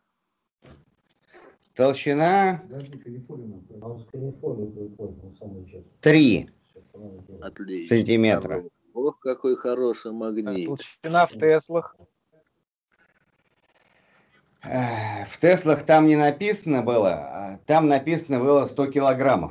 Толщина три Отлично. сантиметра. Ох, какой хороший магнит. Толщина в Теслах. Э, В Теслах там не написано было, а там написано было сто килограммов.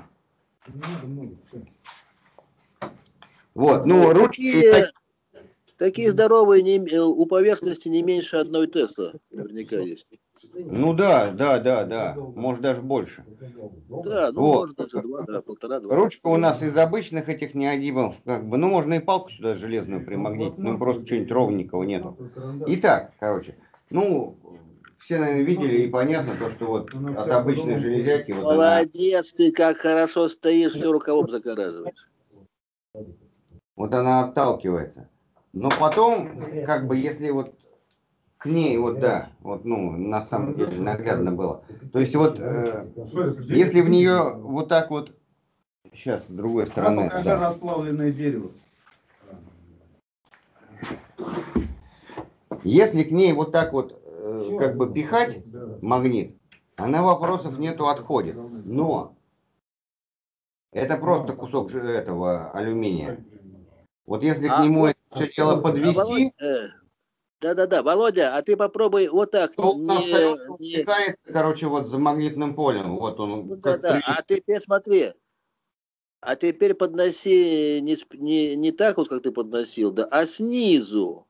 Вот, ну, ручки... Такие, такие здоровые не- у поверхности не меньше одной Тесла. Наверняка есть. Ну да, да, да, да, может даже больше. Да, ну Вот. может даже два, да, полтора-два. Ручка у нас из обычных этих неодимов, как бы, ну можно и палку сюда железную примагнитить, ну просто что-нибудь ровненького нету. Итак, короче, ну, все, наверное, видели и понятно то, что вот от обычной железяки вот она... Молодец, ты как хорошо стоишь, все рукавом загораживаешь. Вот она отталкивается. Но потом, как бы, если вот к ней, вот да, вот, ну, на самом деле наглядно было. То есть вот, э, если в нее вот так вот, сейчас с другой стороны. Покажи Да. расплавленное дерево. Если к ней вот так вот, э, как бы пихать магнит, она вопросов нету, отходит. Но это просто кусок же этого алюминия. Вот если к А нему вот- это все дело А, подвести, Володя, э, Да-да-да, Володя, а ты попробуй вот так. то он Не, абсолютно не, утекает, короче, вот за магнитным полем. Вот он. ну как да-да, при- а теперь смотри. А теперь подноси не, сп- не, не так вот, как ты подносил, да, а снизу.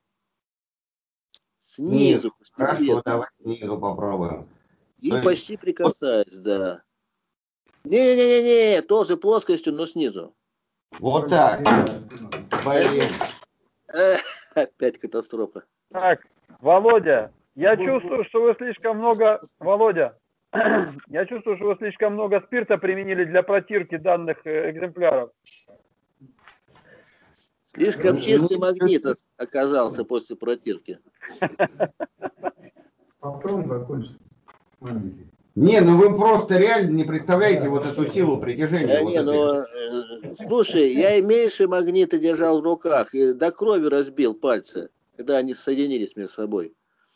Снизу. Хорошо, постепенно. давай снизу попробуем. И То есть- почти прикасаясь, да. Не-не-не-не, тоже плоскостью, но снизу. Вот так. Блин. Эх, опять катастрофа. Так, Володя, я чувствую, что вы слишком много... Володя, я чувствую, что вы слишком много спирта применили для протирки данных э, экземпляров. Слишком чистый магнит оказался после протирки. Потом закончится. Не, ну вы просто реально не представляете вот эту силу притяжения. Да вот не, этой. ну, э, слушай, я и меньше магнита держал в руках, и до крови разбил пальцы, когда они соединились между собой.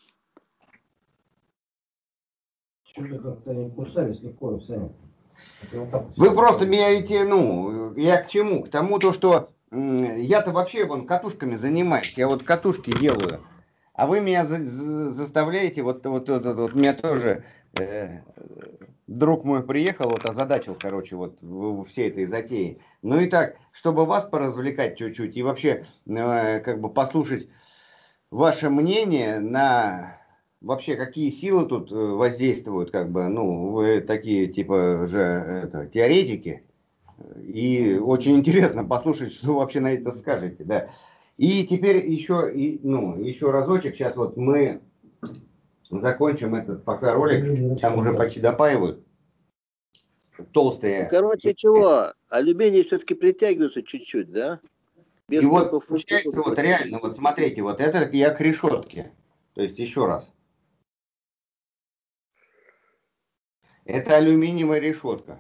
Что-то как-то они кусались легко сами. Вы просто меня эти, ну, я к чему? К тому, то, что м, я-то вообще вон катушками занимаюсь, я вот катушки делаю, а вы меня за- за- заставляете, вот, вот, вот, вот, вот меня тоже э, друг мой приехал, вот озадачил, короче, вот в, в всей этой затее. Ну и так, чтобы вас поразвлекать чуть-чуть и вообще э, как бы послушать ваше мнение на вообще какие силы тут э, воздействуют, как бы, ну, вы такие типа же это, теоретики, и очень интересно послушать, что вы вообще на это скажете, да. И теперь еще, и, ну, еще разочек, сейчас вот мы закончим этот пока ролик, там уже почти допаивают, толстые. Ну, короче, чего, алюминий все-таки притягивается чуть-чуть, да? Без И вот столько получается, функций. вот реально, вот смотрите, вот это я к решетке, то есть еще раз. Это алюминиевая решетка,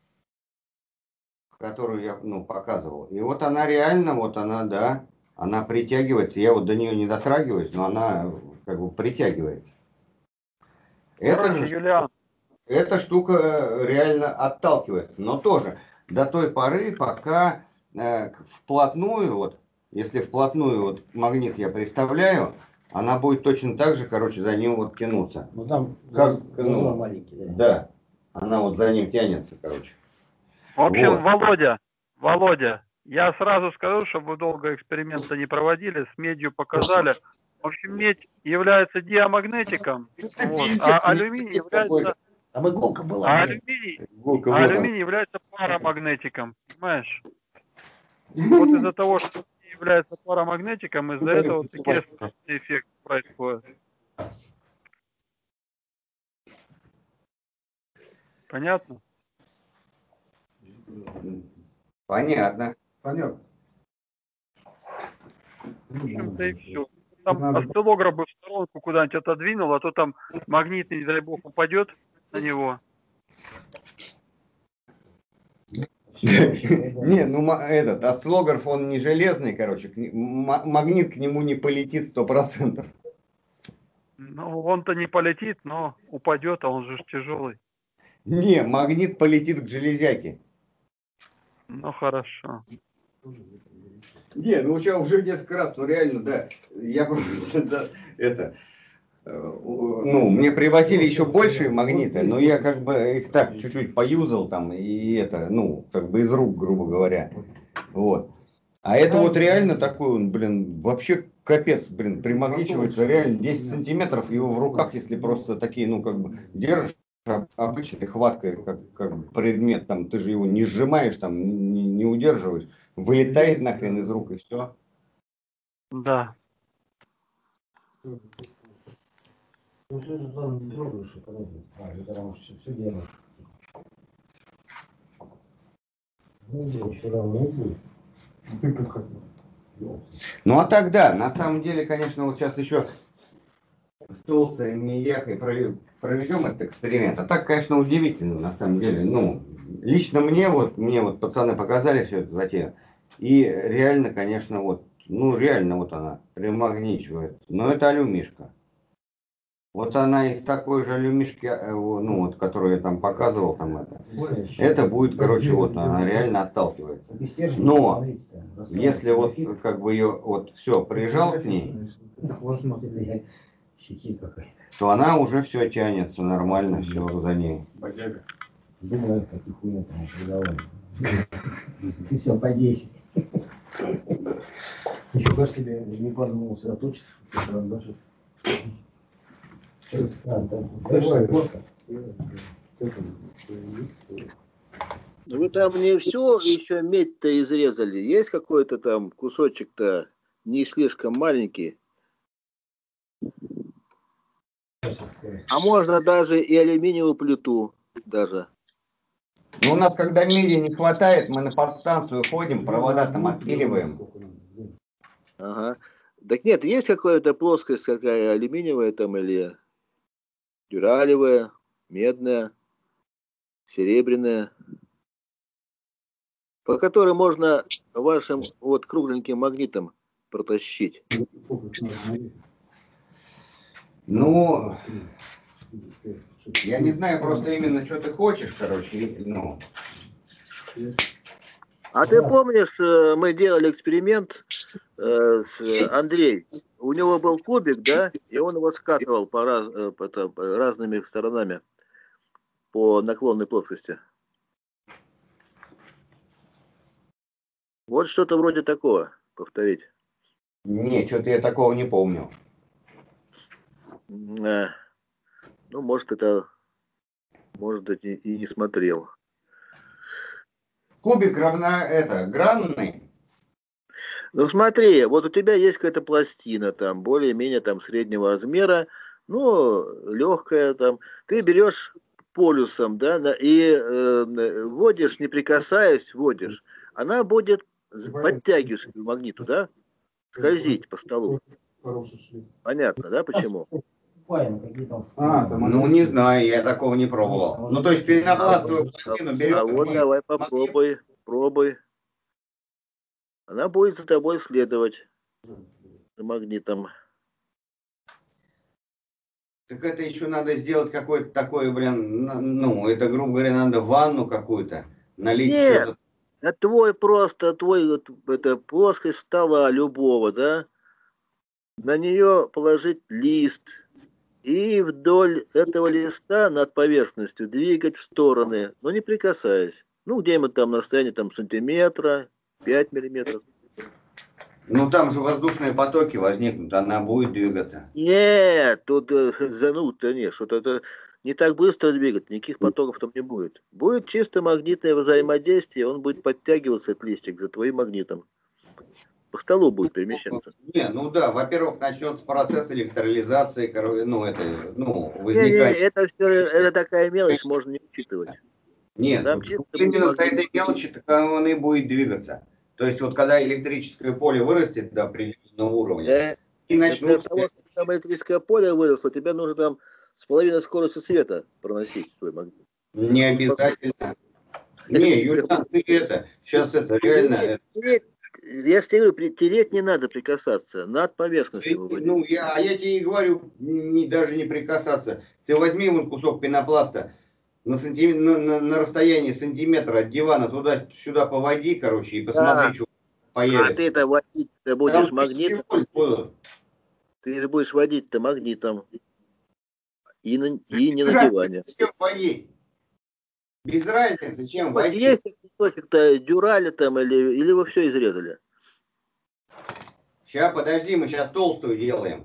которую я, ну, показывал. И вот она реально, вот она, да, она притягивается. Я вот до нее не дотрагиваюсь, но она как бы притягивается. Это Короче, же, Юлиан, эта штука реально отталкивается. Но тоже до той поры, пока э, вплотную, вот, если вплотную вот магнит я представляю, она будет точно так же, короче, за ним вот тянуться. Ну там Как, зазор ну, маленький, да. да, она вот за ним тянется, короче. в общем, Вот. Володя, Володя, я сразу скажу, чтобы вы долго эксперимента не проводили, с медью показали. В общем, медь является диамагнетиком, вот, а алюминий является, Там иголка была, а блядь. алюминий, Иголка, а вот она. алюминий является парамагнетиком, понимаешь? Вот из-за того, что он является парамагнетиком, из-за этого вот такие странные эффекты происходят. Понятно? Понятно. Понятно. В общем-то и все. Там осциллограф бы в сторонку куда-нибудь отодвинул, а то там магнит, не дай бог, упадет на него. Не, ну ма- этот осциллограф, он не железный, короче, к не- ма- магнит к нему не полетит сто процентов. Ну, он-то не полетит, но упадет, а он же ж тяжелый. Не, магнит полетит к железяке. Ну, хорошо. Не, ну сейчас уже несколько раз, ну реально, да, я просто, да, это, э, ну, мне привозили еще большие магниты, но я как бы их так чуть-чуть поюзал там, и это, ну, как бы из рук, грубо говоря, вот. А это вот реально такой, он, блин, вообще капец, блин, примагничивается реально десять сантиметров, его в руках, если просто такие, ну, как бы, держишь об- обычной хваткой, как, как предмет, там, ты же его не сжимаешь, там, не, не удерживаешь, вылетает нахрен из рук и все. Да. Ну что же там не трогаешь, а, потому что все делаешь. Ну, еще равно не будет. Ты как хотел. Ну а тогда, на самом деле, конечно, вот сейчас еще с толстым Мияхой проведем этот эксперимент. А так, конечно, удивительно, на самом деле. Ну, лично мне вот, мне вот пацаны показали все это затею. И реально, конечно, вот, ну реально вот она примагничивает. Но это алюмишка. Вот она из такой же алюмишки, э, ну вот, которую я там показывал, там это. Это будет, короче, вот она реально отталкивается. Но если вот как бы ее вот все прижал к ней, то она уже все тянется нормально, все за ней. Думаю, какие хуйня там продавали. Все по десять. Еще даже себе не поздно сосредоточиться, даже. Вы там не все еще медь-то изрезали? Есть какой-то там кусочек-то не слишком маленький? А можно даже и алюминиевую плиту даже. Ну, у нас, когда меди не хватает, мы на подстанцию ходим, провода там отпиливаем. Ага. Так нет, есть какая-то плоскость какая, алюминиевая там или дюралевая? медная, серебряная, по которой можно вашим вот кругленьким магнитом протащить. Ну, я не знаю просто именно, что ты хочешь, короче, ну. А ты помнишь, э, мы делали эксперимент э, с Андреем. У него был кубик, да, и он его скатывал по, раз, э, по, там, по разными сторонами по наклонной плоскости. Вот что-то вроде такого повторить. Не, что-то я такого не помню. Э, ну, может, это, может быть, и, и не смотрел. Кубик равна это, гранный. Ну смотри, вот у тебя есть какая-то пластина там, более-менее там среднего размера, ну, легкая там. Ты берешь полюсом, да, и э, вводишь, не прикасаясь, вводишь. Она будет, подтягиваешь к магниту, да, скользить по столу. Понятно, да, почему? А, ну, не знаю, я такого не пробовал. Ну, то есть пенопластовую пластину берешь... А вот давай попробуй, пробуй. Она будет за тобой следовать за магнитом. Так это еще надо сделать какое-то такое, блин, ну, это, грубо говоря, надо ванну какую-то налить. Нет, это твой просто, твой, вот, это плоскость стола любого, да, на нее положить лист и вдоль этого листа над поверхностью двигать в стороны, но не прикасаясь. Ну, где-нибудь там на расстоянии там, сантиметра, пять миллиметров. Ну, там же воздушные потоки возникнут, она будет двигаться. Нет, тут э, зануд-то нет, что-то это не так быстро двигать, никаких потоков там не будет. Будет чисто магнитное взаимодействие, он будет подтягиваться, этот листик, за твоим магнитом. По столу будет перемещаться. Не, ну да, во-первых, начнется процесс электролизации, ну, это, ну, возникает. Не, не, возникает... это все, это такая мелочь, можно не учитывать. Нет, там вот именно с этой мелочи так он и будет двигаться. То есть вот когда электрическое поле вырастет до определенного уровня, да, и начнут... Для того, чтобы там электрическое поле выросло, тебе нужно там с половиной скоростью света проносить свой магнит. Не обязательно. Не, Юльан, ты это, сейчас это реально... Я же тебе говорю, тереть не надо прикасаться, над поверхностью выводить. Ну, я, а я тебе и говорю, не, даже не прикасаться. Ты возьми вон кусок пенопласта, на, сантиметр, на, на, на расстоянии сантиметра от дивана туда-сюда поводи, короче, и посмотри, да. Что появится. А ты-то водить ты будешь магнитом. Ты же будешь водить-то магнитом. И, на, и не на диване. Зачем водить? Без разницы, чем вот водить. Есть кусочек-то дюрали там или, или вы все изрезали? Сейчас, подожди, мы сейчас толстую делаем.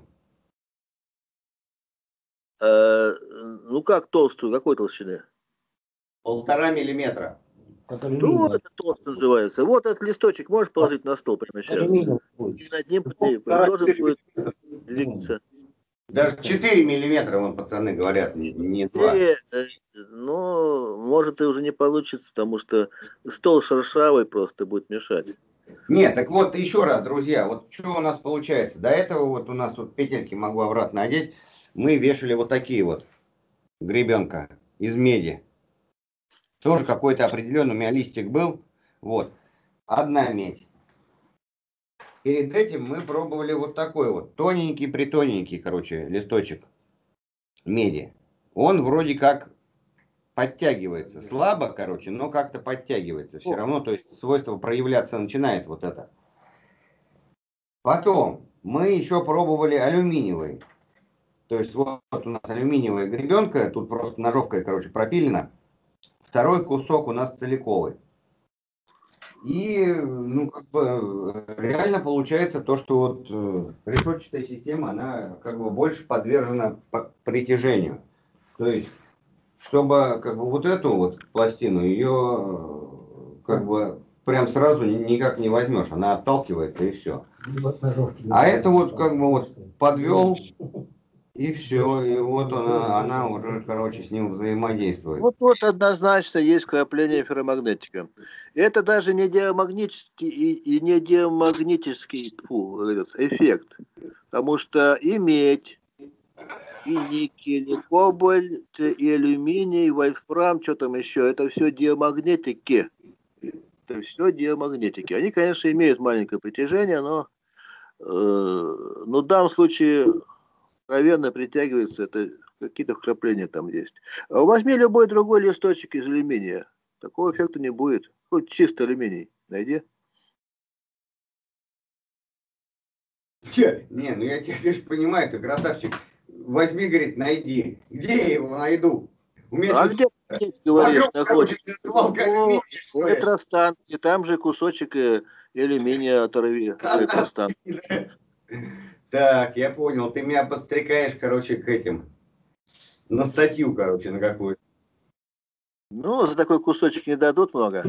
Э, ну как толстую? Какой толщины? Полтора миллиметра. Ну, это толст называется. Вот этот листочек можешь положить на стол прямо сейчас? И над ним тоже будет двигаться. Даже четыре миллиметра, вон пацаны говорят, не, не два. Ну, может и уже не получится, потому что стол шершавый просто будет мешать. Нет, так вот еще раз, друзья, вот что у нас получается. До этого вот у нас вот петельки могу обратно одеть. Мы вешали вот такие вот гребенка из меди. Тоже какой-то определенный у меня листик был. Вот. Одна медь. Перед этим мы пробовали вот такой вот тоненький-притоненький, короче, листочек меди. Он вроде как подтягивается. Слабо, короче, но как-то подтягивается. Все равно, то есть свойство проявляться начинает вот это. Потом мы еще пробовали алюминиевый. То есть вот, вот у нас алюминиевая гребенка, тут просто ножовкой, короче, пропилена. Второй кусок у нас целиковый. И, ну, как бы, реально получается то, что вот э, решетчатая система, она как бы больше подвержена притяжению. То есть, чтобы как бы вот эту вот пластину, ее как бы прям сразу никак не возьмешь, она отталкивается и все. А это вот как бы вот подвел, и все, и вот она, она уже, короче, с ним взаимодействует. Вот вот однозначно есть вкрапление ферромагнетика. Это даже не диамагнический и, и не диамагнетический фу, этот эффект, потому что и медь, и никель, и кобальт, и алюминий, и вольфрам, что там еще. Это все диамагнетики. Это все диамагнетики. Они, конечно, имеют маленькое притяжение, но, э, но в данном случае откровенно притягивается, это какие-то вкрапления там есть. А возьми любой другой листочек из алюминия. Такого эффекта не будет. Хоть чистый алюминий найди. Че? Не, ну я тебя, конечно, понимаю, ты красавчик. Возьми, говорит, найди. Где я его найду? У меня А что-то- где ты говоришь, Вокруг, короче, находится? свалка Ну, алюминия, что у ли? электростанции, там же кусочек э, алюминия оторви от электростанции. Так, я понял. Ты меня подстрекаешь, короче, к этим. На статью, короче, на какую-то. Ну, за такой кусочек не дадут много.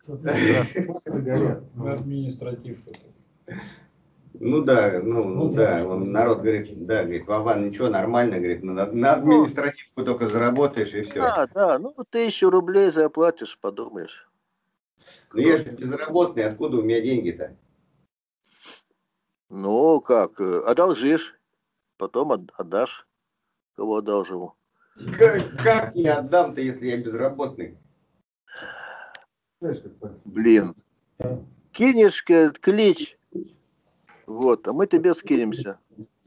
На административ. Ну да, ну, ну да, он, народ говорит, да, говорит, Вован, ничего, нормально, говорит, на, на административку только заработаешь и все. Да, да, ну тысячу рублей заплатишь, подумаешь. Ну я же безработный, откуда у меня деньги-то? Ну, как, э, одолжишь, потом от- отдашь, кого одолжил. Как, как я отдам-то, если я безработный? Блин. Кинешь э, клич, вот, а мы тебе скинемся.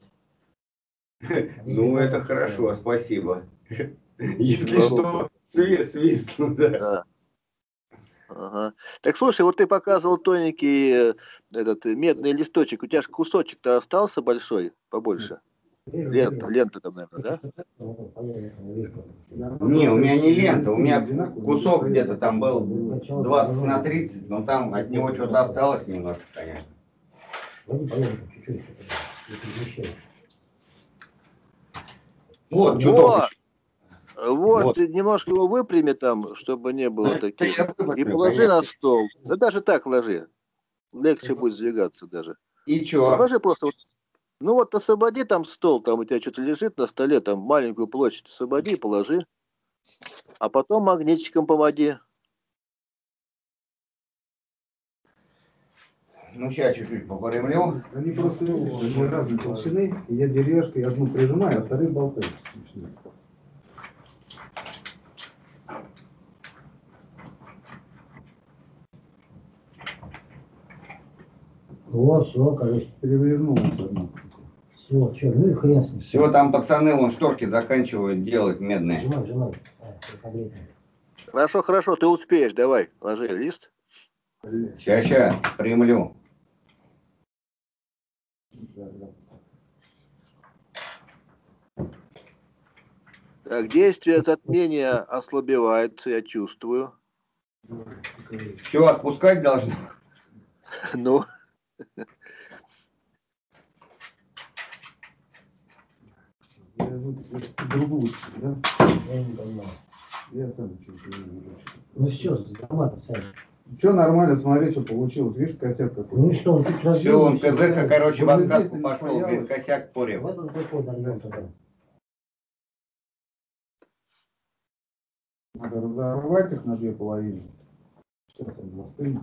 Ну, это хорошо, спасибо. Если Ну, что, сви- свистну, да. Да. Ага. Так слушай, вот ты показывал тоненький э, этот э, медный листочек, у тебя же кусочек-то остался большой, побольше? Лента, лента там, наверное, да? Не, у меня не лента, у меня кусок где-то там был двадцать на тридцать, но там от него что-то осталось немножко, конечно. Вот, чуток. Вот, Вот. ты немножко его выпрями там, чтобы не было Это таких. я выпрямлю, И положи конечно. на стол. Да даже так ложи. Легче будет сдвигаться даже. И чё? Положи просто вот. Ну вот освободи там стол, там у тебя что-то лежит на столе, там маленькую площадь освободи и положи. А потом магнитчиком помоги. Ну, сейчас чуть-чуть попремлю. Они просто они разной толщины, и я деревяшкой одну прижимаю, а вторые болтаются. Вот, все, короче. Перевернулась одна. Все, что, ну и хрен с ним. Все, там пацаны вон шторки заканчивают делать медные. Желай, желай. А, подогретый. Хорошо, хорошо, ты успеешь, давай, ложи лист. Ща, ща, примлю. Так, действие затмения ослабевается, я чувствую. Все, отпускать должно. Ну. Другую, да? Я не понимаю. Я сам что-то не вижу. Ну что, нормально, Саша. Что нормально, смотри, что получилось. Видишь, косяк какой. Ну и что, он тут разбил. Все, он КЗХ, короче, в Вот отказку здесь-то не пошел, стояло. говорит, косяк порем. В этот заход нальем туда. Надо разорвать их на две половины. Сейчас они застынут.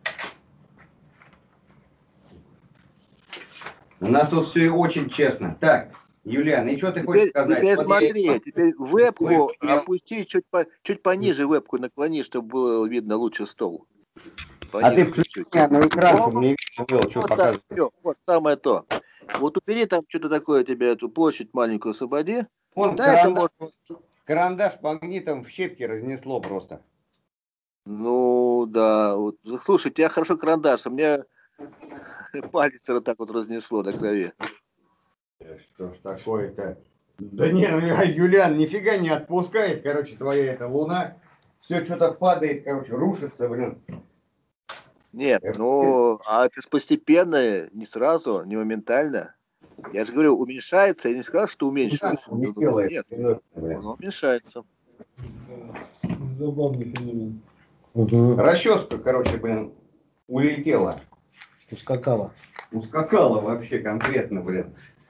У нас тут все очень честно. Так, Юлиан, и что ты хочешь Теперь, сказать? теперь Вот смотри, я- теперь вебку Вебку я- опусти чуть, по, чуть пониже, вебку наклони, чтобы было видно лучше стол. А ты Пониже включи чуть-чуть. меня на экран, чтобы Вот, мне видно было, что вот, так, показывает. всё, вот самое то. Вот убери там что-то такое, тебе эту площадь маленькую освободи. Вон Да, это карандаш, может... карандаш магнитом в щепки разнесло просто. Ну, да. Вот. Слушай, у тебя хорошо карандаш, а мне палец вот так вот разнесло до крови. Что ж такое-то? Да не, ну, Юлиан, нифига не отпускает, короче, твоя эта луна. Все что-то падает, короче, рушится, блин. Нет, ну, а это ж постепенно, не сразу, не моментально. Я же говорю, уменьшается, я не сказал, что уменьшилось. Не Ну, делает, нет, блин. оно уменьшается. Забавный феномен. Расческа, короче, блин, улетела. Ускакала. Ускакала вообще конкретно, блин.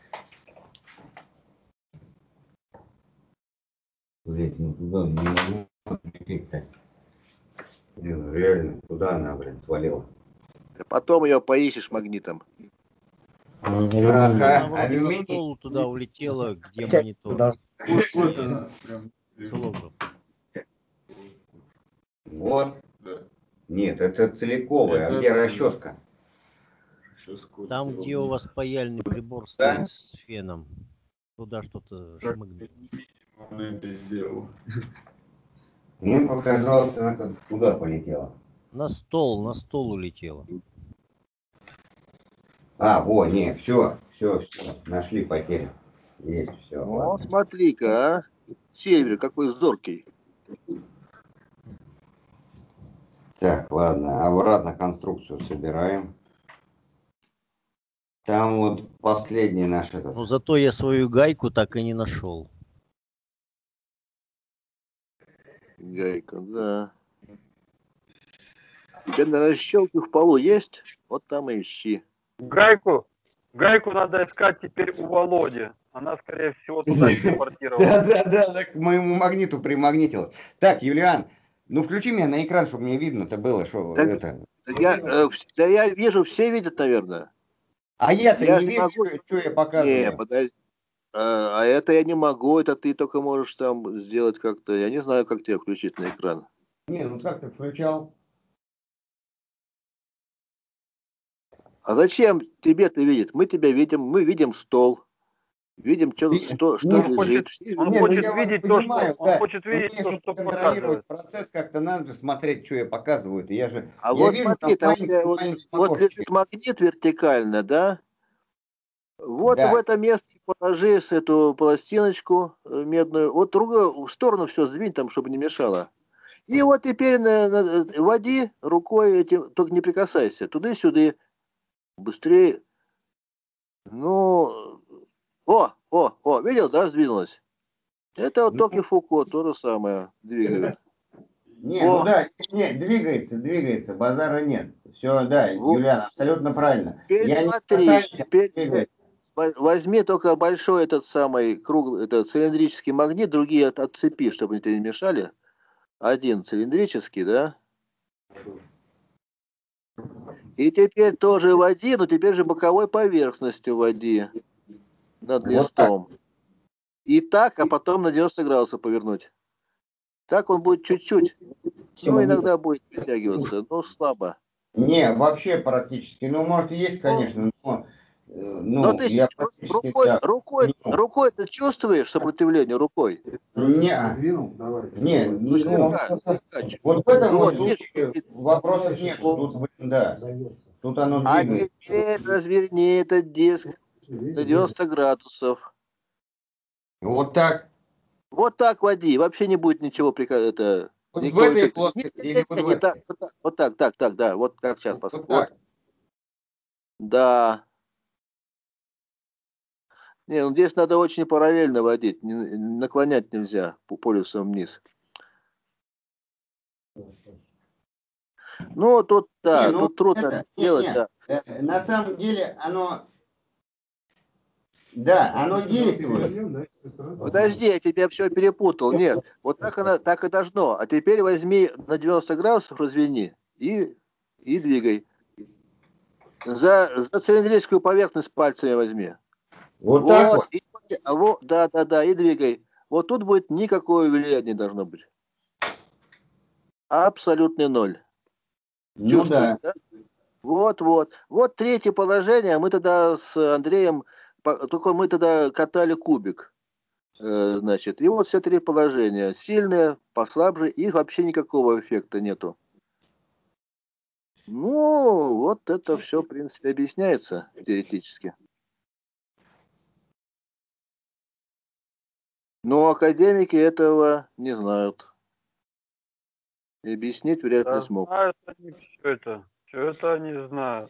Блять, ну туда не могу лететь-то. Не, ну реально, куда она, блин, свалила? Потом ее поищешь магнитом. Ага, Она вроде по алюминий. столу туда улетела, где Хотя монитор. должна- Вот она прям. Целлограф. Вот. Да. Нет, это целиковая, а Это- где расческа? Сейчас код Там, сделал. где у вас паяльный прибор Да? стоит с феном, туда что-то шмыгнет. Он это сделал. Мне показалось, она как туда полетела. На стол, на стол улетела. А, во, не, все, все, все, нашли потерю. Есть, все. О, смотри-ка, а. Север, какой зоркий. Так, ладно, обратно конструкцию собираем. Там вот последний наш этот. Но зато я свою гайку так и не нашел. Гайка, да. У тебя на расщелке в полу есть? Вот там и ищи. Гайку, гайку надо искать теперь у Володи. Она, скорее всего, туда телепортировалась. Да, да, да, да, к моему магниту примагнитилась. Так, Юлиан, ну включи меня на экран, чтобы мне видно-то было, что Так, это. Я, э, да я вижу, все видят, наверное. А я-то Я не ж вижу, могу- что, что я Не, показываю. подожди. А, а это я не могу, это ты только можешь там сделать как-то. Я не знаю, как тебя включить на экран. Не, ну как ты включал? А зачем тебе-то видит? Мы тебя видим, мы видим стол. Видим, что, Ты- что, что не, Он лежит. хочет, он Не, ну хочет я вас видеть то, понимаю, что он да. хочет Но видеть мне, то, чтобы что контролировать показывает. процесс, как-то надо же смотреть, что я показываю. Я же, А я вот вижу смотри, там там у тебя маленький, вот, маленький вот моторчик. лежит магнит вертикально, да? Вот Да. в это место положи с эту пластиночку э, медную. Вот другую в сторону все сдвинь там, чтобы не мешало. И вот теперь на, на- води рукой этим, только не прикасайся. Туда-сюда. Быстрее. Ну, о, о, о, видел, да, сдвинулась? Это вот Ну. Токи Фуко, то же самое двигают. Не, О. ну да, нет, двигается, двигается, базара нет. Все, да, Вот. Юлиан, абсолютно правильно. Теперь Я не смотри, касаюсь, теперь двигается. во- возьми только большой этот самый круглый, этот цилиндрический магнит, другие от, отцепи, чтобы они тебе не мешали. Один цилиндрический, да? И теперь тоже води, но теперь же боковой поверхностью води над Вот листом. И так, а потом на девяносто градусов повернуть. Так он будет чуть-чуть. Ну, иногда будет притягиваться, но слабо. Не, вообще практически. Ну, может, и есть, конечно, но, э, ну, Но ты я сейчас практически, рукой, да, рукой, не, рукой ты чувствуешь сопротивление рукой? не, не, Ну, ну, слегка, слегка. вот в этом Ну, вот вот, видишь, случае вопросов нет. Тут, блин, да, тут оно А двигается. теперь разверни этот диск на девяносто градусов. Вот так. Вот так води, вообще не будет ничего прика- это, Вот в никакого этой эффекта. плоскости Нет, или нет, вот нет, в не этой? так, вот так, вот так, так, так, да, вот как сейчас Вот, пос- вот вот. так. Да. Не, ну здесь надо очень параллельно водить, не- наклонять нельзя по полюсом вниз. Ну, тут, да, Не, ну, тут трудно это, не, делать, не, да. э, на самом деле оно, да, оно действует. Подожди, я тебя все перепутал. Нет, вот так оно, так и должно. А теперь возьми на девяносто градусов, разверни и, и двигай. За, за цилиндрическую поверхность пальцами возьми. Вот так вот. И, а вот, да, да, да, и двигай. Вот тут будет никакого влияния не должно быть. Абсолютный ноль. Ну Чувствуешь, да. да? Вот, вот. Вот третье положение. Мы тогда с Андреем, по- только мы тогда катали кубик. Э, Значит, и вот все три положения. Сильные, послабже, и вообще никакого эффекта нету. Ну, вот это все, в принципе, объясняется теоретически. Но академики этого не знают. И объяснить вряд ли Да смогут. знают они все это. Все это они знают.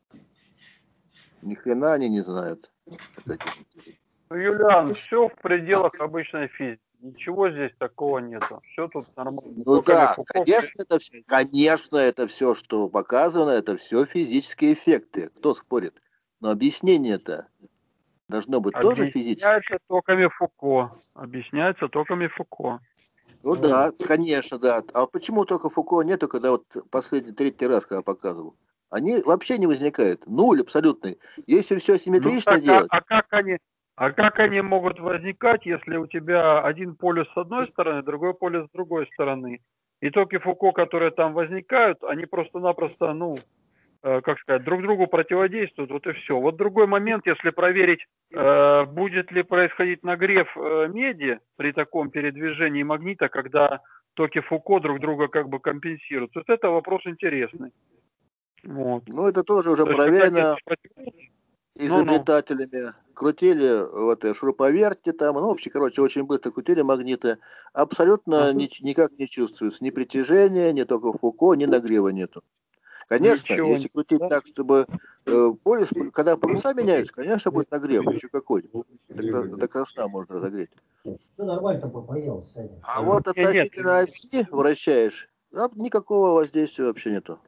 Ни хрена они не знают. академики. Ну, Юлиан, все в пределах обычной физики. Ничего здесь такого нету. Все тут нормально. Ну Только да, Фуко конечно, это все, конечно, это все, что показано, это все физические эффекты. Кто спорит? Но объяснение-то должно быть тоже физическое. объясняется токами Фуко. Объясняется токами Фуко. Ну да, конечно, да. А почему только Фуко нету, когда вот последний, третий раз, когда показывал? Они вообще не возникают. Нуль абсолютный. Если все Ну, симметрично так, а, делать, а как они, а как они могут возникать, если у тебя один полюс с одной стороны, другой полюс с другой стороны? И токи Фуко, которые там возникают, они просто-напросто, ну, э, как сказать, друг другу противодействуют, вот и все. Вот другой момент, если проверить, э, будет ли происходить нагрев э, меди при таком передвижении магнита, когда токи Фуко друг друга как бы компенсируют. Вот это вопрос интересный. Вот. ну это тоже уже То есть, когда проверено есть противодействие, изобретателями. Крутили вот э, шуруповерти там, ну, вообще, короче, очень быстро крутили магниты. Абсолютно ни- никак не чувствуется ни притяжения, ни тока Фуко, ни нагрева нету. Конечно, ничего если не... крутить да? так, чтобы э, полюс, когда полюса меняются, конечно, будет нагрев, еще какой. До, кра- до красна можно разогреть. Ну, нормально такой поел, Саня. А вот Не, нет, относительно оси вращаешь, а никакого воздействия вообще нету.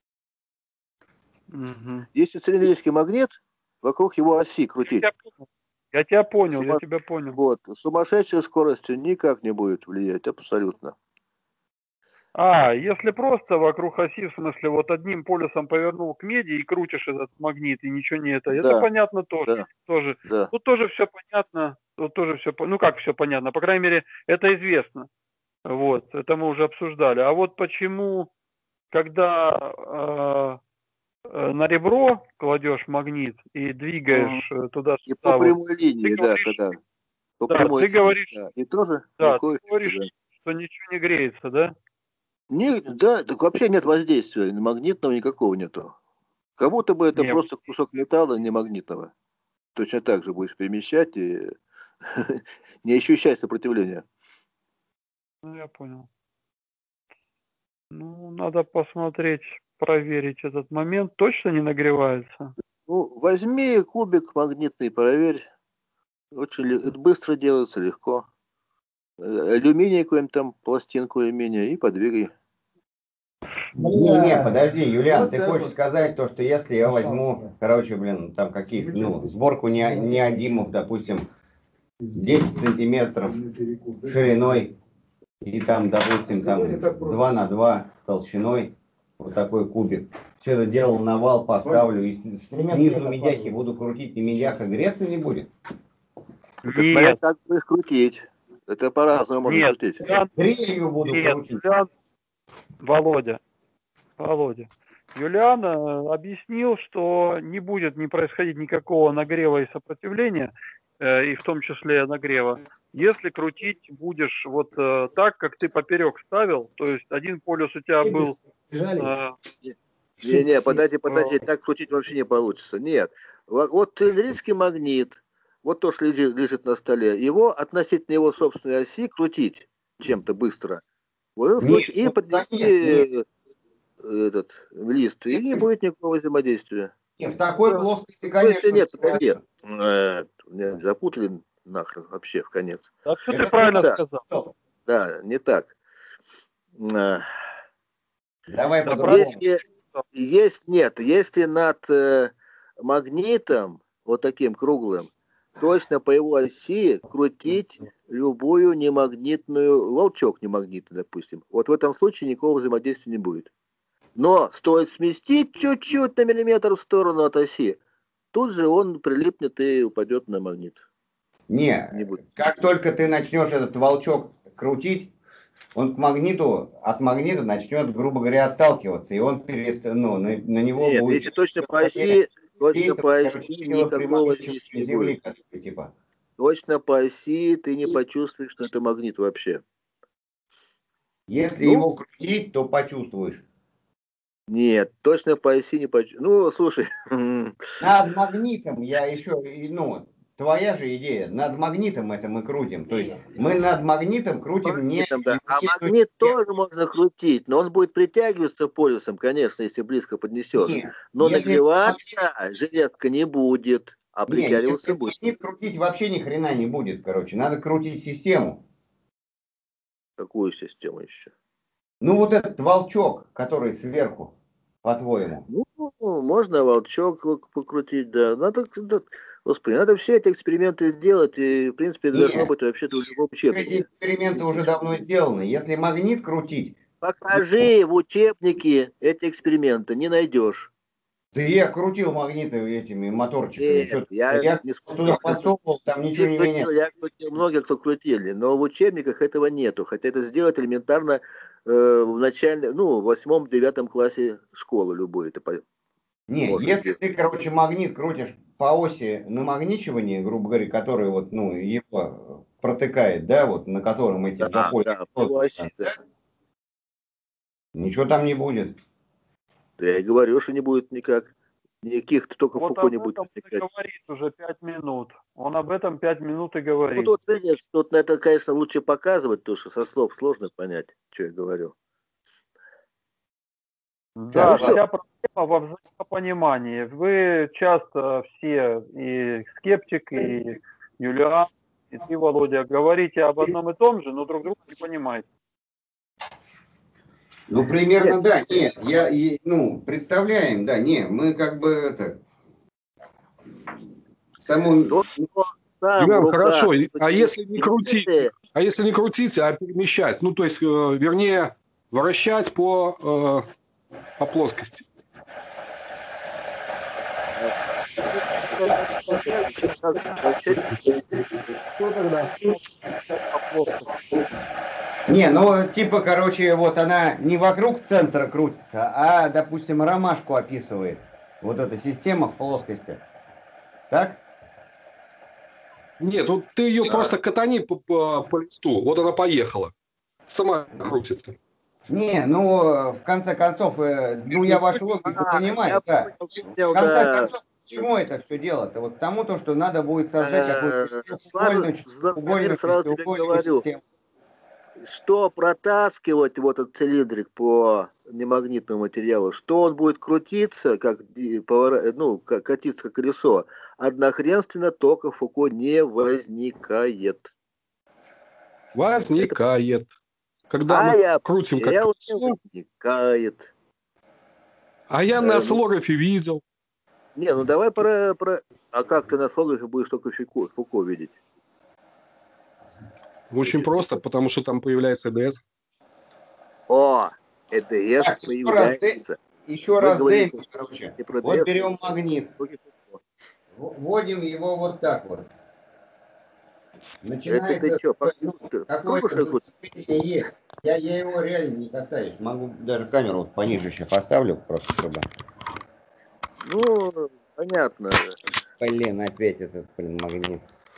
Мгм. Если цилиндрический магнит, вокруг его оси Я крутить, тебя понял, я тебя понял, я сума- тебя понял. вот, сумасшедшей скоростью никак не будет влиять, абсолютно. А, если просто вокруг оси, в смысле, вот одним полюсом повернул к меди и крутишь этот магнит, и ничего не это, это Да, понятно тоже. да, тоже. да. Тут тоже все понятно, тут тоже все, ну как все понятно, по крайней мере, это известно. Вот, это мы уже обсуждали. А вот почему, когда э, э, на ребро кладешь магнит и двигаешь э, И туда-сюда, по вот, прямой ты линии, да, говоришь, когда по да, прямой ты линии, говоришь, да. И тоже да, никакой ты эффекта, говоришь, да. что ничего не греется, да? Не, да, так вообще нет воздействия магнитного никакого нету. Как будто бы это Не, просто кусок металла не магнитного. Точно так же будешь перемещать и не ощущать сопротивления. ну я понял. Ну, надо посмотреть, проверить этот момент. Точно не нагревается? Ну, возьми кубик магнитный, проверь. Очень ле- это быстро делается, легко. Э, Алюминий какой-нибудь там, пластинку алюминия и подвигай. Не-не, подожди, Юлиан, Вот ты так хочешь вот. сказать то, что если я возьму, короче, блин, там каких, ну, сборку не- неодимов, допустим, десять сантиметров шириной и там, допустим, там два на два толщиной, вот такой кубик. Все это делал на вал, поставлю и с- снизу медяхи буду крутить, и медяха греться не будет? Это смотря Нет, как будешь крутить. Это по-разному можно нет, крутить. Юлиан, Дрелью буду нет, крутить. Юлиан, Володя, Володя. Юлиан э, объяснил, что не будет не происходить никакого нагрева и сопротивления, э, и в том числе нагрева, если крутить будешь вот э, так, как ты поперек ставил, то есть один полюс у тебя был э, Не-не, подожди, подожди, э, так крутить вообще не получится. Нет. Во- Вот цилиндрический магнит, вот то, что лежит, лежит на столе, его относительно его собственной оси крутить чем-то быстро. В этом Нет, случае и ну, поднести конечно, э, этот лист, и не будет никакого взаимодействия. нет, в такой Да. плоскости, В смысле, конечно, нет, подожди. Э, меня запутали нахрен вообще в конец. да, все ты это правильно Да, сказал. да, не так. Э, давай Да, по-другому. Если есть, нет, если над э, магнитом, вот таким круглым, точно по его оси крутить любую немагнитную, волчок немагнитный, допустим. Вот в этом случае никакого взаимодействия не будет. Но стоит сместить чуть-чуть на миллиметр в сторону от оси, тут же он прилипнет и упадет на магнит. Не, Не будет. как только ты начнешь этот волчок крутить, он к магниту, от магнита начнет, грубо говоря, отталкиваться, и он перест... ну, на, на него Нет, будет... если точно по оси, точно действовать, по короче, оси сила никакого примагничивания воздействия не Земли, будет. который, типа. Точно по оси ты не почувствуешь, что это магнит вообще. Если Ну, его крутить, то почувствуешь. нет, точно по оси не почувствуешь. Ну, слушай, Над магнитом я еще, и, ну, твоя же идея, над магнитом это мы крутим. То есть мы над магнитом крутим не... магнитом, да. А не- магнит тоже можно крутить, но он будет притягиваться полюсом, конечно, если близко поднесешь. не, Но если нагреваться железка не будет, а Не, притягиваться если будет. магнит крутить вообще ни хрена не будет, короче. Надо крутить систему. Какую систему еще? Ну вот этот волчок, который сверху, по-твоему. Ну, можно волчок покрутить, да. Надо, да, господи, надо все эти эксперименты сделать, и, в принципе, это должно Нет, быть вообще-то в любом эти учебнике. эксперименты уже давно сделаны. Если магнит крутить, Покажи в учебнике эти эксперименты, не найдешь. Да я крутил магниты этими моторчиками. Нет, Чё-то я я не туда спорю. подсовывал, там ничего Ты не крутил, менялось. я крутил, многие кто крутили, но в учебниках этого нету. Хотя это сделать элементарно э, в начальном, ну, в восьмом-девятом классе школы любой это по- Не, можно если сделать. ты, короче, магнит крутишь по оси намагничивания, грубо говоря, который вот, ну, его протыкает, да, вот, на котором эти два Да, поля да, по его сходятся, оси, да. ничего там не будет. Да я и говорю, что не будет никак. Никаких только Вот Фуко об не будет этом он и возникать. говорит уже пять минут. Он об этом пять минут и Вот, говорит. вот видишь, тут на это, конечно, лучше показывать, потому что со слов сложно понять, что я говорю. Да, Ну, вся проблема во взаимопонимании. Вы часто все, и скептик, и Юлиан, и ты, Володя, говорите об одном и том же, но друг друга не понимаете. Ну, примерно, да, нет, я, и, ну, представляем, да, не, мы как бы, это, саму... Тот, кто сам в Юлиан, руках, хорошо, кто а через если не крутить, интернеты, а если не крутить, а перемещать, ну, то есть, э, вернее, вращать по, э, по плоскости. что тогда? Не, ну, типа, короче, вот она не вокруг центра крутится, а, допустим, ромашку описывает. Вот эта система в плоскости. Так? Нет, вот ты ее просто катани по, по, по листу, вот она поехала. Сама крутится. Не, ну, в конце концов, э, ну, я вашу логику А, понимаю, я да. понял, В понял, конце да. концов, к чему это все дело-то? Вот к тому, то, что надо будет создать какую-то Э, шестиугольную, Сразу, например, шестиугольную, сразу тебе шестиугольную говорю, систему. что протаскивать вот этот цилиндрик по немагнитному материалу, что он будет крутиться, как ди- повора- ну, как катиться как колесо, однохренственно тока Фуко не возникает. Возникает. Когда А мы я крутим как понял, не колесо, возникает. а я на Э, ну, осциллографе видел. не, ну давай про, про... А как ты на осциллографе будешь только Фуко, Фуко видеть? Очень просто, потому что там появляется ДС. О, ЭДС Так, еще раз, Дэ- появляется. еще Мы раз говорим Дэйм, короче. не про Вот ДС, берем а магнит, только Фуко. в- вводим его вот так вот. Это Начинается ты что, ну, ты какое-то что ли? зацепление есть. Я, я его реально не касаюсь. Могу даже камеру вот пониже еще поставлю, просто чтобы... Ну, понятно. Блин, опять этот, блин, магнит.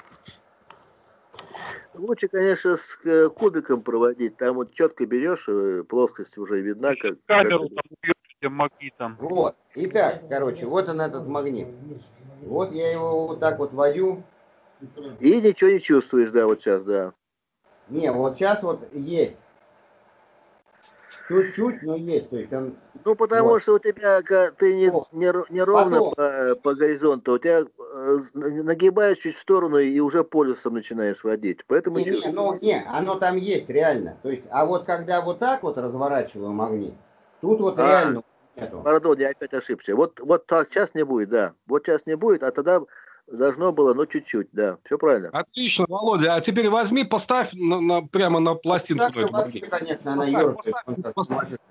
Лучше, конечно, с э, кубиком проводить. Там вот четко берешь, э, плоскость уже видна, как, Камеру как- там убьешь этим магнитом. Вот. Итак, короче, вот он этот магнит. Вот я его вот так вот водю. И ничего не чувствуешь, да, вот сейчас, да. Не, вот сейчас вот есть. Чуть-чуть, но есть. То есть он... Ну, потому Вот. что у тебя, ка- ты не, Вот. не, р- не ровно Потом. по, по горизонту, у тебя э, нагибаешь чуть в сторону и уже полюсом начинаешь водить. Поэтому Не, не, чувствуешь. ну, не, оно там есть реально. То есть, а вот когда вот так вот разворачиваю магнит, тут вот А, реально нету. пардон, я опять ошибся. Вот, вот так сейчас не будет, да. Вот сейчас не будет, а тогда должно было, ну, чуть-чуть, да. Все правильно. Отлично, Володя. А теперь возьми, поставь на, на- прямо на пластинку. Так-то эту вообще, магнит. конечно, она Поставь, ерзает. поставь, Он как поставь. сумасшедший.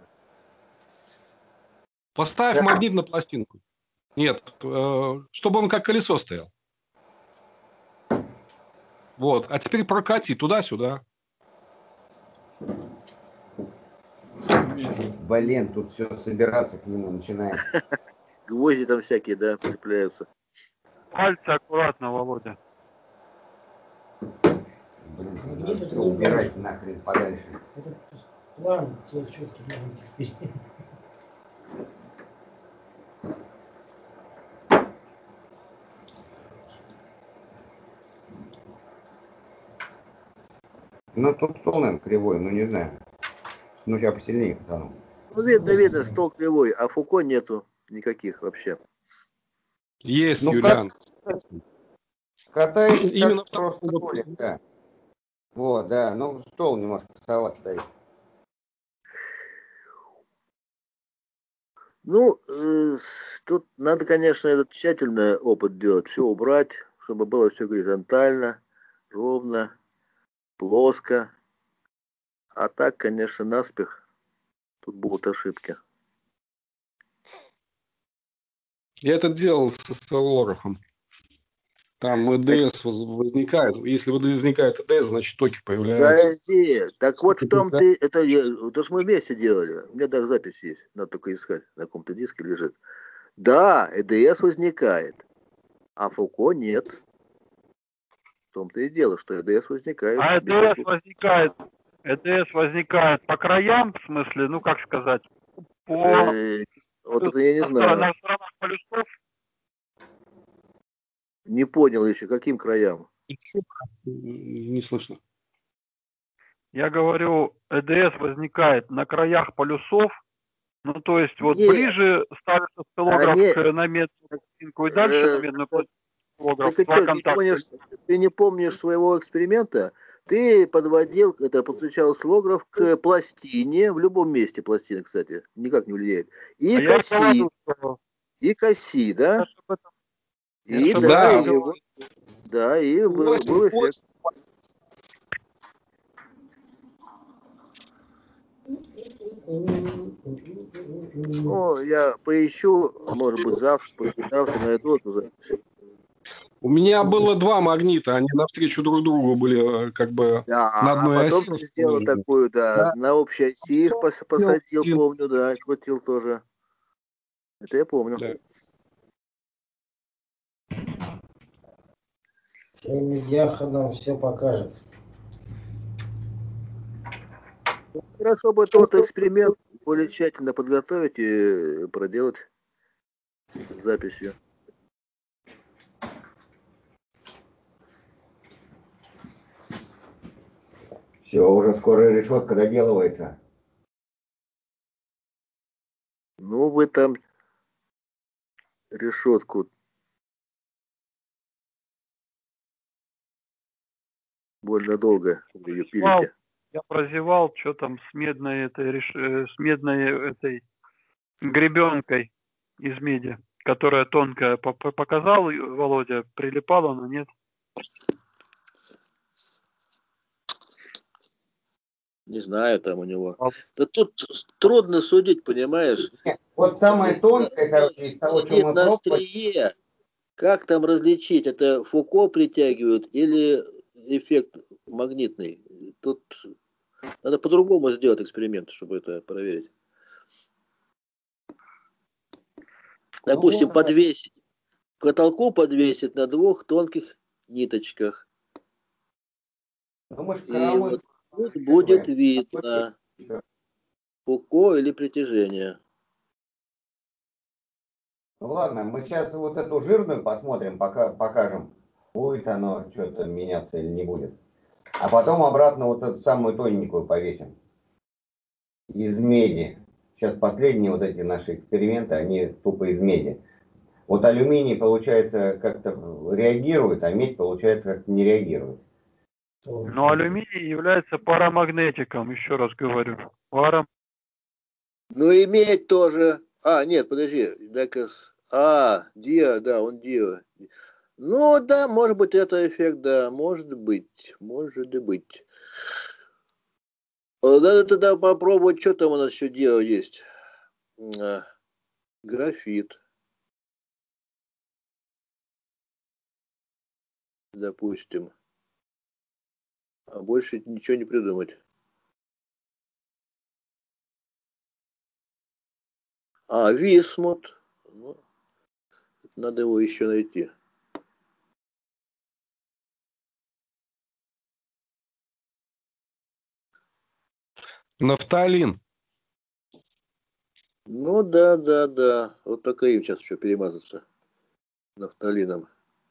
Поставь Так. магнит на пластинку. Нет, э, чтобы он как колесо стоял. Вот. А теперь прокати туда-сюда. Блин, тут все собираться к нему начинает. Гвозди там всякие, да, цепляются. Пальцы аккуратно, Володя. Блин, надо всё убирать нахрен подальше. Этот план четкий должен быть. Ну, тут стол, наверное, кривой, ну, не знаю. Ну, сейчас посильнее катану. Ну, видно, видно, стол кривой, а Фуко нету никаких вообще. Есть, Ну, Юлиан. Катается Именно как просто столик, да. Вот, да, ну, стол немножко косоват стоит. Ну, э, с- тут надо, конечно, этот тщательный опыт делать, все убрать, чтобы было все горизонтально, ровно, плоско. А так, конечно, наспех тут будут ошибки. Я это делал с, с Лорахом. Там ЭДС воз- возникает. Если возникает ЭДС, значит токи появляются. Подожди, так вот в том ты, это, я- то, что мы вместе делали, у меня даже запись есть, надо только искать, на каком-то диске лежит. Да, ЭДС возникает, а Фуко нет. В том-то и дело, что ЭДС возникает. А без ЭДС Фуко. возникает, ЭДС возникает по краям, в смысле, ну как сказать, по Э, Вот это я не на сторонах, знаю. на сторонах полюсов. Не понял еще, каким краям. Не слышно. Я говорю, ЭДС возникает на краях полюсов, ну то есть вот Нет, ближе ставится осциллограф они, к на медную пластинку и дальше на э, медную так, осциллограф, так и два что, не контакта. помнишь, ты не помнишь своего эксперимента? Ты подводил, это подключал осциллограф к пластине, в любом месте пластины, кстати, никак не влияет, и А к я оси, говорю, что и к оси, я да? же об этом, я И же об да, этом и, говорю. вот- да, и был, был эффект. Ну, я поищу, может быть, завтра, послезавтра найду эту запись. У меня было два магнита, они навстречу друг другу были э, как бы Да, на а одной потом оси ты сделал расположены. такую, да, Да, на общей оси их пос- делал посадил, один. помню, да, крутил тоже. Это я помню. Да. Медиаха нам все покажет. Хорошо бы тот эксперимент более тщательно подготовить и проделать с записью. Все, уже скоро решетка доделывается. Ну, вы там решетку больно долго ее Прозевал, пилите. я прозевал, что там с медной этой, реш- э, с медной этой гребенкой из меди, которая тонкая. По- по- Показал Володя, прилипала, но нет. Не знаю там у него. А Да тут трудно судить, понимаешь? Нет, вот самое тонкое, короче, из того, что Сидит мы на пробовали, острие. Как там различить, это Фуко притягивают или эффект магнитный? Тут надо по-другому сделать эксперимент, чтобы это проверить. Допустим, ну, подвесить. К потолку подвесить на двух тонких ниточках. ну мы же И коровой вот тут будет чувствуем. видно, Фуко или притяжение. Ну ладно, мы сейчас вот эту жирную посмотрим, пока покажем, будет оно что-то меняться или не будет. А потом обратно вот эту самую тоненькую повесим. Из меди. Сейчас последние вот эти наши эксперименты, они тупо из меди. Вот алюминий, получается, как-то реагирует, а медь, получается, как-то не реагирует. Но алюминий является парамагнетиком, еще раз говорю. Парам... Ну и медь тоже. А, нет, подожди. дай-ка с- А, диа, да, он диа. Ну да, может быть, это эффект, да, может быть, может быть. Э, Надо тогда попробовать, что там у нас еще диа есть. А, Графит, допустим. А больше ничего не придумать. А, висмут. Ну, надо его еще найти. Нафталин. Ну да, да, да. Вот только им сейчас еще перемазаться нафталином.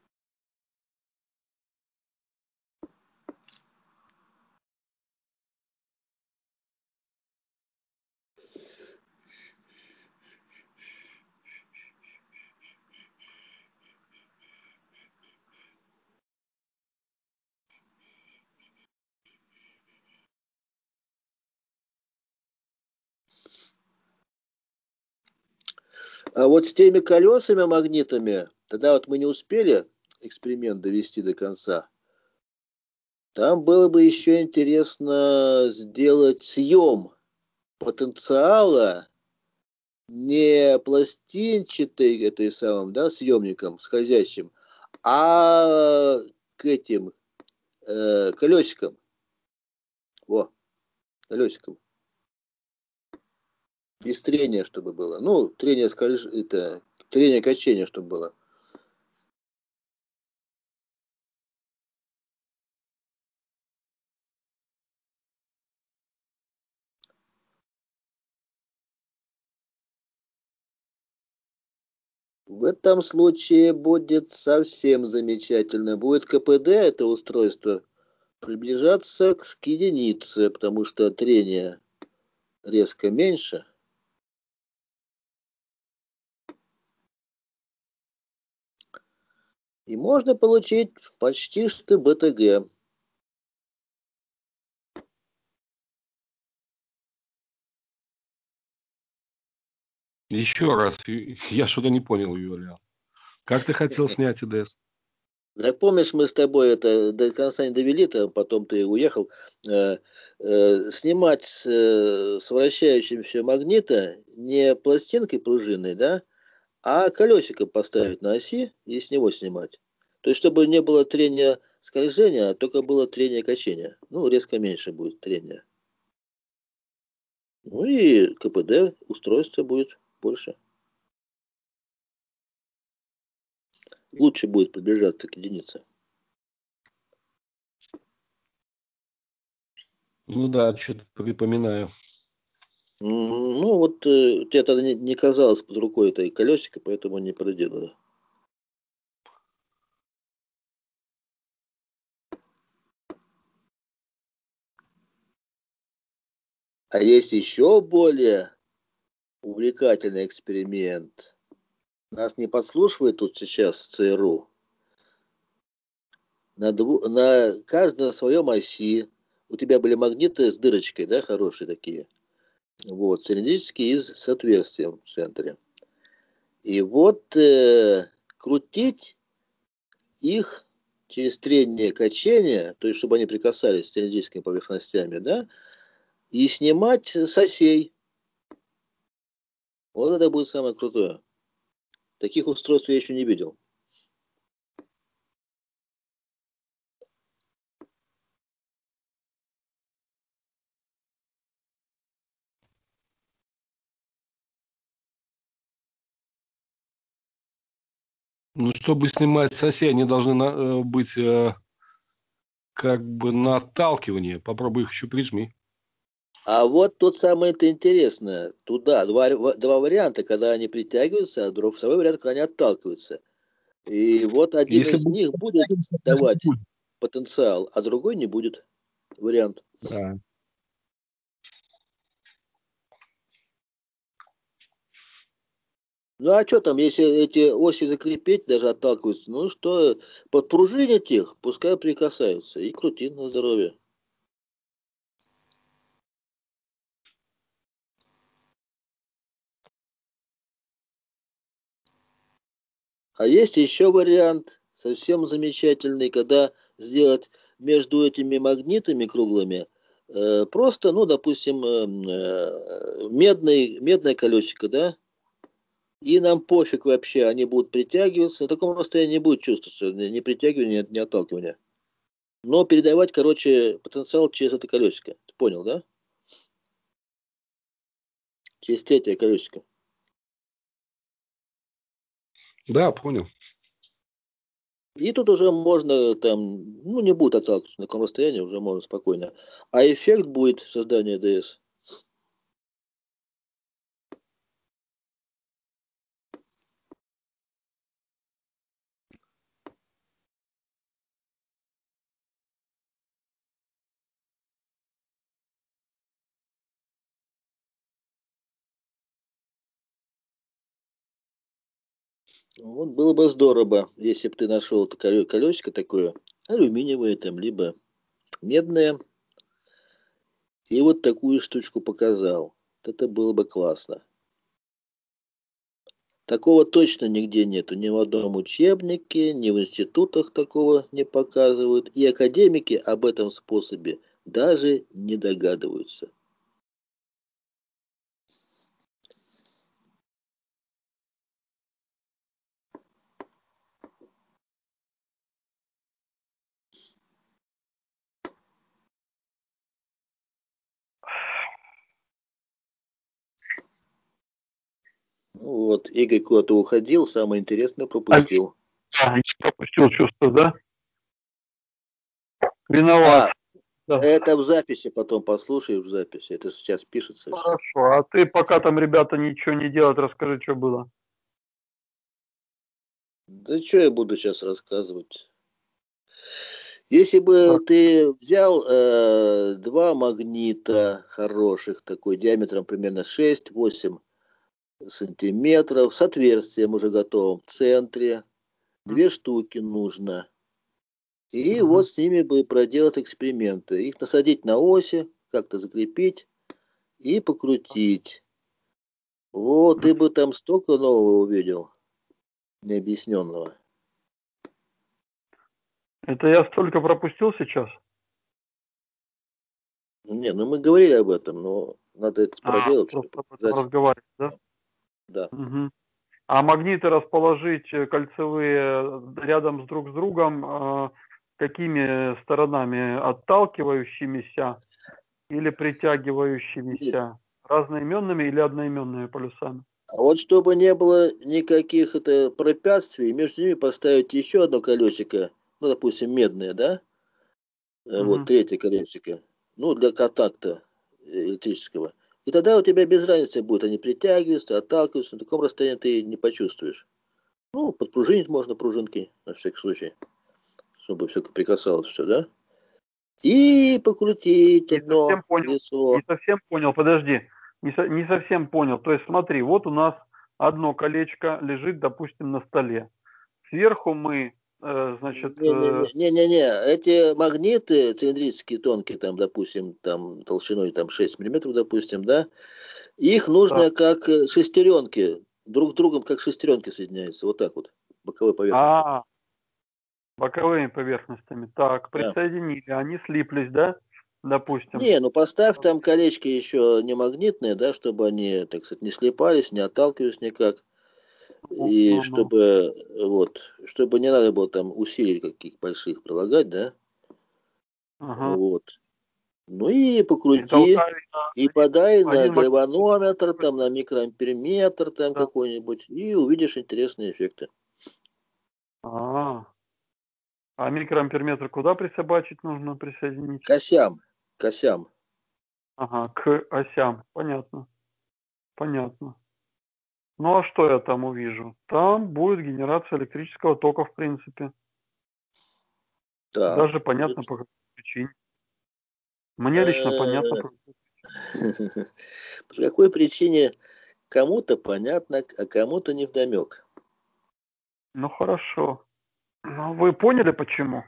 А вот с теми колесами магнитами, тогда вот мы не успели эксперимент довести до конца. Там было бы еще интересно сделать съем потенциала не пластинчатой этой самым, да, съемником, скользящим, а к этим э, колесикам. Во, колесикам. Без трения, чтобы было. Ну, трение скольж... это трение качения, чтобы было. В этом случае будет совсем замечательно. Будет КПД, это устройство, приближаться к единице, потому что трение резко меньше. И можно получить почти что БТГ. Еще раз, я что-то не понял, Юлия. Как ты хотел снять ИДС? Да, помнишь, мы с тобой это до конца не довели, -то, потом ты уехал. Э, э, снимать с, э, с вращающимся магнита не пластинкой пружинной, да, а колесико поставить на оси и с него снимать. То есть, чтобы не было трения скольжения, а только было трение качения. Ну, резко меньше будет трение. Ну и КПД устройство будет больше. Лучше будет приближаться к единице. Ну да, что-то припоминаю. Ну вот э, тебе тогда не, не казалось под рукой это колесико, поэтому не проделали. А есть еще более увлекательный эксперимент. Нас не подслушивает тут сейчас ЦРУ. На, дву, на каждом своем оси у тебя были магниты с дырочкой, да, хорошие такие. Вот, цилиндрические и с отверстием в центре. И вот э, крутить их через трение качения, то есть чтобы они прикасались с цилиндрическими поверхностями, да, и снимать с осей. Вот это будет самое крутое. Таких устройств я еще не видел. Ну, чтобы снимать с оси, они должны на, э, быть э, как бы на отталкивание. Попробуй их еще прижми. А вот тут самое-то интересное. Туда два, два варианта, когда они притягиваются, а другой, второй вариант, когда они отталкиваются. И вот один Если из бы... них будет давать потенциал, а другой не будет. Вариант. Да. Ну а что там, если эти оси закрепить, даже отталкиваются, ну что, подпружинить их, пускай прикасаются и крути на здоровье. А есть еще вариант, совсем замечательный, когда сделать между этими магнитами круглыми э, просто, ну, допустим, э, медный, медное колесико, да, и нам пофиг вообще, они будут притягиваться, на таком расстоянии не будет чувствоваться ни притягивания, ни отталкивания. Но передавать, короче, потенциал через это колесико. Ты понял, да? Через третье колесико. Да, понял. И тут уже можно там, ну, не будет отталкиваться на таком расстоянии, уже можно спокойно. А эффект будет создания ДС. Вот было бы здорово, если бы ты нашел колесико такое, алюминиевое там, либо медное, и вот такую штучку показал. Это было бы классно. Такого точно нигде нету, ни в одном учебнике, ни в институтах такого не показывают, и академики об этом способе даже не догадываются. Ну вот, Игорь куда-то уходил, самое интересное пропустил. А, я пропустил чувство, да? Виноват. А, Да. это в записи, потом послушай в записи, это сейчас пишется. Хорошо, а ты пока там ребята ничего не делают, расскажи, что было. Да что я буду сейчас рассказывать? Если бы ты взял э, два магнита хороших, такой диаметром примерно шесть-восемь сантиметров, с отверстием уже готовым в центре, две штуки нужно. И uh-huh. вот с ними бы проделать эксперименты. Их насадить на оси, как-то закрепить и покрутить. Вот, ты бы там столько нового увидел, необъясненного. Это я столько пропустил сейчас? Не, ну мы говорили об этом, но надо это а, проделать. Просто об этом разговаривать, да? Да. Угу. А магниты расположить кольцевые рядом с друг с другом э, какими сторонами? Отталкивающимися или притягивающимися? Разноименными или одноименными полюсами? А вот чтобы не было никаких это препятствий, между ними поставить еще одно колесико, ну, допустим, медное, да? Mm-hmm. Вот, третье колесико. Ну, для контакта электрического. И тогда у тебя без разницы будет, они притягиваются, отталкиваются, на таком расстоянии ты не почувствуешь. Ну, подпружинить можно пружинки, на всякий случай, чтобы все прикасалось все, да? И покрутить не одно совсем понял, колесо. Не совсем понял, подожди, не, со, не совсем понял. То есть смотри, вот у нас одно колечко лежит, допустим, на столе. Сверху мы, э, значит... Не-не-не, эти магниты цилиндрические, тонкие, там, допустим, там, толщиной там, шесть миллиметров, допустим, да, их нужно да. как шестеренки, друг с другом как шестеренки соединяются, вот так вот, боковой поверхностью. А, боковыми поверхностями. Так, присоединили, да. Они слиплись, да, допустим? Не, ну поставь там колечки еще не магнитные, да, чтобы они, так сказать, не слипались, не отталкивались никак. И ну, чтобы, ну. вот, чтобы не надо было там усилий каких больших прилагать, да? Ага. Вот. Ну и покрути, и, и подай на гальванометр, маг... там, на микроамперметр, там да. какой-нибудь, и увидишь интересные эффекты. А, а микроамперметр куда присобачить нужно, присоединить? К осям, к осям. Ага, к осям, понятно, понятно. Ну а что я там увижу? Там будет генерация электрического тока, в принципе. Да, даже понятно будет. По какой причине. Мне лично понятно по какой причине. По какой причине кому-то понятно, а кому-то невдомек. Ну хорошо. Ну, вы поняли почему?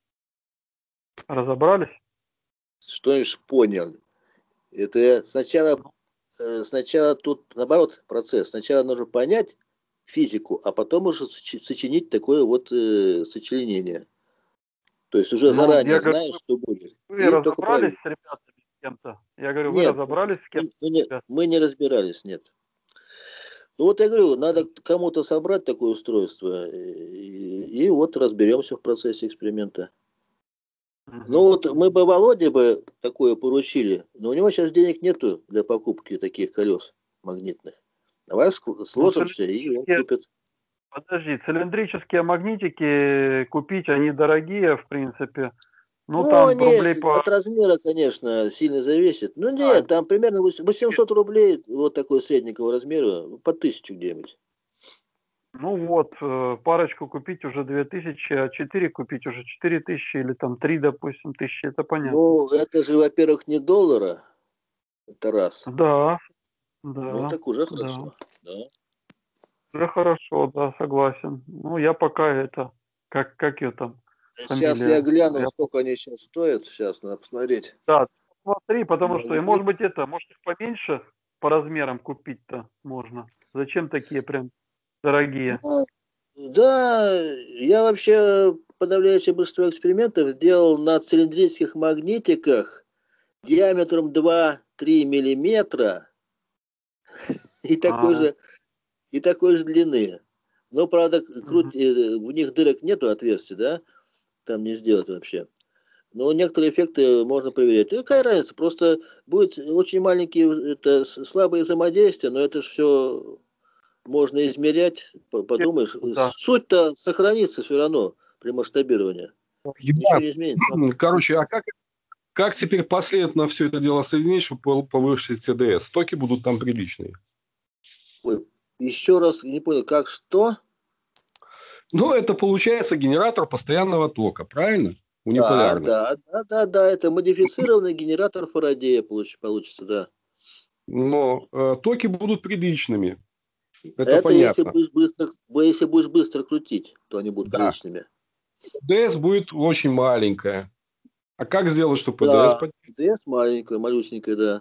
Разобрались? Что ж понял? Это сначала... Сначала тут, наоборот, процесс. Сначала нужно понять физику, а потом уже сочинить такое вот э, сочленение. То есть уже ну, заранее знаешь, говорю, что будет. Вы и разобрались с ребятами с кем-то? Я говорю, вы нет, разобрались с кем-то? Мы не, мы не разбирались, нет. Ну вот я говорю, надо кому-то собрать такое устройство, и, и вот разберемся в процессе эксперимента. Ну вот мы бы Володе бы такое поручили, но у него сейчас денег нету для покупки таких колес магнитных. Давай сложимся, ну, и он купит. Подожди, цилиндрические магнитики купить, они дорогие, в принципе. Ну, ну там они рублей по... от размера, конечно, сильно зависит. Ну нет, а, там примерно восемьсот рублей, вот такой среднего размера, по тысячу где-нибудь. Ну вот, парочку купить уже две тысячи, а четыре купить уже четыре тысячи или там три, допустим, тысячи, это понятно. Ну, это же, во-первых, не доллара, это раз. Да, да. Ну, так уже хорошо, да. да. Уже хорошо, да, согласен. Ну, я пока это, как, как ее там Сейчас фамилия? Я гляну, я... сколько они сейчас стоят, сейчас надо посмотреть. Да, смотри, потому ну, что, и, может быть, это, может их поменьше по размерам купить-то можно. Зачем такие прям... дорогие. Ну, да, я вообще подавляющее большинство экспериментов делал на цилиндрических магнитиках диаметром два-три миллиметра и такой, же, и такой же длины. Но, правда, крут... в них дырок нету, отверстий, да? Там не сделать вообще. Но некоторые эффекты можно проверять. И какая разница? Просто будет очень маленькие, это слабые взаимодействия, но это же все... можно измерять, по- подумаешь, Да. суть-то сохранится все равно при масштабировании. Ничего не изменится. Короче, а как, как теперь последовательно все это дело соединить, чтобы повысить Т Д С? Токи будут там приличные. Ой, еще раз не понял, как что? Ну, это получается генератор постоянного тока, правильно? Да, Униполярный. да, да, да, да, это модифицированный генератор Фарадея получ- получится, да. Но э, токи будут приличными. Это, Это если понятно. будешь быстро, если будешь быстро крутить, то они будут Да. приличными. Т Д С будет очень маленькая. А как сделать, чтобы П Д С Да, поднять? Т Д С маленькая, малюсенькая, да.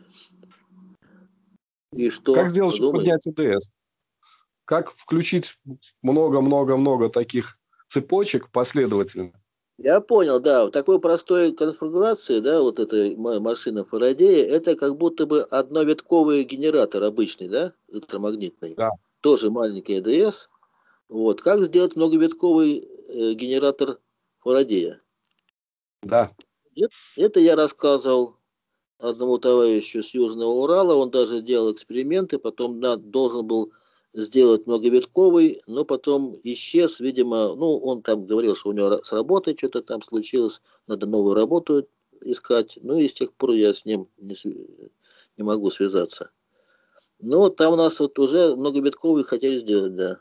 И что? Как сделать, чтобы Подумай. поднять Т Д С? Как включить много-много-много таких цепочек последовательно? Я понял, да. В такой простой конфигурации, да, вот этой ма- машины Фарадея, это как будто бы одновитковый генератор обычный, да, электромагнитный. Да. Тоже маленький Э Д С. Вот. Как сделать многовитковый э, генератор Фарадея? Да. Это, это я рассказывал одному товарищу с Южного Урала. Он даже делал эксперименты, потом на, должен был сделать многовитковый, но потом исчез, видимо, ну, он там говорил, что у него с работой что-то там случилось, надо новую работу искать, ну, и с тех пор я с ним не, св- не могу связаться. Ну, вот там у нас вот уже многовитковый хотели сделать, да.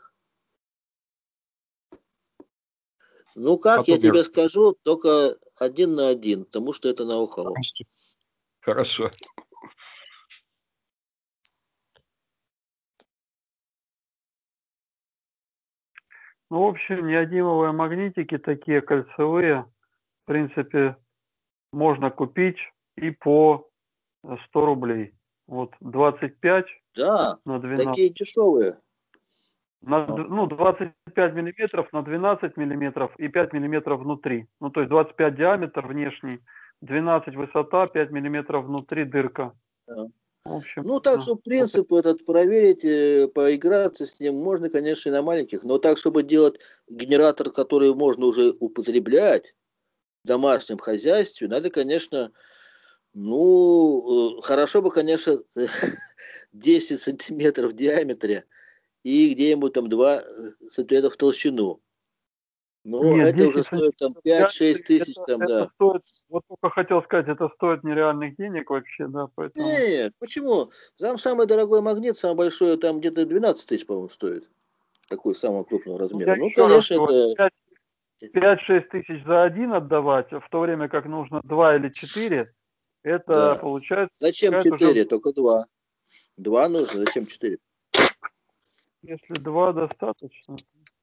Ну, как Потом я тебе я- скажу, только один на один, потому что это ноу-хау. Хорошо. Ну, в общем, неодимовые магнитики, такие кольцевые, в принципе, можно купить и по сто рублей. Вот двадцать пять Да, на двенадцать. такие дешевые. На, д- ну, двадцать пять миллиметров на двенадцать миллиметров и пять миллиметров внутри. Ну, то есть двадцать пять диаметр внешний, двенадцать высота, пять миллиметров внутри дырка. Да. В общем, Ну, так да. что принцип этот проверить, э, поиграться с ним можно, конечно, и на маленьких, но так, чтобы делать генератор, который можно уже употреблять в домашнем хозяйстве, надо, конечно, ну, э, хорошо бы, конечно, десять сантиметров в диаметре и где-нибудь там два сантиметра в толщину. Ну, Нет, это уже десять стоит там сантиметров пять-шесть тысяч это, там, это да. стоит, вот только хотел сказать, это стоит нереальных денег вообще, да, поэтому... Нет, почему? Там самый дорогой магнит, самый большой, там где-то двенадцать тысяч, по-моему, стоит. Такой самого крупного Ну, размера. я Ну, еще раз конечно, говорю, это... пять-шесть тысяч за один отдавать, в то время как нужно два или четыре, это Да. получается... Зачем какая-то четыре? уже- Только два. Два нужно, зачем четыре? Если два достаточно.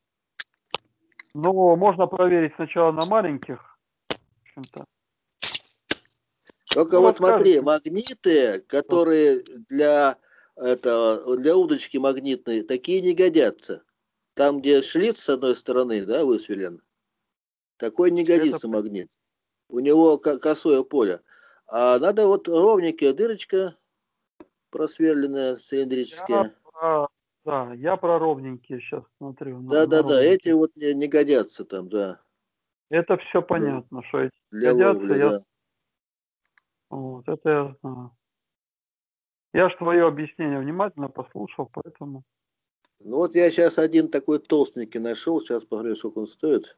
Ну, можно проверить сначала на маленьких. В общем-то. Только Ну, вот смотри, расскажите. магниты, которые для, это, для удочки магнитной, такие не годятся. Там, где шлиц с одной стороны, да, высверлен, такой не годится магнит. У него ко- косое поле. А надо вот ровненькая дырочка просверленная, Я цилиндрическая. про, да, я про ровненькие сейчас смотрю. на- на Да-да-да, ровненькие. эти вот не, не годятся там, да. Это все понятно, что эти Для годятся. ловли, Я, да. вот, это я знаю. Я ж твое объяснение внимательно послушал, поэтому... Ну вот я сейчас один такой толстенький нашел, сейчас поговорю, сколько он стоит.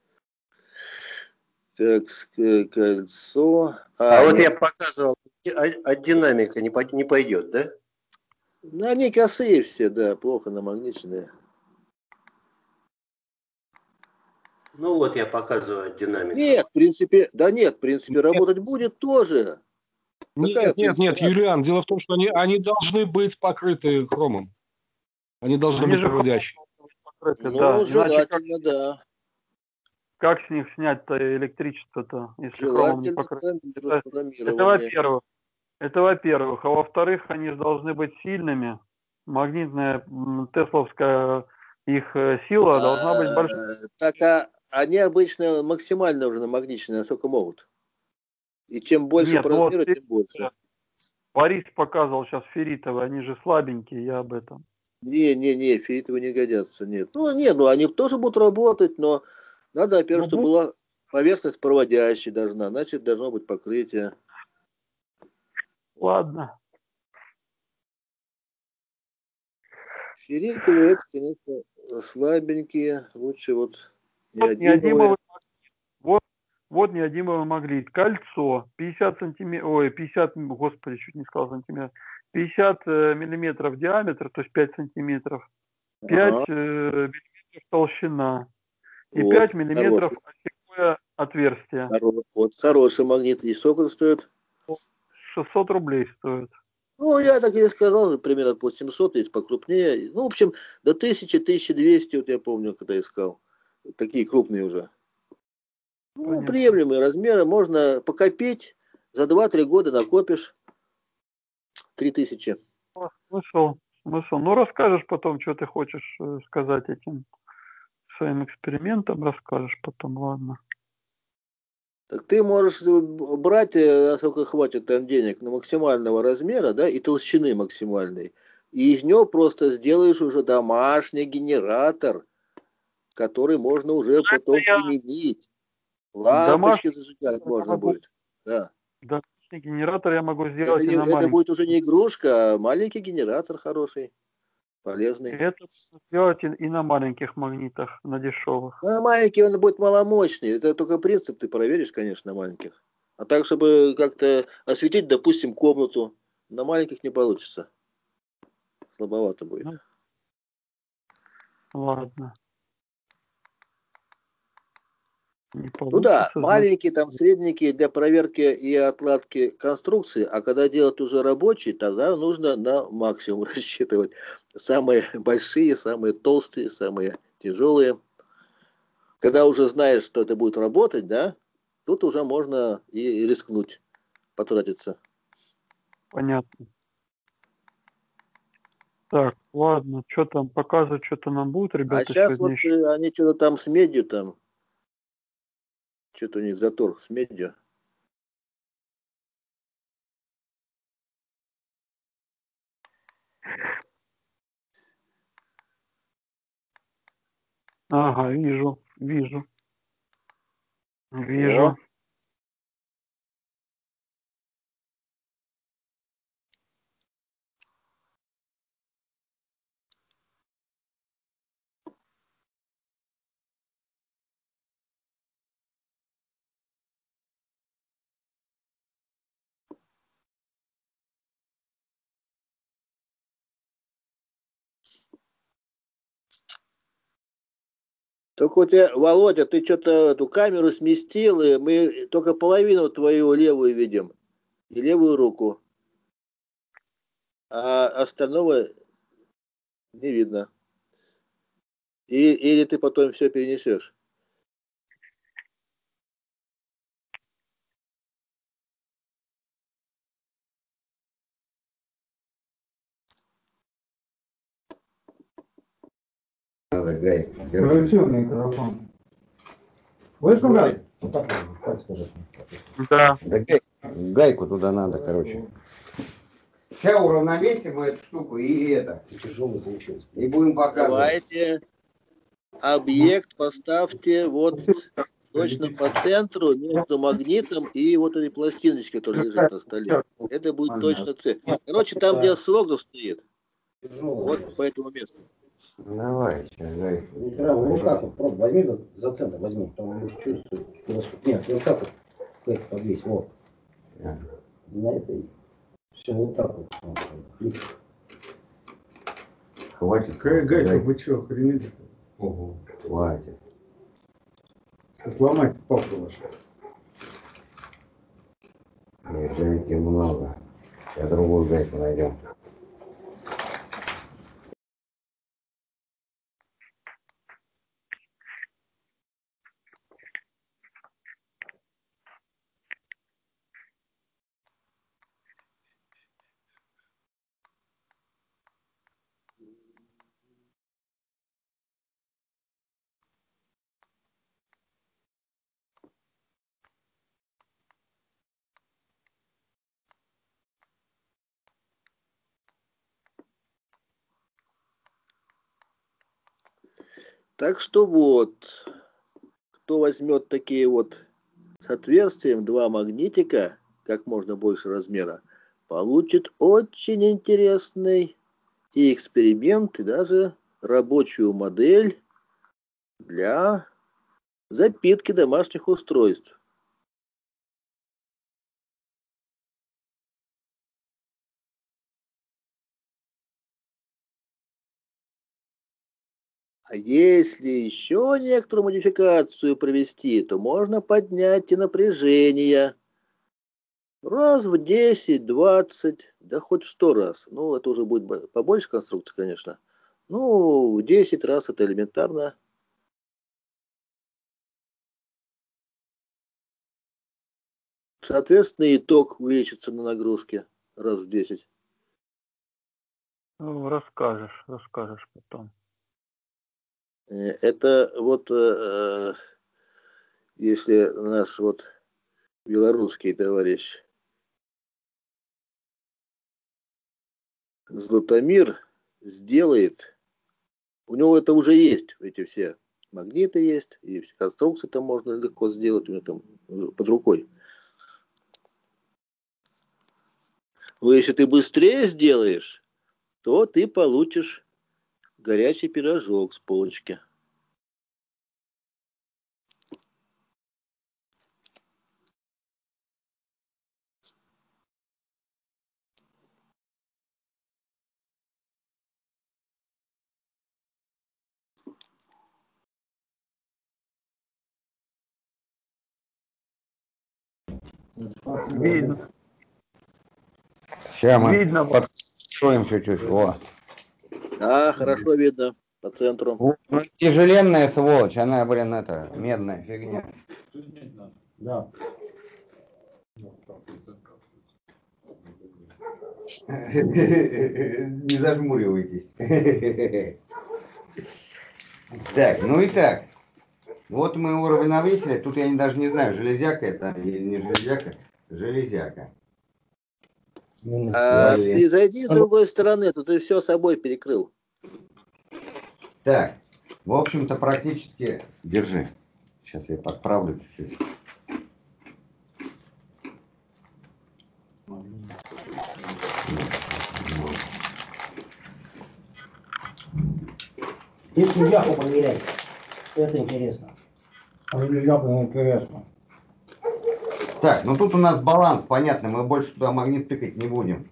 Так, с- э, кольцо. А, А, вот нет, я показывал, от, от динамика не, пой- не пойдет, да? ну, они косые все, да, плохо намагниченные. Ну вот я показываю от динамика. Нет, в принципе, да нет, в принципе, работать будет тоже. Какая, Нет, в нет, принципе, нет, разница? Юлиан, дело в том, что они, они должны быть покрыты хромом. Они должны Они быть же проводящие. покрыты, Ну, да. Иначе как, желательно, да. как с них снять-то электричество-то, если хромом не Желательно покрыто? Это, это программирование. во-первых. Это во-первых. А во-вторых, они же должны быть сильными. Магнитная м, тесловская их э, сила должна быть большой. А, так, а они обычно максимально уже намагничены, насколько могут. И чем больше Нет, по ну вот размеру, тем феррит- больше. Борис показывал сейчас ферритовые, они же слабенькие, я об этом. Не-не-не, ферритовые не годятся, нет. Ну, не, ну они тоже будут работать, но надо, во-первых, Ну, чтобы будут. была поверхность проводящей должна, значит, должно быть покрытие. Ладно. Ферритовые, это, конечно, слабенькие. Лучше вот Вот неодимовые. неодимовый, вот, вот неодимовый магнит. Кольцо пятьдесят сантиметров, ой, пятьдесят, господи, чуть не сказал сантиметров. пятьдесят э, миллиметров диаметр, то есть пять сантиметров. пять Ага. э, миллиметров толщина. И Вот, пять миллиметров хороший. осевое отверстие. Хоро- Вот хороший магнит. И сколько он стоит? шестьсот рублей стоит. Ну, я так и сказал, примерно по семьсот, есть покрупнее. Ну, в общем, до тысячи, тысячи двести, вот я помню, когда искал. Такие крупные уже. Ну, Понятно. приемлемые размеры. Можно покопить. За два-три года накопишь три тысячи. О, Смысл, смысл. Ну, расскажешь потом, что ты хочешь э, сказать этим своим экспериментом, расскажешь потом, ладно. Так ты можешь брать, э, насколько хватит там денег, на максимального размера, да, и толщины максимальной. И из него просто сделаешь уже домашний генератор, который можно уже потом я- применить. Лампочки Домашний зажигать я можно могу- будет. Да. Домашний генератор я могу Это, сделать и не- на это маленький. будет уже не игрушка, а маленький генератор хороший, полезный. Это сделать и, и на маленьких магнитах, на дешевых. Ну, а маленький он будет маломощный. Это только принцип ты проверишь, конечно, на маленьких. А так, чтобы как-то осветить, допустим, комнату, на маленьких не получится. Слабовато будет. Ну, ладно. Не Ну да, получится, значит. маленькие, там средненькие для проверки и отладки конструкции, а когда делать уже рабочий, тогда нужно на максимум рассчитывать. Самые большие, самые толстые, самые тяжелые. Когда уже знаешь, что это будет работать, да, тут уже можно и рискнуть, потратиться. Понятно. Так, ладно, что там, показывать что-то нам будут, А ребята, сейчас сегодня вот еще? э, они что-то там с медью там, что-то у них затор с медью. Ага, вижу, вижу. О, Вижу. только у тебя, Володя, ты что-то эту камеру сместил, и мы только половину твою левую видим, и левую руку, а остального не видно. И, или ты потом все перенесешь. Надо, Гай, Включил микрофон. Слышно, Гай? Вот так можно, пальцы скажи. Да. Да гай- гайку туда надо, короче. Сейчас уравновесим эту штуку и это. Тяжелый получился. И будем показывать. Давайте объект поставьте вот точно по центру между магнитом и вот этой пластиночкой, которая лежит на столе. Это будет точно цель. Короче, там, где слогов стоит, вот по этому месту. Давай, сейчас, Гай. Ну, прямо в руках вот, просто возьми за, за центр, возьми, там будешь чувствовать. Нет, вот так вот, это подвесь, вот. Да. На этой. Все вот так вот. Хватит. Гай, Гайка, Гай. вы что, охренели? Ого, хватит. Сломайте палку вашу. Нет, гайки много. Сейчас другую гайку найдем. Так что вот, кто возьмет такие вот с отверстием два магнитика, как можно больше размера, получит очень интересный и эксперимент, и даже рабочую модель для запитки домашних устройств. А если еще некоторую модификацию провести, то можно поднять и напряжение. Раз в десять, двадцать, да хоть в сто раз. Ну, это уже будет побольше конструкции, конечно. Ну, в десять раз это элементарно. Соответственно, и ток увеличится на нагрузке раз в десять. Ну, расскажешь, расскажешь потом. Это вот, э, если наш вот белорусский товарищ Златомир сделает, у него это уже есть, эти все магниты есть, и все конструкции там можно легко сделать, у него там под рукой. Но если ты быстрее сделаешь, то ты получишь горячий пирожок с полочки. Видно. Сейчас мы Видно. подстроим чуть-чуть. Во. А, хорошо видно по центру. Вот, ну, тяжеленная сволочь, она, блин, это, медная фигня. Да. Не зажмуривайтесь. Так, ну и так. Вот мы его равновесили. Тут я даже не знаю, железяка это или не железяка. Железяка. А Блин. ты зайди с другой стороны, то ты все собой перекрыл. Так, в общем-то практически... Держи. Сейчас я подправлю чуть-чуть. Если яху проверять, это интересно. А яху не интересно. Так, ну тут у нас баланс, понятно, мы больше туда магнит тыкать не будем.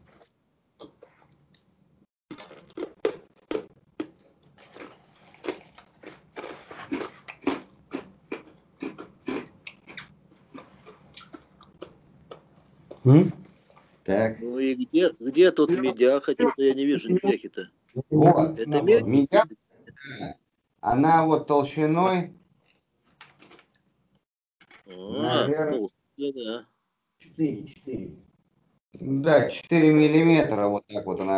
М? Так. Ну и где, где тут медяха? Что-то я не вижу медяхи-то. Вот, Это медь? медяха, она вот толщиной, А, наверное, ну, да, да. четыре, четыре. да, четыре миллиметра, вот так вот она